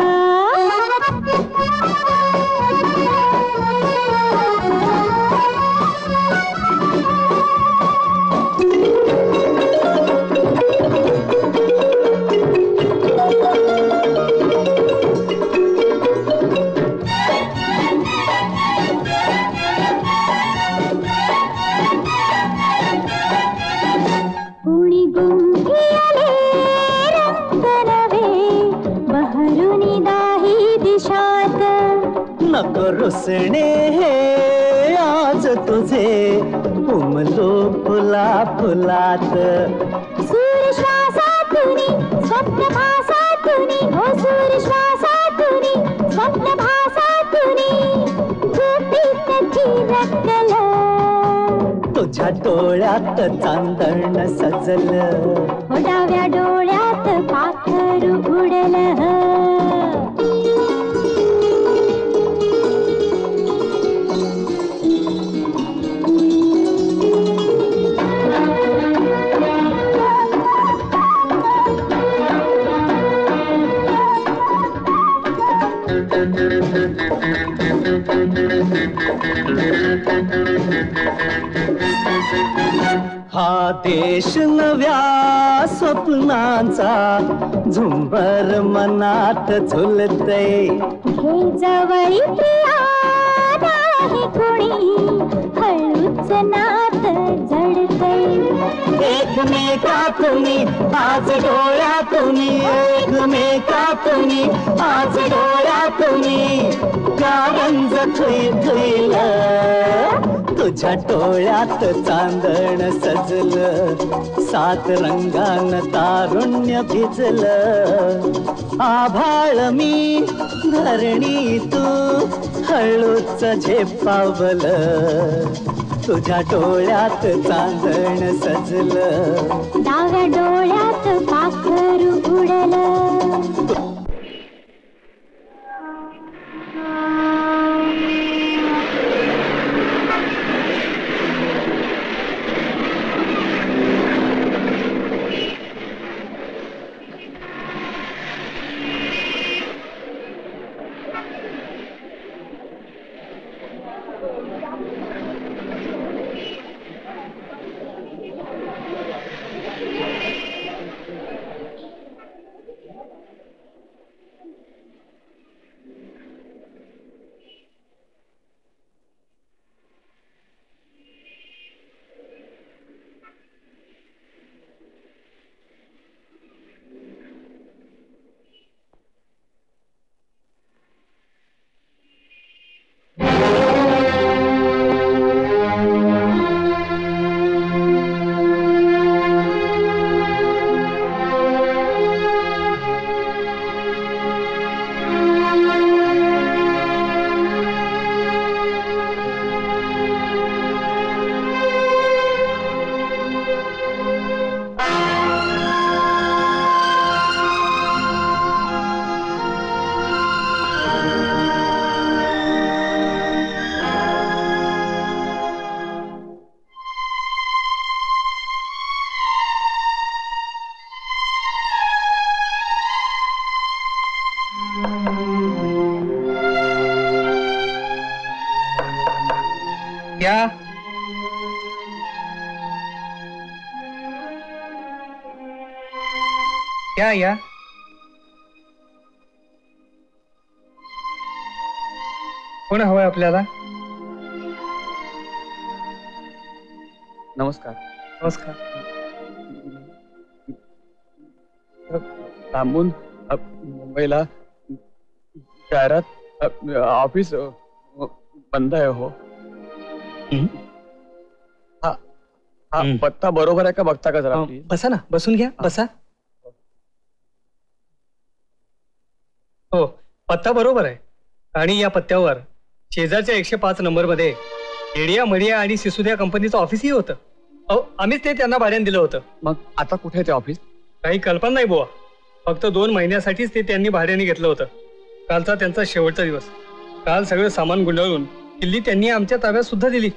कुणी गुंफिले नको रुसणे हे आज तुझे उमलो फुला फुलात सूर श्वासातुनी स्वप्न भासातुनी हो सूर श्वासातुनी स्वप्न भासातुनी झोपीत चिरकल तुझ्या डोळ्यात चांदण सजल हो डाव्या डोळ्यात पाखरू उडलं हा देश नव्या स्वप्नांचा झुंबर मनात झुलतय हे जवळी प्रिया नाही कोणी हळूच नात जडतय एकमेकातुनी आज डोळ्यातुनी एकमेकातुनी आज डोळ्यातुनी कारंज थुई थुईल तुझ्या डोळ्यात चांदण सजलं सात रंगान तारुण्य भिजलं आभाळ मी धरणी तू हळूच झेपावलं तुझ्या डोळ्यात चांदण सजलं डाव्या डोळ्यात पाखरू उडलं या कोण हवंय आपल्याला? नमस्कार. नमस्कार. लांबून मुंबईला जाहिरात ऑफिस बंद आहे हो. हा पत्ता बरोबर आहे का बघता का जरा? बसा ना, बसून घ्या, बसा. हो, पत्ता बरोबर आहे. आणि या पत्त्यावर शेजारच्या 105 नंबर मध्ये एडिया मडिया आणि सिसुदिया कंपनीचं ऑफिसही होतं. आम्हीच ते त्यांना भाड्याने दिलं होतं. मग आता कुठे ते ऑफिस? काही कल्पना नाही बुवा. फक्त 2 महिन्यासाठीच ते त्यांनी भाड्याने घेतलं होतं. कालचा त्यांचा शेवटचा दिवस. काल सगळं सामान गुंडाळून किल्ली त्यांनी आमच्या ताब्यात सुद्धा दिली.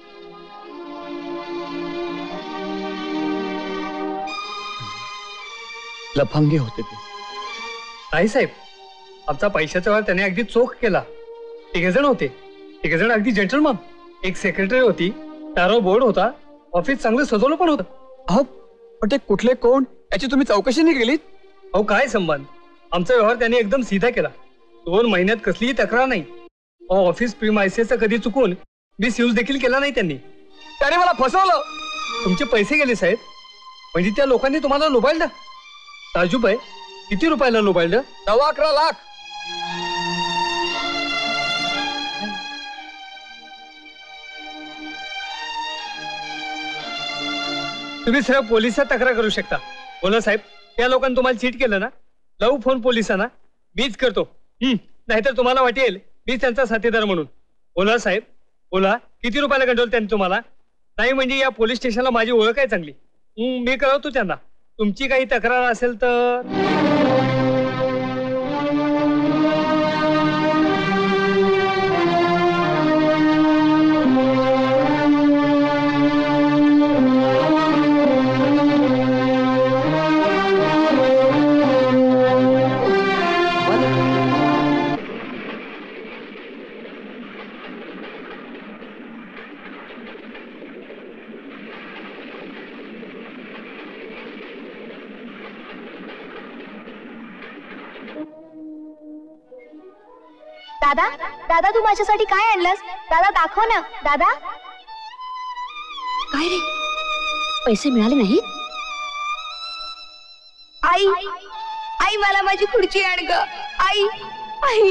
लफंगे होते ते. नाही साहेब, आमचा पैशाचा व्यवहार त्याने अगदी चोख केला. 3 जण होते. 3 जण अगदी जेंटलमन. एक सेक्रेटरी होती, टॅरो बोर्ड होता, ऑफिस चांगलं सजवलं पण होतं. अहो पण ते कुठले कोण याची तुम्ही चौकशी नाही केली? अहो काय संबंध, आमचा व्यवहार त्यांनी एकदम सीधा केला. 2 महिन्यात कसलीही तक्रार नाही. ऑफिस प्रीमायसेसचा कधी चुकून मिसयूज देखील केला नाही त्यांनी. त्याने मला फसवलं. तुमचे पैसे गेले साहेब. म्हणजे त्या लोकांनी तुम्हाला लोबाळलं. ताजुबाई, किती रुपयाला लोबाळलं? 11.25 लाख. तुम्ही सरळ पोलिसात तक्रार करू शकता. बोला साहेब, त्या लोकांनी तुम्हाला चीट केलं ना, लावू फोन पोलिसांना. मीच करतो. नाहीतर तुम्हाला वाटेल मीच त्यांचा साथीदार म्हणून. बोला साहेब, बोला. किती रुपयाला कंट्रोल त्यांनी तुम्हाला? नाही म्हणजे या पोलीस स्टेशनला माझी ओळख आहे चांगली. मी कळवतो त्यांना. तुमची काही तक्रार असेल तर. दादा, दादा तू माझ्यासाठी काय आणलंस? दादा दाखव ना. दादा, काय रे, पैसे मिळाले नाहीत? आई, आई मला माझी खुर्ची आण ग. आई, आई.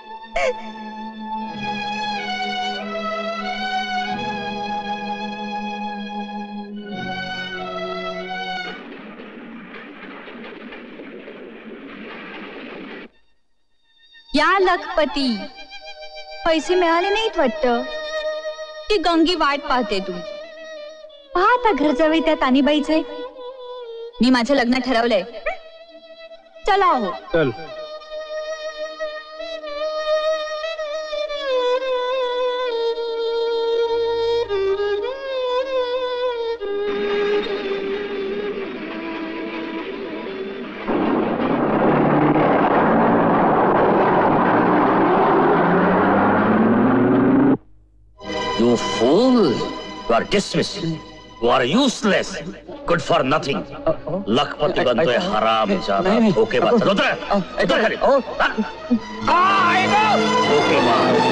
या लखपती, पैसे मिळाले नाहीत वाटतं. की गंगी वाट पाहते तू. पहा आता घर जवळ त्या तानीबाईचे. मी माझं लग्न ठरवलंय. चला हो. चल. You fool! You are dismissed. You are useless. Good for nothing. लखपति बनतोय हराम ज्यादा. धोखेबाज. चल उतर. उतर खाली. धोखेबाज.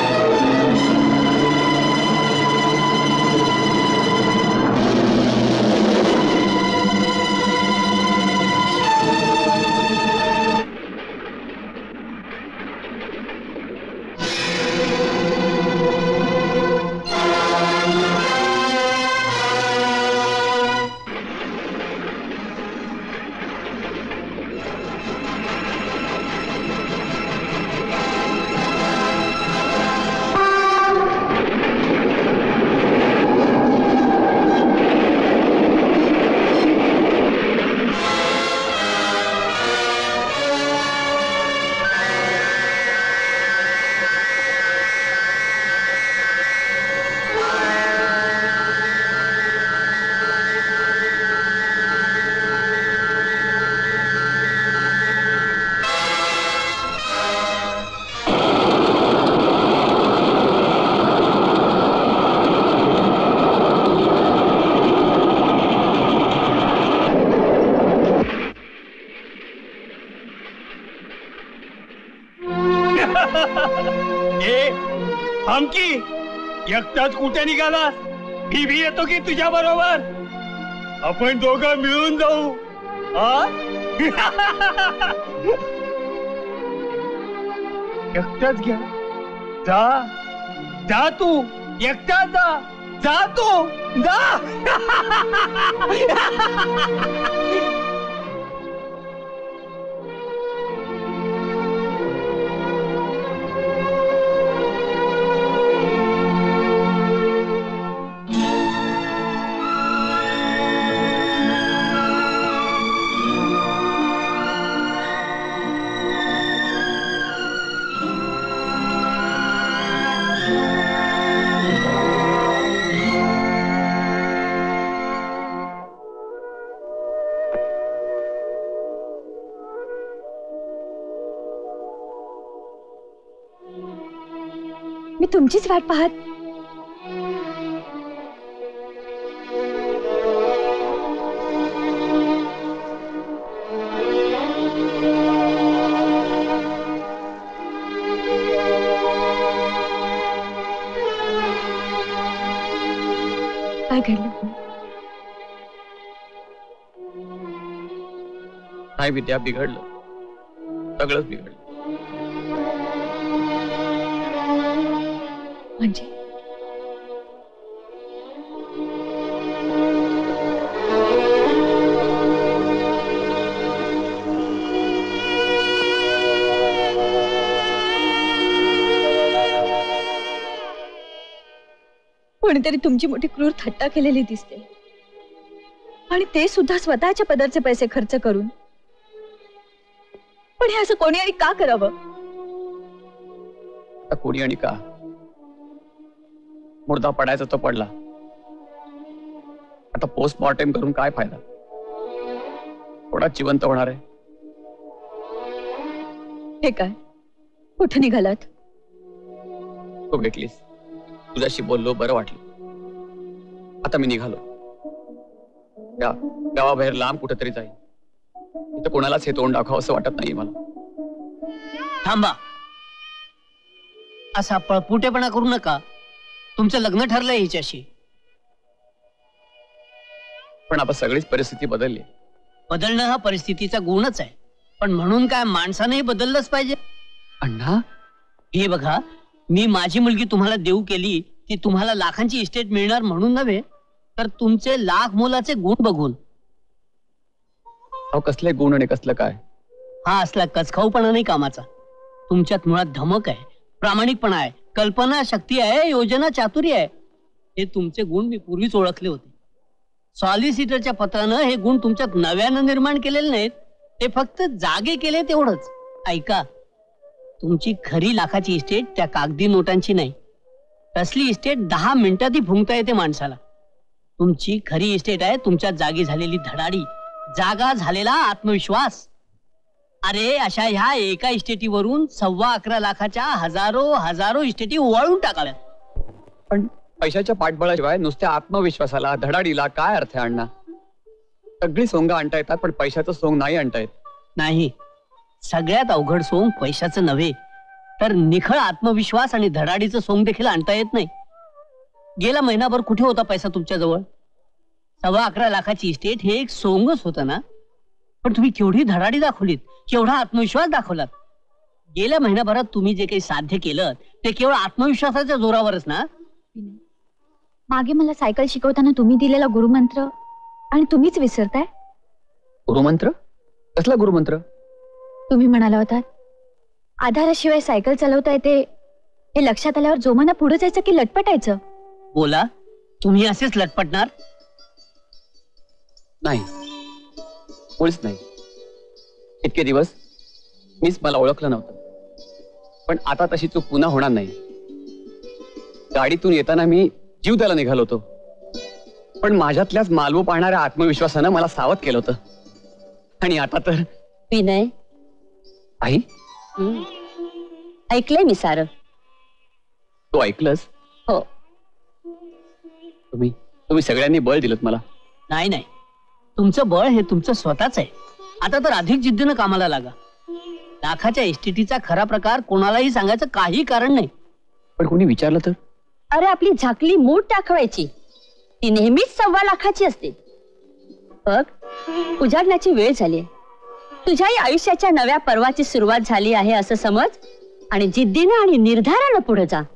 आमकी एकटाच कुठे निघाला? मी भी येतो की तुझ्या बरोबर? आपण दोघं मिळून जाऊ. एकटाच घ्या. जा जा, तू एकटा जा. जा तू जा. मी तुमचीच वाट पाहत. काय घडलं? नाही विद्या, बिघडलं. सगळंच बिघडलं. म्हणजे कोणीतरी तुमची मोठी क्रूर थट्टा केलेली दिसते, आणि ते सुद्धा स्वतःच्या पदरचे पैसे खर्च करून. पण हे असं कोणी आणि का करावं? कोणी आणि का? मुर्दा पडायचा तो पडला. आता पोस्टमॉर्टेम करून काय फायदा? थोडा जिवंत होणार आहे. हे काय, कुठे निघालात? तू भेटलीस, तुझ्याशी बोललो, बरं वाटलं. आता मी निघालो. गावाबाहेर लांब कुठेतरी जाईल. इथं कोणालाच हे तोंड दाखवावं असं वाटत नाही मला. थांबा, असा पळपुटेपणा करू नका. तुमचं लग्न ठरलंय हिच्याशी. पण आता सगळीच परिस्थिती बदलली. बदलणं हा परिस्थितीचा गुणच आहे, पण म्हणून काय माणसानेही बदललंच पाहिजे. अण्णा, हे बघा, मी माझी मुलगी तुम्हाला देऊ केली ती तुम्हाला लाखांची इस्टेट मिळणार म्हणून नव्हे, तर तुमचे लाख मोलाचे गुण बघून. अहो, कसले गुण आणि कसलं काय? हा असला कचखाऊपणा नाही कामाचा. तुमच्यात मुळात धमक आहे, प्रामाणिकपणा आहे, कल्पना शक्ती आहे, योजना चातुर्य आहे. हे तुमचे गुण मी पूर्वीच ओळखले होते. सॉलिसिटरच्या पत्रानं हे गुण तुमच्यात नव्यानं निर्माण केलेले नाहीत, ते फक्त जागे केले तेवढंच. ऐका, तुमची खरी लाखाची इस्टेट त्या कागदी नोटांची नाही. तसली इस्टेट 10 मिनिटातही फुंकता येते माणसाला. तुमची खरी इस्टेट आहे तुमच्यात जागी झालेली धडाडी, जागा झालेला आत्मविश्वास. अरे, अशा ह्या एका इस्टेटीवरून 11.25 लाखाच्या हजारो इस्टेटी वाळून टाकाव्यात. पण पैशाच्या पाठबळाशिवाय नुसत्या आत्मविश्वासाला, धडाडीला काय अर्थ आहे अण्णा? सगळी सोंग आणता येतात, पण पैशाचं सोंग नाही आणता येत. नाही, सगळ्यात अवघड सोंग पैशाचं नव्हे, तर निखळ आत्मविश्वास आणि धडाडीचं सोंग देखील आणता येत नाही. गेला महिनाभर कुठे होता पैसा तुमच्या जवळ? 11.25 लाखाची इस्टेट हे एक सोंगच होतं ना. पण तुम्ही केवढी धडाडी दाखवलीत, केवढा आत्मविश्वास दाखवलात. गेल्या महिनाभरात तुम्ही जे काही साध्य केलं ते केवळ आत्मविश्वासाच्या जोरावरच ना. मागे मला सायकल शिकवताना तुम्ही दिलेला गुरुमंत्र आणि तुम्हीच विसरताय. गुरुमंत्र? कसला गुरुमंत्र? तुम्ही म्हणाला होता, आधाराशिवाय सायकल चालवता येते हे लक्षात आल्यावर जोमाना पुढे जायचं की लटपटायचं? बोला, तुम्ही असेच लटपटणार? नाही, मुळीच नाही. इतके दिवस मीच मला ओळखलं नव्हतं, पण आता तशी चूक पुन्हा होणार नाही. गाडीतून येताना मी जीव द्यायला निघालो होतो, पण माझ्यातल्याच मालवू पाहणाऱ्या आत्मविश्वासानं मला सावध केलं होतं. आणि आता तर विनय, आई, ऐकलंय मी सारं. तू ऐकलंस? हो. तुम्ही सगळ्यांनी बळ दिलं मला. नाही नाही, तुमचं बळ हे तुमचं स्वतःच आहे. आता तर अधिक जिद्दीनं कामाला लागा. लाखाच्या इस्टेटीचा खरा प्रकार कोणालाही सांगायचं काही कारण नाही. पण कोणी विचारलं तर? अरे, आपली झाकली मूठ दाखवायची, ती नेहमीच 1.25 लाखाची असते. बघ, उजाडण्याची वेळ झाली. तुझ्याही आयुष्याच्या नव्या पर्वाची सुरुवात झाली आहे असं समज, आणि जिद्दीनं आणि निर्धारानं पुढे जा.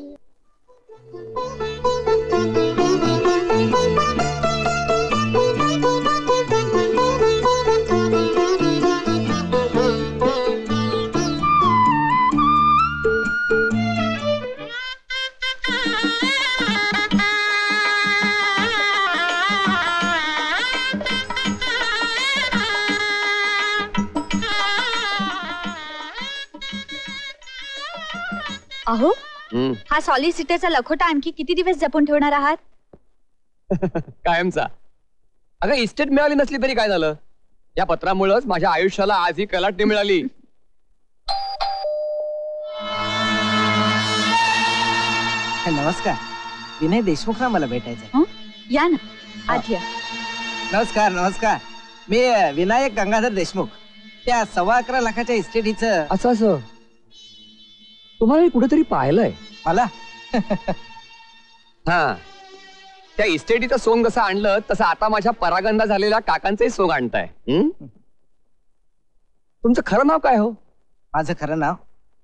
अहो, हा सॉलिसिटरचा लखोटा आणखी किती दिवस जपून ठेवणार आहात? कायमचा. अगं, इस्टेट मिळाली नसली तरी काय झालं? या पत्रामुळेच माझ्या आयुष्याला आज ही कलाटणी मिळाली. नमस्कार, विनय देशमुख ना मला भेटायचं. या ना, आत या. नमस्कार नमस्कार, मी विनायक गंगाधर देशमुख. त्या 11.25 लाखाच्या इस्टेटीचं. असं तुम्हाला कुठेतरी पाहिलंय मला. हा, त्या इस्टेटीचं सोंग जसं आणलं तसं आता माझ्या परागंदा झालेल्या काकांचंही सोंग आणताय. तुमचं खरं नाव काय हो? माझं खरं नाव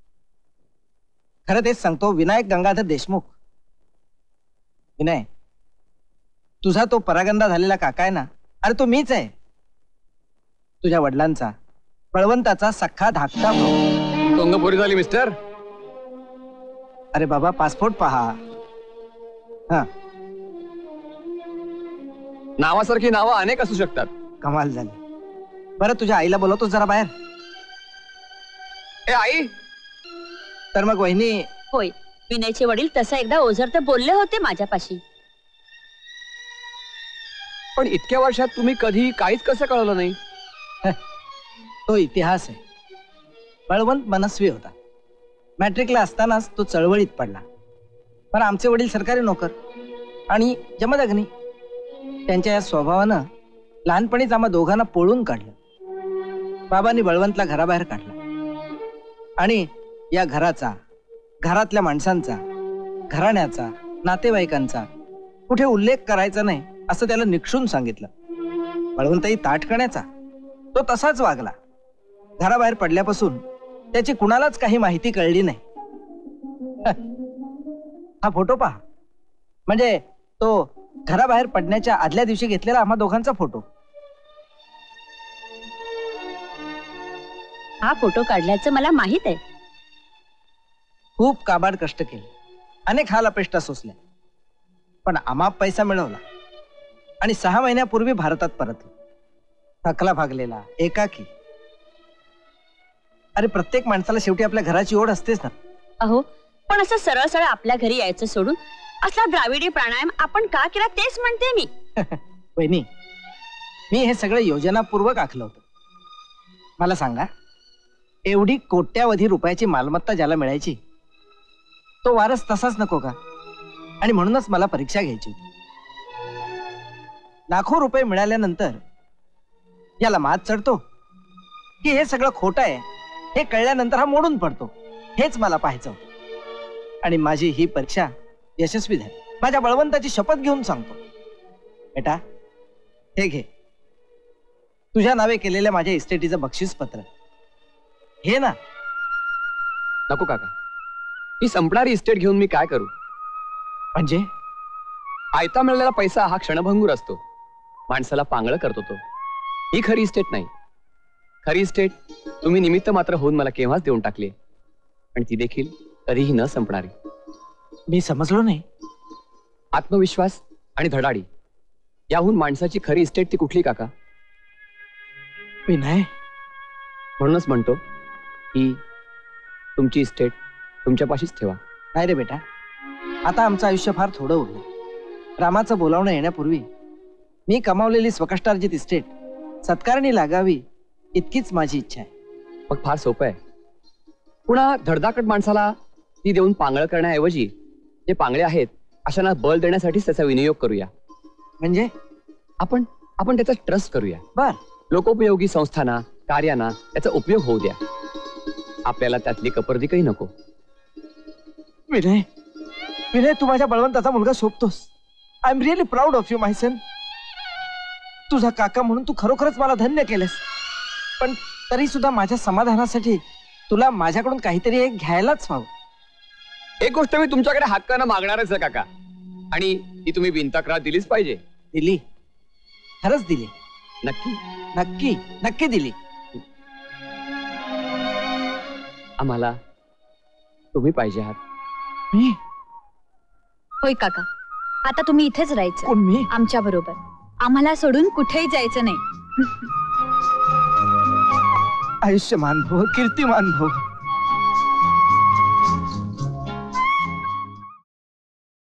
खरं तेच सांगतो, विनायक गंगाधर देशमुख. विनय, तुझा तो परागंदा झालेला काका आहे ना, अरे तो मीच आहे. तुझ्या वडिलांचा, बळवंताचा सख्खा धाकटा भाऊ. सोंगपुरी झाली मिस्टर. अरे बाबा, पासपोर्ट पहा. हा, नावासारखी नावं अनेक असू शकतात. कमाल झाली. बरं, तुझ्या आईला बोलवतोस जरा बाहेर. ए आई. तर मग वहिनी. होय, विनयचे वडील तसा एकदा ओझर तर बोलले होते माझ्यापाशी. पण इतक्या वर्षात तुम्ही कधी काहीच कसं कळवलं नाही? तो इतिहास आहे. बळवंत मनस्वी होता. मॅट्रिकला असतानाच तो चळवळीत पडला. पण आमचे वडील सरकारी नोकर आणि जमदग्नी. त्यांच्या या स्वभावानं लहानपणीच आम्हा दोघांना पळून काढलं. बाबांनी बळवंतला घराबाहेर काढला आणि या घराचा, घरातल्या माणसांचा, घराण्याचा, नातेवाईकांचा कुठे उल्लेख करायचा नाही असं त्याला निक्षून सांगितलं. बळवंतही ताठकण्याचा. तो तसाच वागला. घराबाहेर पडल्यापासून त्याची कुणालाच काही माहिती कळली नाही. हा फोटो पहा, म्हणजे तो घराबाहेर पडण्याच्या आदल्या दिवशी घेतलेला आम्हा दोघांचा फोटो. हा फोटो काढल्याचं मला माहित आहे. खूप काबाड कष्ट केले, अनेक हाल अपेष्टा सोसल्या, पण आम्हा पैसा मिळवला आणि 6 महिन्यापूर्वी भारतात परतलो. थकला भागलेला, एकाकी. अरे, प्रत्येक माणसाला शेवटी आपल्या घराची ओढ असतेच ना. अहो, पण असं सरळ सरळ आपल्या घरी यायचं सोडून असला द्राविडी प्राणायाम आपण का केला तेच म्हणते मी. वहिनी, मी हे सगळं योजनापूर्वक आखलं होतं. मला सांगा, एवढी कोट्यावधी रुपयाची मालमत्ता ज्याला मिळायची तो वारस तसाच नको का? आणि म्हणूनच मला परीक्षा घ्यायची होती. लाखो रुपये मिळाल्यानंतर याला मात चढतो की हे सगळं खोटं आहे हे कळल्यानंतर हा मोडून पडतो, हेच मला पाहायचं होतं. आणि माझी ही परीक्षा यशस्वी झाली. माझ्या बळवंताची शपथ घेऊन सांगतो. बेटा, हे घे, तुझ्या नावे केलेल्या माझ्या इस्टेटीचं बक्षीस पत्र. हे ना. नको काका, ही संपणारी इस्टेट घेऊन मी काय करू? म्हणजे आयता मिळालेला पैसा हा क्षणभंगूर असतो, माणसाला पांगळ करतो तो. ही खरी इस्टेट नाही. खरी इस्टेट तुम्ही निमित्त मात्र होऊन मला केव्हाच देऊन टाकली, आणि ती देखील कधीही न संपणारी. मी समजलो नाही. आत्मविश्वास आणि धडाडी याहून माणसाची खरी इस्टेट ती कुठली काका? विनय, म्हणूनच म्हणतो की तुमची इस्टेट तुमच्यापाशीच ठेवा. नाही रे बेटा, आता आमचं आयुष्य फार थोडं उरलं. रामाचं बोलावणं येण्यापूर्वी मी कमावलेली स्वकष्टार्जित इस्टेट सत्कारणी लागावी इतकीच माझी इच्छा आहे. मग फार सोपं आहे. पुन्हा धडधाकट माणसाला ती देऊन पांगळ करण्याऐवजी जे पांगळे आहेत अशांना बळ देण्यासाठीच त्याचा विनियोग करूया. म्हणजे आपण त्याचा ट्रस्ट करूया. बर, लोकोपयोगी संस्थांना, कार्यांना त्याचा उपयोग होऊ द्या. आपल्याला त्यातली कपर्दिकही नको. विनय, विनय, तू माझ्या बळवंताचा मुलगा शोभतोस. I am really proud of you my son. तुझा काका म्हणून तू खरोखरच मला धन्य केलंस. पण तरी सुद्धा माझ्या समाधानासाठी तुला माझ्याकडून काहीतरी एक घ्यायलाच हवं. एक गोष्ट मी तुमच्याकडे हक्कानं मागणारच आहे काका, आणि ती तुम्ही बिनतक्रार दिलीच पाहिजे. दिली, खरंच दिली. नक्की? नक्की नक्की दिली. आम्हाला तुम्ही पाहिजे आहात. मी? होय काका, आता तुम्ही इथेच राहायचं. कोण मी? आमच्या बरोबर. आम्हाला सोडून कुठेही जायचं नाही. आयुष्यमान भव, कीर्तिमान भव.